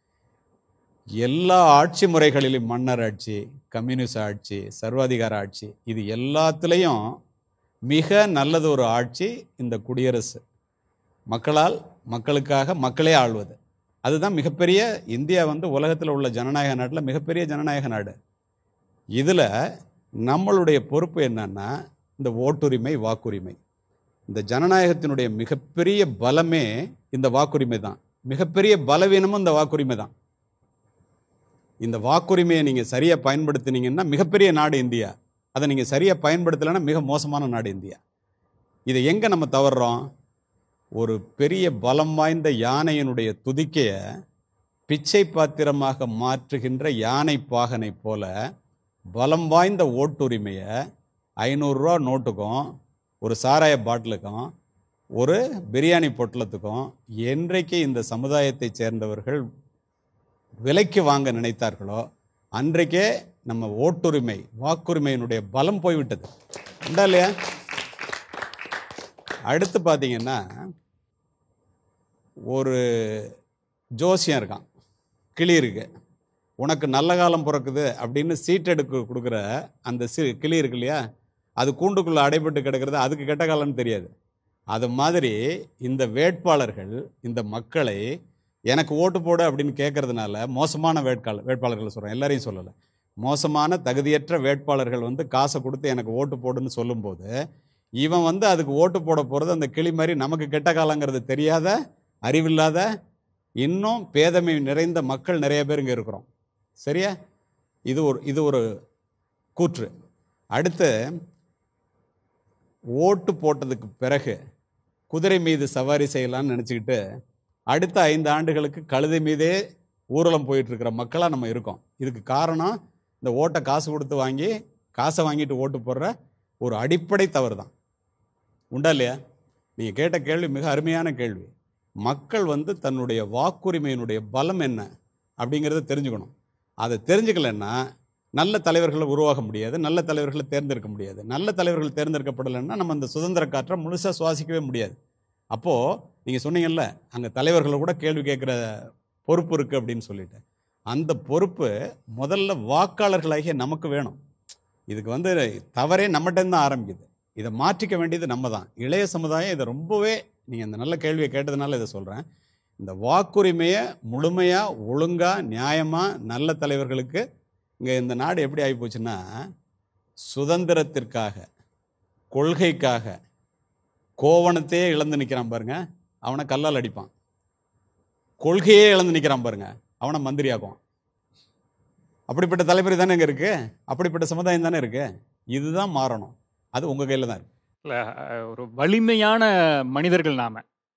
எல்லா ஆட்சி முறைகளிலும் மன்னர் ஆட்சி, கம்யூனிஸ்ட் ஆட்சி, சர்வாதிகார ஆட்சி, இது எல்லாத்துலேயும் மிக நல்லது ஒரு ஆட்சி இந்த குடியரசு. மக்களால் மக்களுக்காக மக்களே ஆள்வது, அதுதான் மிகப்பெரிய. இந்தியா வந்து உலகத்தில் உள்ள ஜனநாயக நாட்டில் மிகப்பெரிய ஜனநாயக நாடு. இதில் நம்மளுடைய பொறுப்பு என்னன்னா, இந்த ஓட்டுரிமை, வாக்குரிமை. இந்த ஜனநாயகத்தினுடைய மிகப்பெரிய பலமே இந்த வாக்குரிமை தான். மிகப்பெரிய பலவீனமும் இந்த வாக்குரிமை தான். இந்த வாக்குரிமையை நீங்கள் சரியாக பயன்படுத்தினீங்கன்னா மிகப்பெரிய நாடு இந்தியா. அதை நீங்கள் சரியாக பயன்படுத்தலைன்னா மிக மோசமான நாடு இந்தியா. இதை எங்கே நம்ம தவறுறோம்? ஒரு பெரிய பலம் வாய்ந்த யானையினுடைய துதிக்கையை பிச்சை பாத்திரமாக மாற்றுகின்ற யானை பாகனை போல பலம் வாய்ந்த ஓட்டுரிமையை ஐநூறுரூவா நோட்டுக்கும் ஒரு சாராய பாட்டிலுக்கும் ஒரு பிரியாணி பொட்டலத்துக்கும் என்றைக்கு இந்த சமுதாயத்தை சேர்ந்தவர்கள் விலைக்கு வாங்க நினைத்தார்களோ அன்றைக்கே நம்ம ஓட்டுரிமை, வாக்குரிமையினுடைய பலம் போய்விட்டது. உண்டா இல்லையா? அடுத்து பார்த்தீங்கன்னா, ஒரு ஜோசியம் இருக்கான், கிளி இருக்கு, உனக்கு நல்ல காலம் பிறக்குது அப்படின்னு சீட் எடுக்க கொடுக்குற அந்த சி கிளி இருக்கு இல்லையா, அது கூண்டுக்குள்ளே அடைபட்டு கிடக்கிறது, அதுக்கு கெட்ட காலம்னு தெரியாது. அது மாதிரி இந்த வேட்பாளர்கள் இந்த மக்களை எனக்கு ஓட்டு போடு அப்படின்னு கேட்கறதுனால மோசமான வேட்பாளர் வேட்பாளர்களை சொல்கிறேன், எல்லாரையும் சொல்லலை, மோசமான தகுதியற்ற வேட்பாளர்கள் வந்து காசை கொடுத்து எனக்கு ஓட்டு போடுன்னு சொல்லும்போது இவன் வந்து அதுக்கு ஓட்டு போட போகிறது அந்த கிளி மாதிரி நமக்கு கெட்ட காலங்கிறது தெரியாத, அறிவில்லாத, இன்னும் பேதமை நிறைந்த மக்கள் நிறைய பேர் இங்கே இருக்கிறோம். சரியா? இது ஒரு இது ஒரு கூற்று. அடுத்து, ஓட்டு போட்டதுக்கு பிறகு குதிரை மீது சவாரி செய்யலான்னு நினச்சிக்கிட்டு அடுத்த ஐந்து ஆண்டுகளுக்கு கழுதை மீதே ஊர்வலம் போயிட்டுருக்கிற மக்களாக நம்ம இருக்கோம். இதுக்கு காரணம் இந்த ஓட்டை காசு கொடுத்து வாங்கி காசை வாங்கிட்டு ஓட்டு போடுற ஒரு அடிப்படை தவறு தான். உண்டா இல்லையா? நீங்கள் கேட்ட கேள்வி மிக அருமையான கேள்வி. மக்கள் வந்து தன்னுடைய வாக்குரிமையினுடைய பலம் என்ன அப்படிங்கிறத தெரிஞ்சுக்கணும். அதை தெரிஞ்சுக்கலைன்னா நல்ல தலைவர்களை உருவாக முடியாது, நல்ல தலைவர்களை தேர்ந்தெடுக்க முடியாது. நல்ல தலைவர்கள் தேர்ந்தெடுக்கப்படலைன்னா நம்ம அந்த சுதந்திர காற்றை முழுசாக சுவாசிக்கவே முடியாது. அப்போது நீங்கள் சொன்னீங்கல்ல, அங்கே தலைவர்களை கூட கேள்வி கேட்குற பொறுப்பு இருக்குது அப்படின்னு சொல்லிட்டு, அந்த பொறுப்பு முதல்ல வாக்காளர்களாகிய நமக்கு வேணும். இதுக்கு வந்து தவறே நம்மகிட்டேருந்து தான் ஆரம்பிக்குது. இதை மாற்றிக்க வேண்டியது நம்ம தான். இளைய சமுதாயம் இதை ரொம்பவே, நீங்கள் இந்த நல்ல கேள்வியை கேட்டதுனால இதை சொல்கிறேன், இந்த வாக்குரிமையை முழுமையாக ஒழுங்காக நியாயமாக நல்ல தலைவர்களுக்கு. இங்கே இந்த நாடு எப்படி ஆகிப்போச்சுன்னா, சுதந்திரத்திற்காக கொள்கைக்காக கோவணத்தையே இழந்து நிற்கிறான் பாருங்க, அவனை கல்லால் அடிப்பான். கொள்கையே இழந்து நிற்கிறான் பாருங்க, அவனை மந்திரியாக்குவான். அப்படிப்பட்ட தலைமுறை தானே இங்கே இருக்குது, அப்படிப்பட்ட சமுதாயம் தானே இருக்குது. இதுதான் மாறணும். அது உங்கள் கையில் தான் இருக்குது. இல்லை, ஒரு வலிமையான மனிதர்கள் நாம்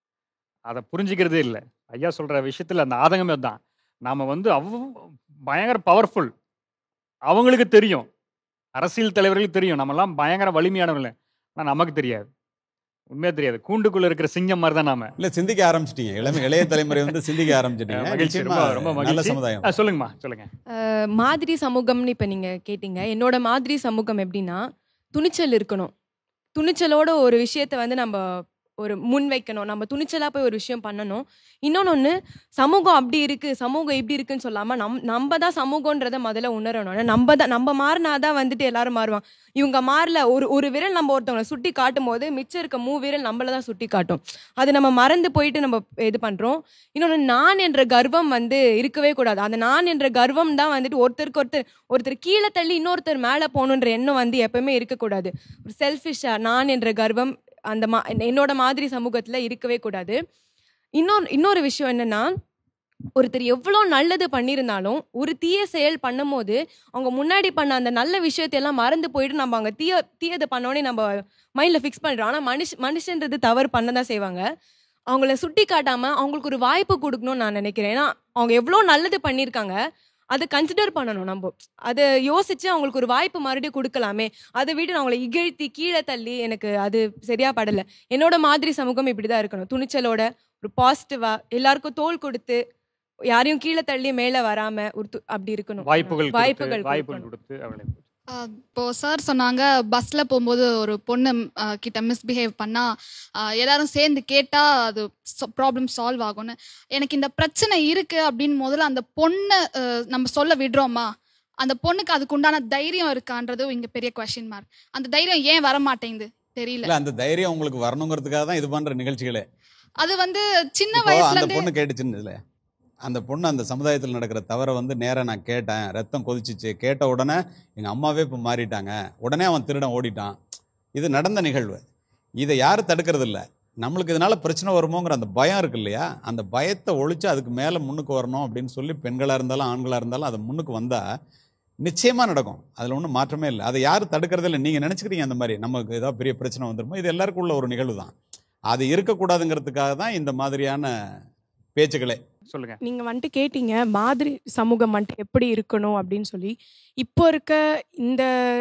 அதை புரிஞ்சுக்கிறதே இல்லை. ஐயா சொல்கிற விஷயத்தில் அந்த ஆதங்கமே தான். நாம் வந்து அவ் பயங்கர பவர்ஃபுல், அவங்களுக்கு தெரியும், அரசியல் தலைவர்களுக்கு தெரியும் நம்மெல்லாம் பயங்கர வலிமையானவர்கள். ஆனால் நமக்கு தெரியாது, உண்மையாக தெரியாது. கூண்டுக்குள்ளே இருக்கிற சிங்கம் மாதிரி தான் நாம. இல்லை, சிந்திக்க ஆரம்பிச்சிட்டீங்க. இளமை இளைய தலைமுறை வந்து சிந்திக்க ஆரம்பிச்சிட்டீங்க. மகிழ்ச்சி, ரொம்ப ரொம்ப நல்ல மகிழ்ச்சி. சமுதாயம். ஆ, சொல்லுங்கம்மா, சொல்லுங்க. அஹ், மாதிரி சமூகம்னு இப்போ நீங்கள் கேட்டீங்க. என்னோட மாதிரி சமூகம் எப்படின்னா, துணிச்சல் இருக்கணும். துணிச்சலோட ஒரு விஷயத்தை வந்து நம்ம ஒரு முன் வைக்கணும். நம்ம துணிச்சலாக போய் ஒரு விஷயம் பண்ணணும். இன்னொன்று ஒன்று, சமூகம் அப்படி இருக்குது, சமூகம் இப்படி இருக்குன்னு சொல்லாமல் நம் நம்ம தான் சமூகன்றதை முதல்ல உணரணும். நம்ம தான் நம்ம மாறினாதான் வந்துட்டு எல்லாரும் மாறுவாங்க. இவங்க மாறல, ஒரு ஒரு விரல் நம்ம ஒருத்தவங்களை சுட்டி காட்டும் போது மிச்சம் இருக்க மூ விரல் நம்மள தான் சுட்டி காட்டும். அது நம்ம மறந்து போயிட்டு நம்ம இது பண்ணுறோம். இன்னொன்று, நான் என்ற கர்வம் வந்து இருக்கவே கூடாது. அந்த நான் என்ற கர்வம் தான் வந்துட்டு ஒருத்தருக்கு ஒருத்தர் ஒருத்தர் கீழே தள்ளி இன்னொருத்தர் மேலே போகணுன்ற எண்ணம் வந்து எப்பவுமே இருக்கக்கூடாது. ஒரு செல்ஃபிஷாக நான் என்ற கர்வம் அந்த மா என்னோட மாதிரி சமூகத்தில் இருக்கவே கூடாது. இன்னொரு இன்னொரு விஷயம் என்னன்னா, ஒருத்தர் எவ்வளோ நல்லது பண்ணியிருந்தாலும் ஒரு தீய செயல் பண்ணும் போது அவங்க முன்னாடி பண்ண அந்த நல்ல விஷயத்தையெல்லாம் மறந்து போயிட்டு நம்ம அங்கே தீய தீயதை பண்ணோடனே நம்ம மைண்டில் ஃபிக்ஸ் பண்ணுறோம். ஆனால் மனுஷ மனுஷன்றது தவறு பண்ண தான் செய்வாங்க. அவங்கள சுட்டி காட்டாமல் அவங்களுக்கு ஒரு வாய்ப்பு கொடுக்கணும்னு நான் நினைக்கிறேன். ஏன்னா அவங்க எவ்வளோ நல்லது பண்ணியிருக்காங்க, அதை கன்சிடர் பண்ணணும். நம்ம அதை யோசிச்சு அவங்களுக்கு ஒரு வாய்ப்பு மறுபடியும் கொடுக்கலாமே. அதை விட்டு அவங்களை இகழ்த்தி கீழே தள்ளி எனக்கு அது சரியா படலை. என்னோட மாதிரி சமூகம் இப்படிதான் இருக்கணும். துணிச்சலோட ஒரு பாசிட்டிவா எல்லாருக்கும் தோள் கொடுத்து யாரையும் கீழே தள்ளி மேலே வராம ஒரு து- அப்படி இருக்கணும். வாய்ப்புகள் வாய்ப்புகள் வாய்ப்புகள் கொடுக்கணும். கொடுத்து அவளை ஆஹ் இப்போ சார் சொன்னாங்க பஸ்ஸில் போகும்போது ஒரு பொண்ணு ஆஹ் கிட்ட மிஸ்பிஹேவ் பண்ணால் எல்லாரும் சேர்ந்து கேட்டால் அது ப்ராப்ளம் சால்வ் ஆகும்னு. எனக்கு இந்த பிரச்சனை இருக்குது அப்படின்னு முதல்ல அந்த பொண்ணை ஆஹ் நம்ம சொல்ல விடுறோமா? அந்த பொண்ணுக்கு அதுக்கு உண்டான தைரியம் இருக்கான்றது இங்கே பெரிய கொஸ்டின் மார்க். அந்த தைரியம் ஏன் வர மாட்டேங்குது தெரியல. இல்லை, அந்த தைரியம் உங்களுக்கு வரணுங்கிறதுக்காக தான் இது பண்ணுற நிகழ்ச்சிகளே. அது வந்து சின்ன இப்போ வயசுல அந்த இருந்து பொண்ணு கேட்டுச்சுன்னு இல்லை, அந்த பொண்ணு அந்த சமுதாயத்தில் நடக்கிற தவறை வந்து நேராக நான் கேட்டேன், ரத்தம் கொதிச்சிச்சு, கேட்ட உடனே எங்கள் அம்மாவே இப்போ மாறிட்டாங்க, உடனே அவன் திருடன் ஓடிட்டான். இது நடந்த நிகழ்வு. இதை யாரும் தடுக்கிறது இல்லை. நம்மளுக்கு இதனால் பிரச்சனை வருமோங்கிற அந்த பயம் இருக்கு இல்லையா, அந்த பயத்தை ஒழிச்சு அதுக்கு மேலே முன்னுக்கு வரணும் அப்படின்னு சொல்லி பெண்களாக இருந்தாலும் ஆண்களாக இருந்தாலும் அது முன்னுக்கு வந்தால் நிச்சயமாக நடக்கும். அதில் ஒன்றும் மாற்றமே இல்லை. அதை யாரும் தடுக்கிறது இல்லை. நீங்கள் நினச்சிக்கிறீங்க அந்த மாதிரி நமக்கு ஏதாவது பெரிய பிரச்சனை வந்துருமோ, இது எல்லாருக்கும் உள்ள ஒரு நிகழ்வு தான். அது இருக்கக்கூடாதுங்கிறதுக்காக தான் இந்த மாதிரியான பேச்சுக்களே. சொல்லுங்க. நீங்க வந்துட்டு கேட்டீங்க மாதிரி சமூகம் வந்துட்டு எப்படி இருக்கணும் அப்படின்னு சொல்லி. இப்போ இருக்க இந்த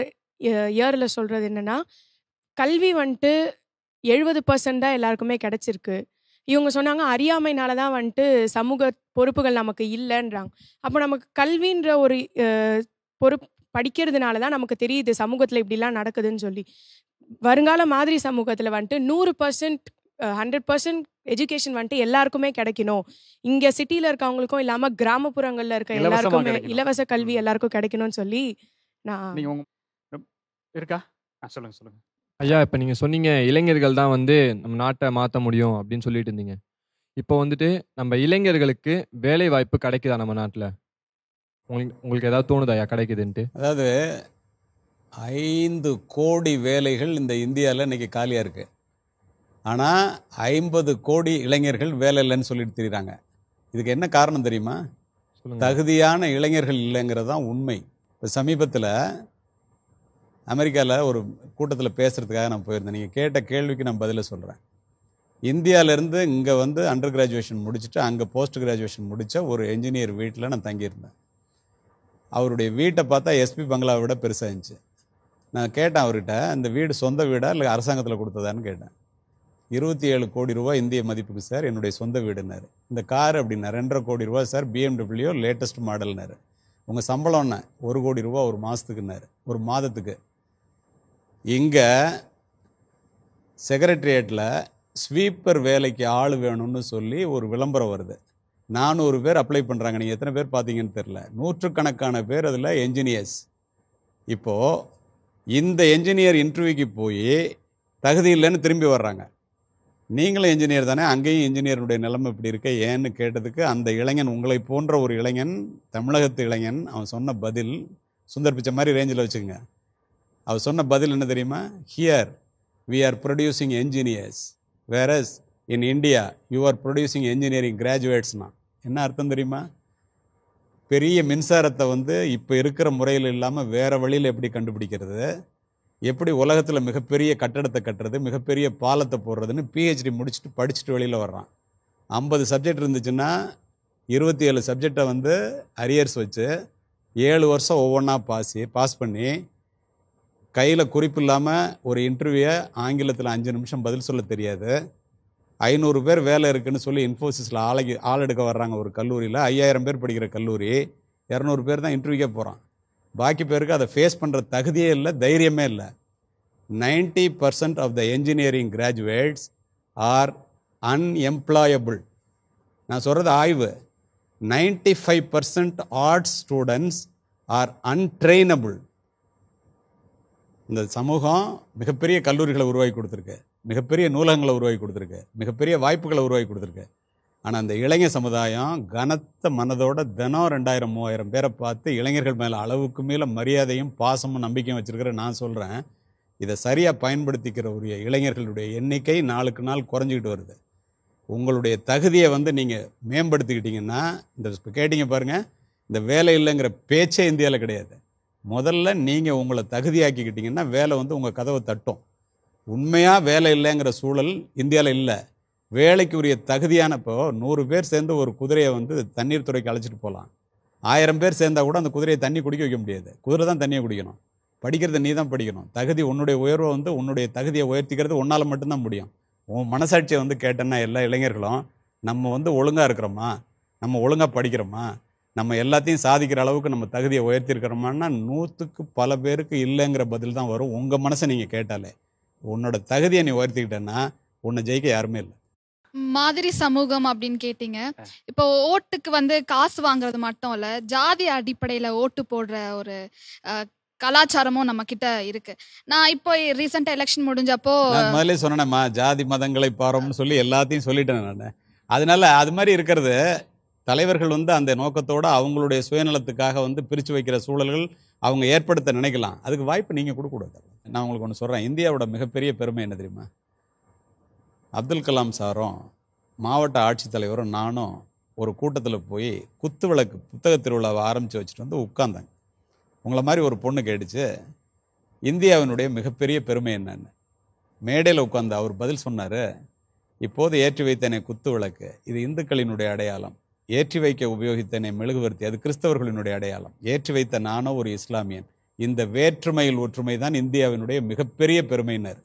இயர்ல சொல்றது என்னன்னா, கல்வி வந்துட்டு எழுபது பர்சன்ட் தான் எல்லாருக்குமே கிடைச்சிருக்கு. இவங்க சொன்னாங்க அறியாமைனால தான் வந்துட்டு சமூக பொறுப்புகள் நமக்கு இல்லைன்றாங்க. அப்போ நமக்கு கல்வின்ற ஒரு அஹ், பொறுப்பு படிக்கிறதுனால தான் நமக்கு தெரியுது சமூகத்தில் இப்படிலாம் நடக்குதுன்னு சொல்லி. வருங்கால மாதிரி சமூகத்தில் வந்துட்டு நூறு பர்சன்ட் ஹண்ட்ரட் பர்சன்ட் எஜுகேஷன் வந்துட்டு எல்லாருக்குமே கிடைக்கணும். இங்கே சிட்டியில் இருக்கவங்களுக்கும் இல்லாமல் கிராமப்புறங்களில் இருக்க இலவசமா எல்லாருக்குமே கிடைக்கணும். இலவச கல்வி எல்லாருக்கும் கிடைக்கணும்னு சொல்லி நான் நீங்க உங்க இருக்கா? ஆ, சொல்லுங்க சொல்லுங்க. ஐயா, இப்போ நீங்கள் சொன்னீங்க இளைஞர்கள் தான் வந்து நம்ம நாட்டை மாற்ற முடியும் அப்படின்னு சொல்லிட்டு இருந்தீங்க. இப்போ வந்துட்டு நம்ம இளைஞர்களுக்கு வேலை வாய்ப்பு கிடைக்குதா நம்ம நாட்டில்? உங்களுக்கு உங்களுக்கு ஏதாவது தோணுதா ஐயா கிடைக்குதுன்ட்டு? அதாவது ஐந்து கோடி வேலைகள் இந்த இந்தியாவில் இன்னைக்கு காலியாக இருக்குது. ஆனால் ஐம்பது கோடி இளைஞர்கள் வேலை இல்லைன்னு சொல்லிட்டு திரிகிறாங்க. இதுக்கு என்ன காரணம் தெரியுமா? தகுதியான இளைஞர்கள் இல்லைங்கிறது தான் உண்மை. இப்போ சமீபத்தில் அமெரிக்காவில் ஒரு கூட்டத்தில் பேசுகிறதுக்காக நான் போயிருந்தேன். நீங்கள் கேட்ட கேள்விக்கு நான் பதிலை சொல்கிறேன். இந்தியாவிலேருந்து இங்கே வந்து அண்டர் கிராஜுவேஷன் முடிச்சுட்டு அங்கே போஸ்ட் கிராஜுவேஷன் முடித்த ஒரு என்ஜினியர் வீட்டில் நான் தங்கியிருந்தேன். அவருடைய வீட்டை பார்த்தா எஸ்பி பங்களாவை விட பெருசாக இருந்துச்சு. நான் கேட்டேன் அவர்கிட்ட, அந்த வீடு சொந்த வீடா இல்லை அரசாங்கத்தில் கொடுத்ததான்னு கேட்டேன். இருபத்தி ஏழு கோடி ரூபாய் இந்திய மதிப்புக்கு சார், என்னுடைய சொந்த வீடுனாரு. இந்த கார் அப்படின்னா ரெண்டரை கோடி ரூபா சார், பிஎம்டபிள்யூ லேட்டஸ்ட் மாடல்னாரு. உங்கள் சம்பளம்னா ஒரு கோடி ரூபா ஒரு மாதத்துக்குன்னாரு, ஒரு மாதத்துக்கு. இங்கே செக்ரட்டரியேட்டில் ஸ்வீப்பர் வேலைக்கு ஆள் வேணும்னு சொல்லி ஒரு விளம்பரம் வருது. நானூறு பேர் அப்ளை பண்ணுறாங்க. நீங்கள் எத்தனை பேர் பார்த்தீங்கன்னு தெரில. நூற்றுக்கணக்கான பேர் அதில் என்ஜினியர்ஸ். இப்போது இந்த என்ஜினியர் இன்டர்வியூக்கு போய் தகுதி இல்லைன்னு திரும்பி வர்றாங்க. நீங்களும் என்ஜினியர் தானே, அங்கேயும் இன்ஜினியருடைய நிலைமை இப்படி இருக்க ஏன்னு கேட்டதுக்கு அந்த இளைஞன், உங்களை போன்ற ஒரு இளைஞன், தமிழகத்து இளைஞன், அவன் சொன்ன பதில் சுந்தர் பிச்சை மாதிரி ரேஞ்சில் வச்சுக்கோங்க. அவர் சொன்ன பதில் என்ன தெரியுமா? Here we are producing engineers, whereas in India you are producing engineering கிராஜுவேட்ஸ்னா என்ன அர்த்தம் தெரியுமா? பெரிய மின்சாரத்தை வந்து இப்போ இருக்கிற முறையில் இல்லாமல் வேறு வழியில் எப்படி கண்டுபிடிக்கிறது, எப்படி உலகத்தில் மிகப்பெரிய கட்டடத்தை கட்டுறது, மிகப்பெரிய பாலத்தை போடுறதுன்னு பிஹெச்டி முடிச்சுட்டு படிச்சுட்டு வெளியில் வர்றான். ஐம்பது சப்ஜெக்ட் இருந்துச்சுன்னா இருபத்தி ஏழு சப்ஜெக்டை வந்து அரியர்ஸ் வச்சு ஏழு வருஷம் ஒவ்வொன்றா பாசி பாஸ் பண்ணி கையில் குறிப்பு இல்லாமல் ஒரு இன்டர்வியூவை ஆங்கிலத்தில் அஞ்சு நிமிஷம் பதில் சொல்ல தெரியாது. ஐநூறு பேர் வேலை இருக்குன்னு சொல்லி இன்ஃபோசிஸில் ஆளைக்கு ஆள் எடுக்க வர்றாங்க. ஒரு கல்லூரியில் ஐயாயிரம் பேர் படிக்கிற கல்லூரி, இரநூறு பேர் தான் இன்டர்வியூக்கே போகிறான். பாக்கி பேருக்கு அதை ஃபேஸ் பண்ணுற தகுதியே இல்லை, தைரியமே இல்லை. Ninety percent of the engineering graduates are unemployable. நான் சொல்கிறது ஆய்வு. Ninety five percent arts students are untrainable. இந்த சமூகம் மிகப்பெரிய கல்லூரிகளை உருவாக்கி கொடுத்துருக்கு, மிகப்பெரிய நூலகங்களை உருவாக்கி கொடுத்துருக்கு, மிகப்பெரிய வாய்ப்புகளை உருவாக்கி கொடுத்துருக்கு. ஆனால் அந்த இளைஞர் சமுதாயம் கனத்த மனதோட தினம் ரெண்டாயிரம் மூவாயிரம் பேரை பார்த்து இளைஞர்கள் மேலே அளவுக்கு மேலே மரியாதையும் பாசமும் நம்பிக்கையும் வச்சுருக்கிற நான் சொல்கிறேன். இதை சரியாக பயன்படுத்திக்கிற உரிய இளைஞர்களுடைய எண்ணிக்கை நாளுக்கு நாள் குறைஞ்சிக்கிட்டு வருது. உங்களுடைய தகுதியை வந்து நீங்கள் மேம்படுத்திக்கிட்டிங்கன்னா, இந்த கேட்டிங்க பாருங்கள், இந்த வேலை இல்லைங்கிற பேச்சே இந்தியாவில் கிடையாது. முதல்ல நீங்கள் உங்களை தகுதியாக்கிக்கிட்டிங்கன்னா வேலை வந்து உங்கள் கதவை தட்டும். உண்மையாக வேலை இல்லைங்கிற சூழல் இந்தியாவில் இல்லை. வேலைக்கு உரிய தகுதியான, இப்போ நூறு பேர் சேர்ந்து ஒரு குதிரையை வந்து தண்ணீர் துறைக்கு அழைச்சிட்டு போகலாம். ஆயிரம் பேர் சேர்ந்தால் கூட அந்த குதிரையை தண்ணி குடிக்க வைக்க முடியாது. குதிரை தான் தண்ணியை குடிக்கணும். படிக்கிறத நீ தான் படிக்கணும். தகுதி, உன்னுடைய உயர்வை வந்து உன்னுடைய தகுதியை உயர்த்திக்கிறது உன்னால் மட்டும்தான் முடியும். உன் மனசாட்சியை வந்து கேட்டேன்னா எல்லா இளைஞர்களும் நம்ம வந்து ஒழுங்காக இருக்கிறோமா, நம்ம ஒழுங்காக படிக்கிறோமா, நம்ம எல்லாத்தையும் சாதிக்கிற அளவுக்கு நம்ம தகுதியை உயர்த்திருக்கிறோமான்னா நூற்றுக்கு பல பேருக்கு இல்லைங்கிற பதில் தான் வரும். உங்கள் மனசை நீங்கள் கேட்டாலே. உன்னோட தகுதியை நீ உயர்த்திக்கிட்டேன்னா உன்னை ஜெயிக்க யாருமே இல்லை. மாதிரி சமூகம் அப்படின்னு கேட்டீங்க. இப்போ ஓட்டுக்கு வந்து காசு வாங்குறது மட்டும் இல்ல, ஜாதி அடிப்படையில ஓட்டு போடுற ஒரு அஹ், கலாச்சாரமும் நம்ம கிட்ட இருக்கு. நான் இப்போ ரீசெண்டா எலெக்ஷன் முடிஞ்சப்போ நான் முதல்ல சொன்னேன்மா, ஜாதி மதங்களை பாரோம்னு சொல்லி எல்லாத்தையும் சொல்லிட்டேன் நான். அதனால அது மாதிரி இருக்கிறது தலைவர்கள் வந்து அந்த நோக்கத்தோடு அவங்களுடைய சுயநலத்துக்காக வந்து பிரித்து வைக்கிற சூழல்கள் அவங்க ஏற்படுத்த நினைக்கலாம். அதுக்கு வாய்ப்பு நீங்கள் கொடுக்கக்கூடாது. நான் உங்களுக்கு ஒன்று சொல்கிறேன். இந்தியாவோட மிகப்பெரிய பெருமை என்ன தெரியுமா? அப்துல் கலாம் சாரும் மாவட்ட ஆட்சித்தலைவரும் நானும் ஒரு கூட்டத்தில் போய் குத்து விளக்கு புத்தக திருவிழாவை ஆரம்பித்து வச்சுட்டு வந்து உட்கார்ந்தாங்க. உங்களை மாதிரி ஒரு பொண்ணு கேட்டுச்சு, இந்தியாவினுடைய மிகப்பெரிய பெருமை என்னன்னு. மேடையில் உட்கார்ந்து அவர் பதில் சொன்னார், இப்போது ஏற்றி வைத்தனை குத்து விளக்கு, இது இந்துக்களினுடைய அடையாளம். ஏற்றி வைக்க உபயோகித்தனை மெழுகுவர்த்தி, அது கிறிஸ்தவர்களினுடைய அடையாளம். ஏற்றி வைத்த நானோ ஒரு இஸ்லாமியன். இந்த வேற்றுமையில் ஒற்றுமை தான் இந்தியாவினுடைய மிகப்பெரிய பெருமையினர்.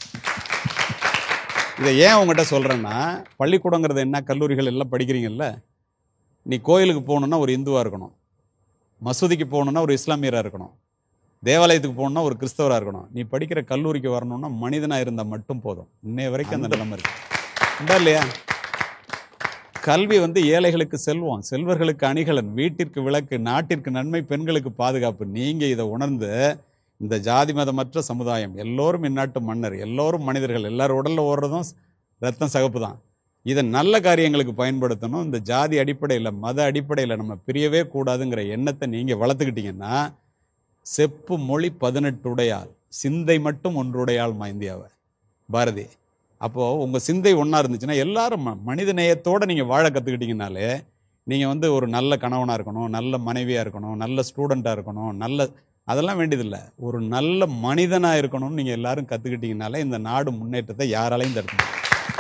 இதை ஏன் உங்கள்கிட்ட சொல்கிறேன்னா, பள்ளிக்கூடங்கிறது என்ன, கல்லூரிகள் எல்லாம் படிக்கிறீங்கல்ல, நீ கோயிலுக்கு போகணுன்னா ஒரு இந்துவாக இருக்கணும், மசூதிக்கு போகணுன்னா ஒரு இஸ்லாமியராக இருக்கணும், தேவாலயத்துக்கு போகணுன்னா ஒரு கிறிஸ்தவராக இருக்கணும். நீ படிக்கிற கல்லூரிக்கு வரணும்னா மனிதனாக இருந்தால் மட்டும் போதும். இன்னைய வரைக்கும் அந்த நிலைமை இருக்கு. உண்டா இல்லையா? கல்வி வந்து ஏழைகளுக்கு செல்வம், செல்வர்களுக்கு அணிகலன், வீட்டிற்கு விளக்கு, நாட்டிற்கு நன்மை, பெண்களுக்கு பாதுகாப்பு. நீங்கள் இதை உணர்ந்து இந்த ஜாதி மதமற்ற சமுதாயம், எல்லோரும் இந்நாட்டு மன்னர், எல்லோரும் மனிதர்கள், எல்லாரும் உடலில் ஓடுறதும் ரத்தம் சகப்பு தான். இதை நல்ல காரியங்களுக்கு பயன்படுத்தணும். இந்த ஜாதி அடிப்படையில், மத அடிப்படையில் நம்ம பிரியவே கூடாதுங்கிற எண்ணத்தை நீங்கள் வளர்த்துக்கிட்டீங்கன்னா, செப்பு மொழி பதினெட்டு உடையாள், சிந்தை மட்டும் ஒன்றுடையாள் மா இந்தியாவை பாரதி. அப்போது உங்கள் சிந்தை ஒன்றா இருந்துச்சுன்னா எல்லாரும் மனித நேயத்தோடு நீங்கள் வாழ கற்றுக்கிட்டீங்கனாலே, நீங்கள் வந்து ஒரு நல்ல கணவனாக இருக்கணும், நல்ல மனைவியாக இருக்கணும், நல்ல ஸ்டூடெண்ட்டாக இருக்கணும், நல்ல அதெல்லாம் வேண்டியதில்லை, ஒரு நல்ல மனிதனாக இருக்கணும்னு நீங்கள் எல்லாரும் கற்றுக்கிட்டீங்கனாலே இந்த நாடு முன்னேற்றத்தை யாராலையும் தடுக்க முடியும்.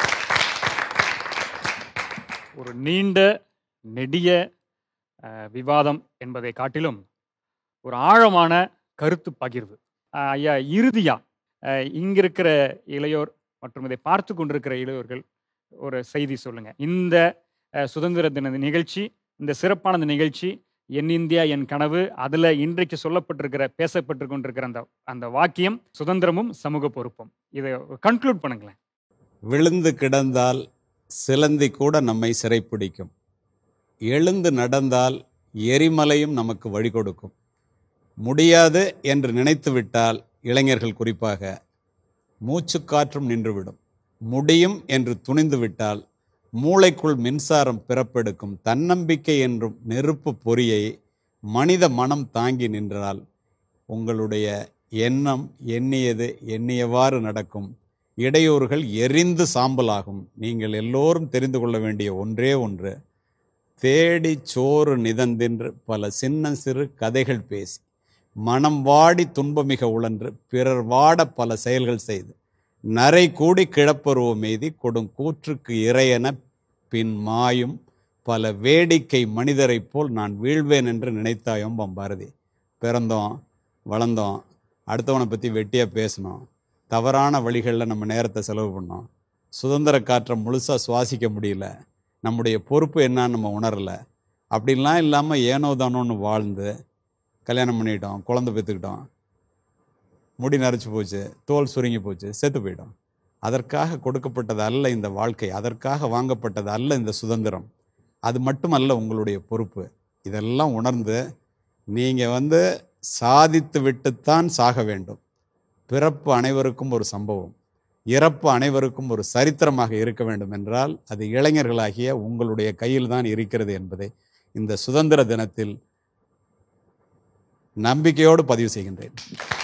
ஒரு நீண்ட நெடிய அஹ், விவாதம் என்பதை காட்டிலும் ஒரு ஆழமான கருத்து பகிர்வு. அஹ், ஐயா, இறுதியா அஹ், இங்கிருக்கிற இளையோர் மற்றும் இதை பார்த்து கொண்டிருக்கிற இளையோர்கள் ஒரு செய்தி சொல்லுங்க. இந்த அஹ், சுதந்திர தின நிகழ்ச்சி, இந்த சிறப்பான இந்த நிகழ்ச்சி, என் இந்தியா என் கனவு, அதில் இன்றைக்கு சொல்லப்பட்டிருக்கிற பேசப்பட்டு கொண்டிருக்கிற அந்த அந்த வாக்கியம் சுதந்திரமும் சமூக பொறுப்பும், இதை கன்க்ளூட் பண்ணுங்களேன். விழுந்து கிடந்தால் சிலந்தி கூட நம்மை சிறைப்பிடிக்கும், எழுந்து நடந்தால் எரிமலையும் நமக்கு வழி கொடுக்கும். முடியாது என்று நினைத்துவிட்டால், இளைஞர்கள் குறிப்பாக, மூச்சுக்காற்றும் நின்றுவிடும். முடியும் என்று துணிந்து விட்டால் மூளைக்குள் மின்சாரம் பிறப்பெடுக்கும். தன்னம்பிக்கை என்றும் நெருப்பு பொறியை மனித மனம் தாங்கி நின்றால் உங்களுடைய எண்ணம் எண்ணியது எண்ணியவாறு நடக்கும். இடையூறுகள் எரிந்து சாம்பலாகும். நீங்கள் எல்லோரும் தெரிந்து கொள்ள வேண்டிய ஒன்றே ஒன்று, தேடி சோறு நிதந்தென்று பல சின்ன சிறு கதைகள் பேசி, மனம் வாடி துன்பமிக உழன்று பிறர் வாட பல செயல்கள் செய்து, நரை கூடி கிழப்பருவம் எய்தி கொடும் கூற்றுக்கு இறையென பின் மாயும் பல வேடிக்கை மனிதரைப் போல் நான் வீழ்வேன் என்று நினைத்தாயும் பாரதி. பிறந்தோம், வளர்ந்தோம், அடுத்தவனை பற்றி வெட்டியாக பேசணும், தவறான வழிகளில் நம்ம நேரத்தை செலவு பண்ணோம், சுதந்திர காற்றை முழுசாக சுவாசிக்க முடியல, நம்முடைய பொறுப்பு என்னான்னு நம்ம உணரலை, அப்படின்லாம் இல்லாமல் ஏனோ தானோன்னு வாழ்ந்து கல்யாணம் பண்ணிட்டோம், குழந்தை பெற்றுக்கிட்டோம், முடி நரைச்சி போச்சு, தோல் சுருங்கி போச்சு, செத்து போயிட்டோம். அதற்காக கொடுக்கப்பட்டது அல்ல இந்த வாழ்க்கை, அதற்காக வாங்கப்பட்டது அல்ல இந்த சுதந்திரம். அது மட்டுமல்ல உங்களுடைய பொறுப்பு. இதெல்லாம் உணர்ந்து நீங்கள் வந்து சாதித்து விட்டுத்தான் சாக வேண்டும். பிறப்பு அனைவருக்கும் ஒரு சம்பவம், இறப்பு அனைவருக்கும் ஒரு சரித்திரமாக இருக்க வேண்டும் என்றால் அது இளைஞர்களாகிய உங்களுடைய கையில் தான் இருக்கிறது என்பதை இந்த சுதந்திர தினத்தில் நம்பிக்கையோடு பதிவு செய்கின்றேன்.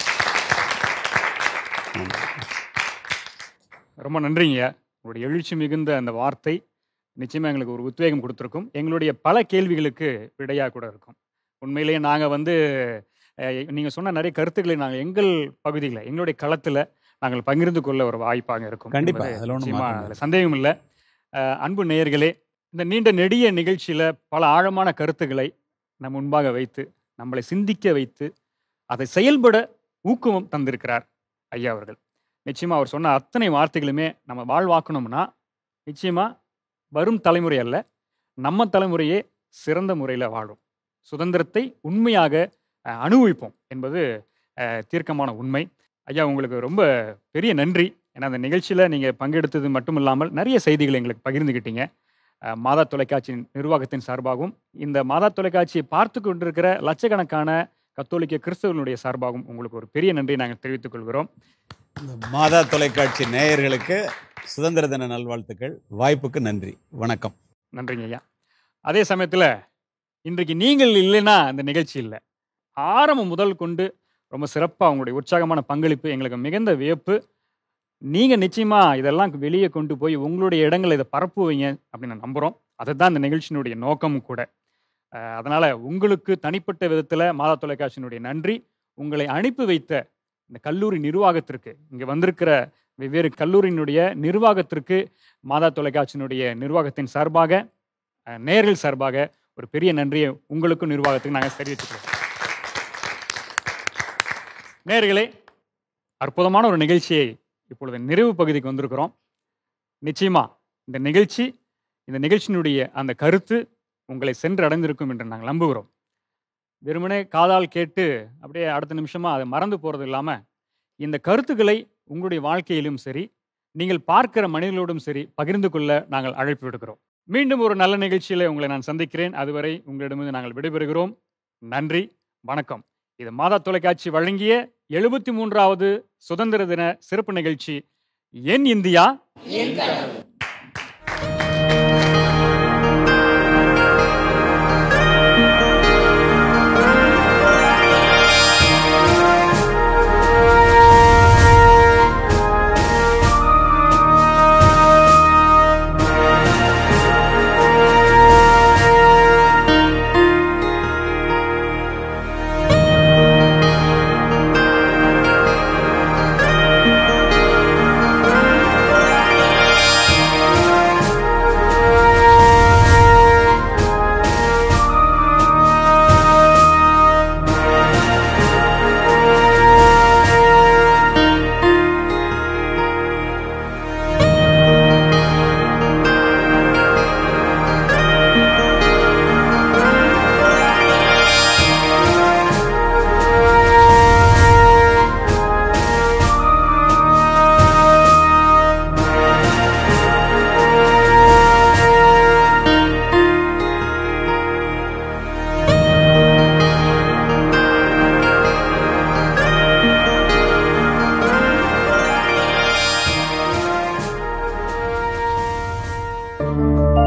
ரொம்ப நன்றிங்க. உங்களுடைய எழுச்சி மிகுந்த அந்த வார்த்தை நிச்சயமாக எங்களுக்கு ஒரு உத்வேகம் கொடுத்துருக்கும். எங்களுடைய பல கேள்விகளுக்கு விடையாக கூட இருக்கும். உண்மையிலேயே நாங்கள் வந்து நீங்கள் சொன்ன நிறைய கருத்துக்களை நாங்கள் எங்கள் பகுதியில், எங்களுடைய களத்தில் நாங்கள் பகிர்ந்து கொள்ள ஒரு வாய்ப்பாக இருக்கும். கண்டிப்பாக, அதில் சந்தேகம் இல்லை. அஹ், அன்பு நேயர்களே, இந்த நீண்ட நெடிய நிகழ்ச்சியில் பல ஆழமான கருத்துக்களை நம் முன்பாக வைத்து நம்மளை சிந்திக்க வைத்து அதை செயல்பட ஊக்கமும் தந்திருக்கிறார் ஐயா அவர்கள். நிச்சயமாக அவர் சொன்ன அத்தனை வார்த்தைகளுமே நம்ம வாழ்வாக்கணும்னா நிச்சயமாக வரும் தலைமுறை அல்ல, நம்ம தலைமுறையே சிறந்த முறையில் வாழும், சுதந்திரத்தை உண்மையாக அஹ், அனுபவிப்போம் என்பது அஹ், தீர்க்கமான உண்மை. ஐயா, உங்களுக்கு ரொம்ப பெரிய நன்றி. ஏன்னா அந்த நிகழ்ச்சியில் நீங்கள் பங்கெடுத்தது மட்டும் இல்லாமல் நிறைய செய்திகளை எங்களுக்கு பகிர்ந்துக்கிட்டீங்க. அஹ், மாதா தொலைக்காட்சியின் நிர்வாகத்தின் சார்பாகவும் இந்த மாதா தொலைக்காட்சியை பார்த்து கொண்டிருக்கிற லட்சக்கணக்கான கத்தோலிக்க கிறிஸ்தவர்களுடைய சார்பாகவும் உங்களுக்கு ஒரு பெரிய நன்றி நாங்கள் தெரிவித்துக் கொள்கிறோம். மாதா தொலைக்காட்சி நேயர்களுக்கு சுதந்திர தின நல்வாழ்த்துக்கள். வாய்ப்புக்கு நன்றி. வணக்கம். நன்றிங்க ஐயா. அதே சமயத்தில் இன்றைக்கு நீங்கள் இல்லைன்னா அந்த நிகழ்ச்சி இல்லை. ஆரம்பம் முதல் கொண்டு ரொம்ப சிறப்பாக உங்களுடைய உற்சாகமான பங்களிப்பு எங்களுக்கு மிகுந்த வியப்பு. நீங்கள் நிச்சயமாக இதெல்லாம் வெளியே கொண்டு போய் உங்களுடைய இடங்களை இதை பரப்புவீங்க அப்படின்னு நான் நம்புகிறோம். அதுதான் இந்த நிகழ்ச்சியினுடைய நோக்கமும் கூட. அதனால் உங்களுக்கு தனிப்பட்ட விதத்தில் மாதா தொலைக்காட்சியினுடைய நன்றி. உங்களை அனுப்பி வைத்த இந்த கல்லூரி நிர்வாகத்திற்கு, இங்கே வந்திருக்கிற வெவ்வேறு கல்லூரியினுடைய நிர்வாகத்திற்கு மாதா தொலைக்காட்சியினுடைய நிர்வாகத்தின் சார்பாக, நேயர்கள் சார்பாக ஒரு பெரிய நன்றியை உங்களுக்கும் நிர்வாகத்துக்கு நாங்கள் தெரிவிச்சுக்கிறோம். நேயர்களே, அற்புதமான ஒரு நிகழ்ச்சியை இப்பொழுது நிறைவு பகுதிக்கு வந்திருக்கிறோம். நிச்சயமா இந்த நிகழ்ச்சி, இந்த நிகழ்ச்சியினுடைய அந்த கருத்து உங்களை சென்று அடைந்திருக்கும் என்று நாங்கள் நம்புகிறோம். வெறுமனே காதால் கேட்டு அப்படியே அடுத்த நிமிஷமாக அதை மறந்து போகிறது இல்லாமல் இந்த கருத்துக்களை உங்களுடைய வாழ்க்கையிலும் சரி, நீங்கள் பார்க்கிற மனிதர்களோடும் சரி பகிர்ந்து கொள்ள நாங்கள் அழைப்பு விடுக்கிறோம். மீண்டும் ஒரு நல்ல நிகழ்ச்சியில் உங்களை நான் சந்திக்கிறேன். அதுவரை உங்களிடமிருந்து நாங்கள் விடைபெறுகிறோம். நன்றி, வணக்கம். இது மாதா தொலைக்காட்சி வழங்கிய எழுபத்தி மூன்றாவது சுதந்திர தின சிறப்பு நிகழ்ச்சி என் இந்தியா Thank you.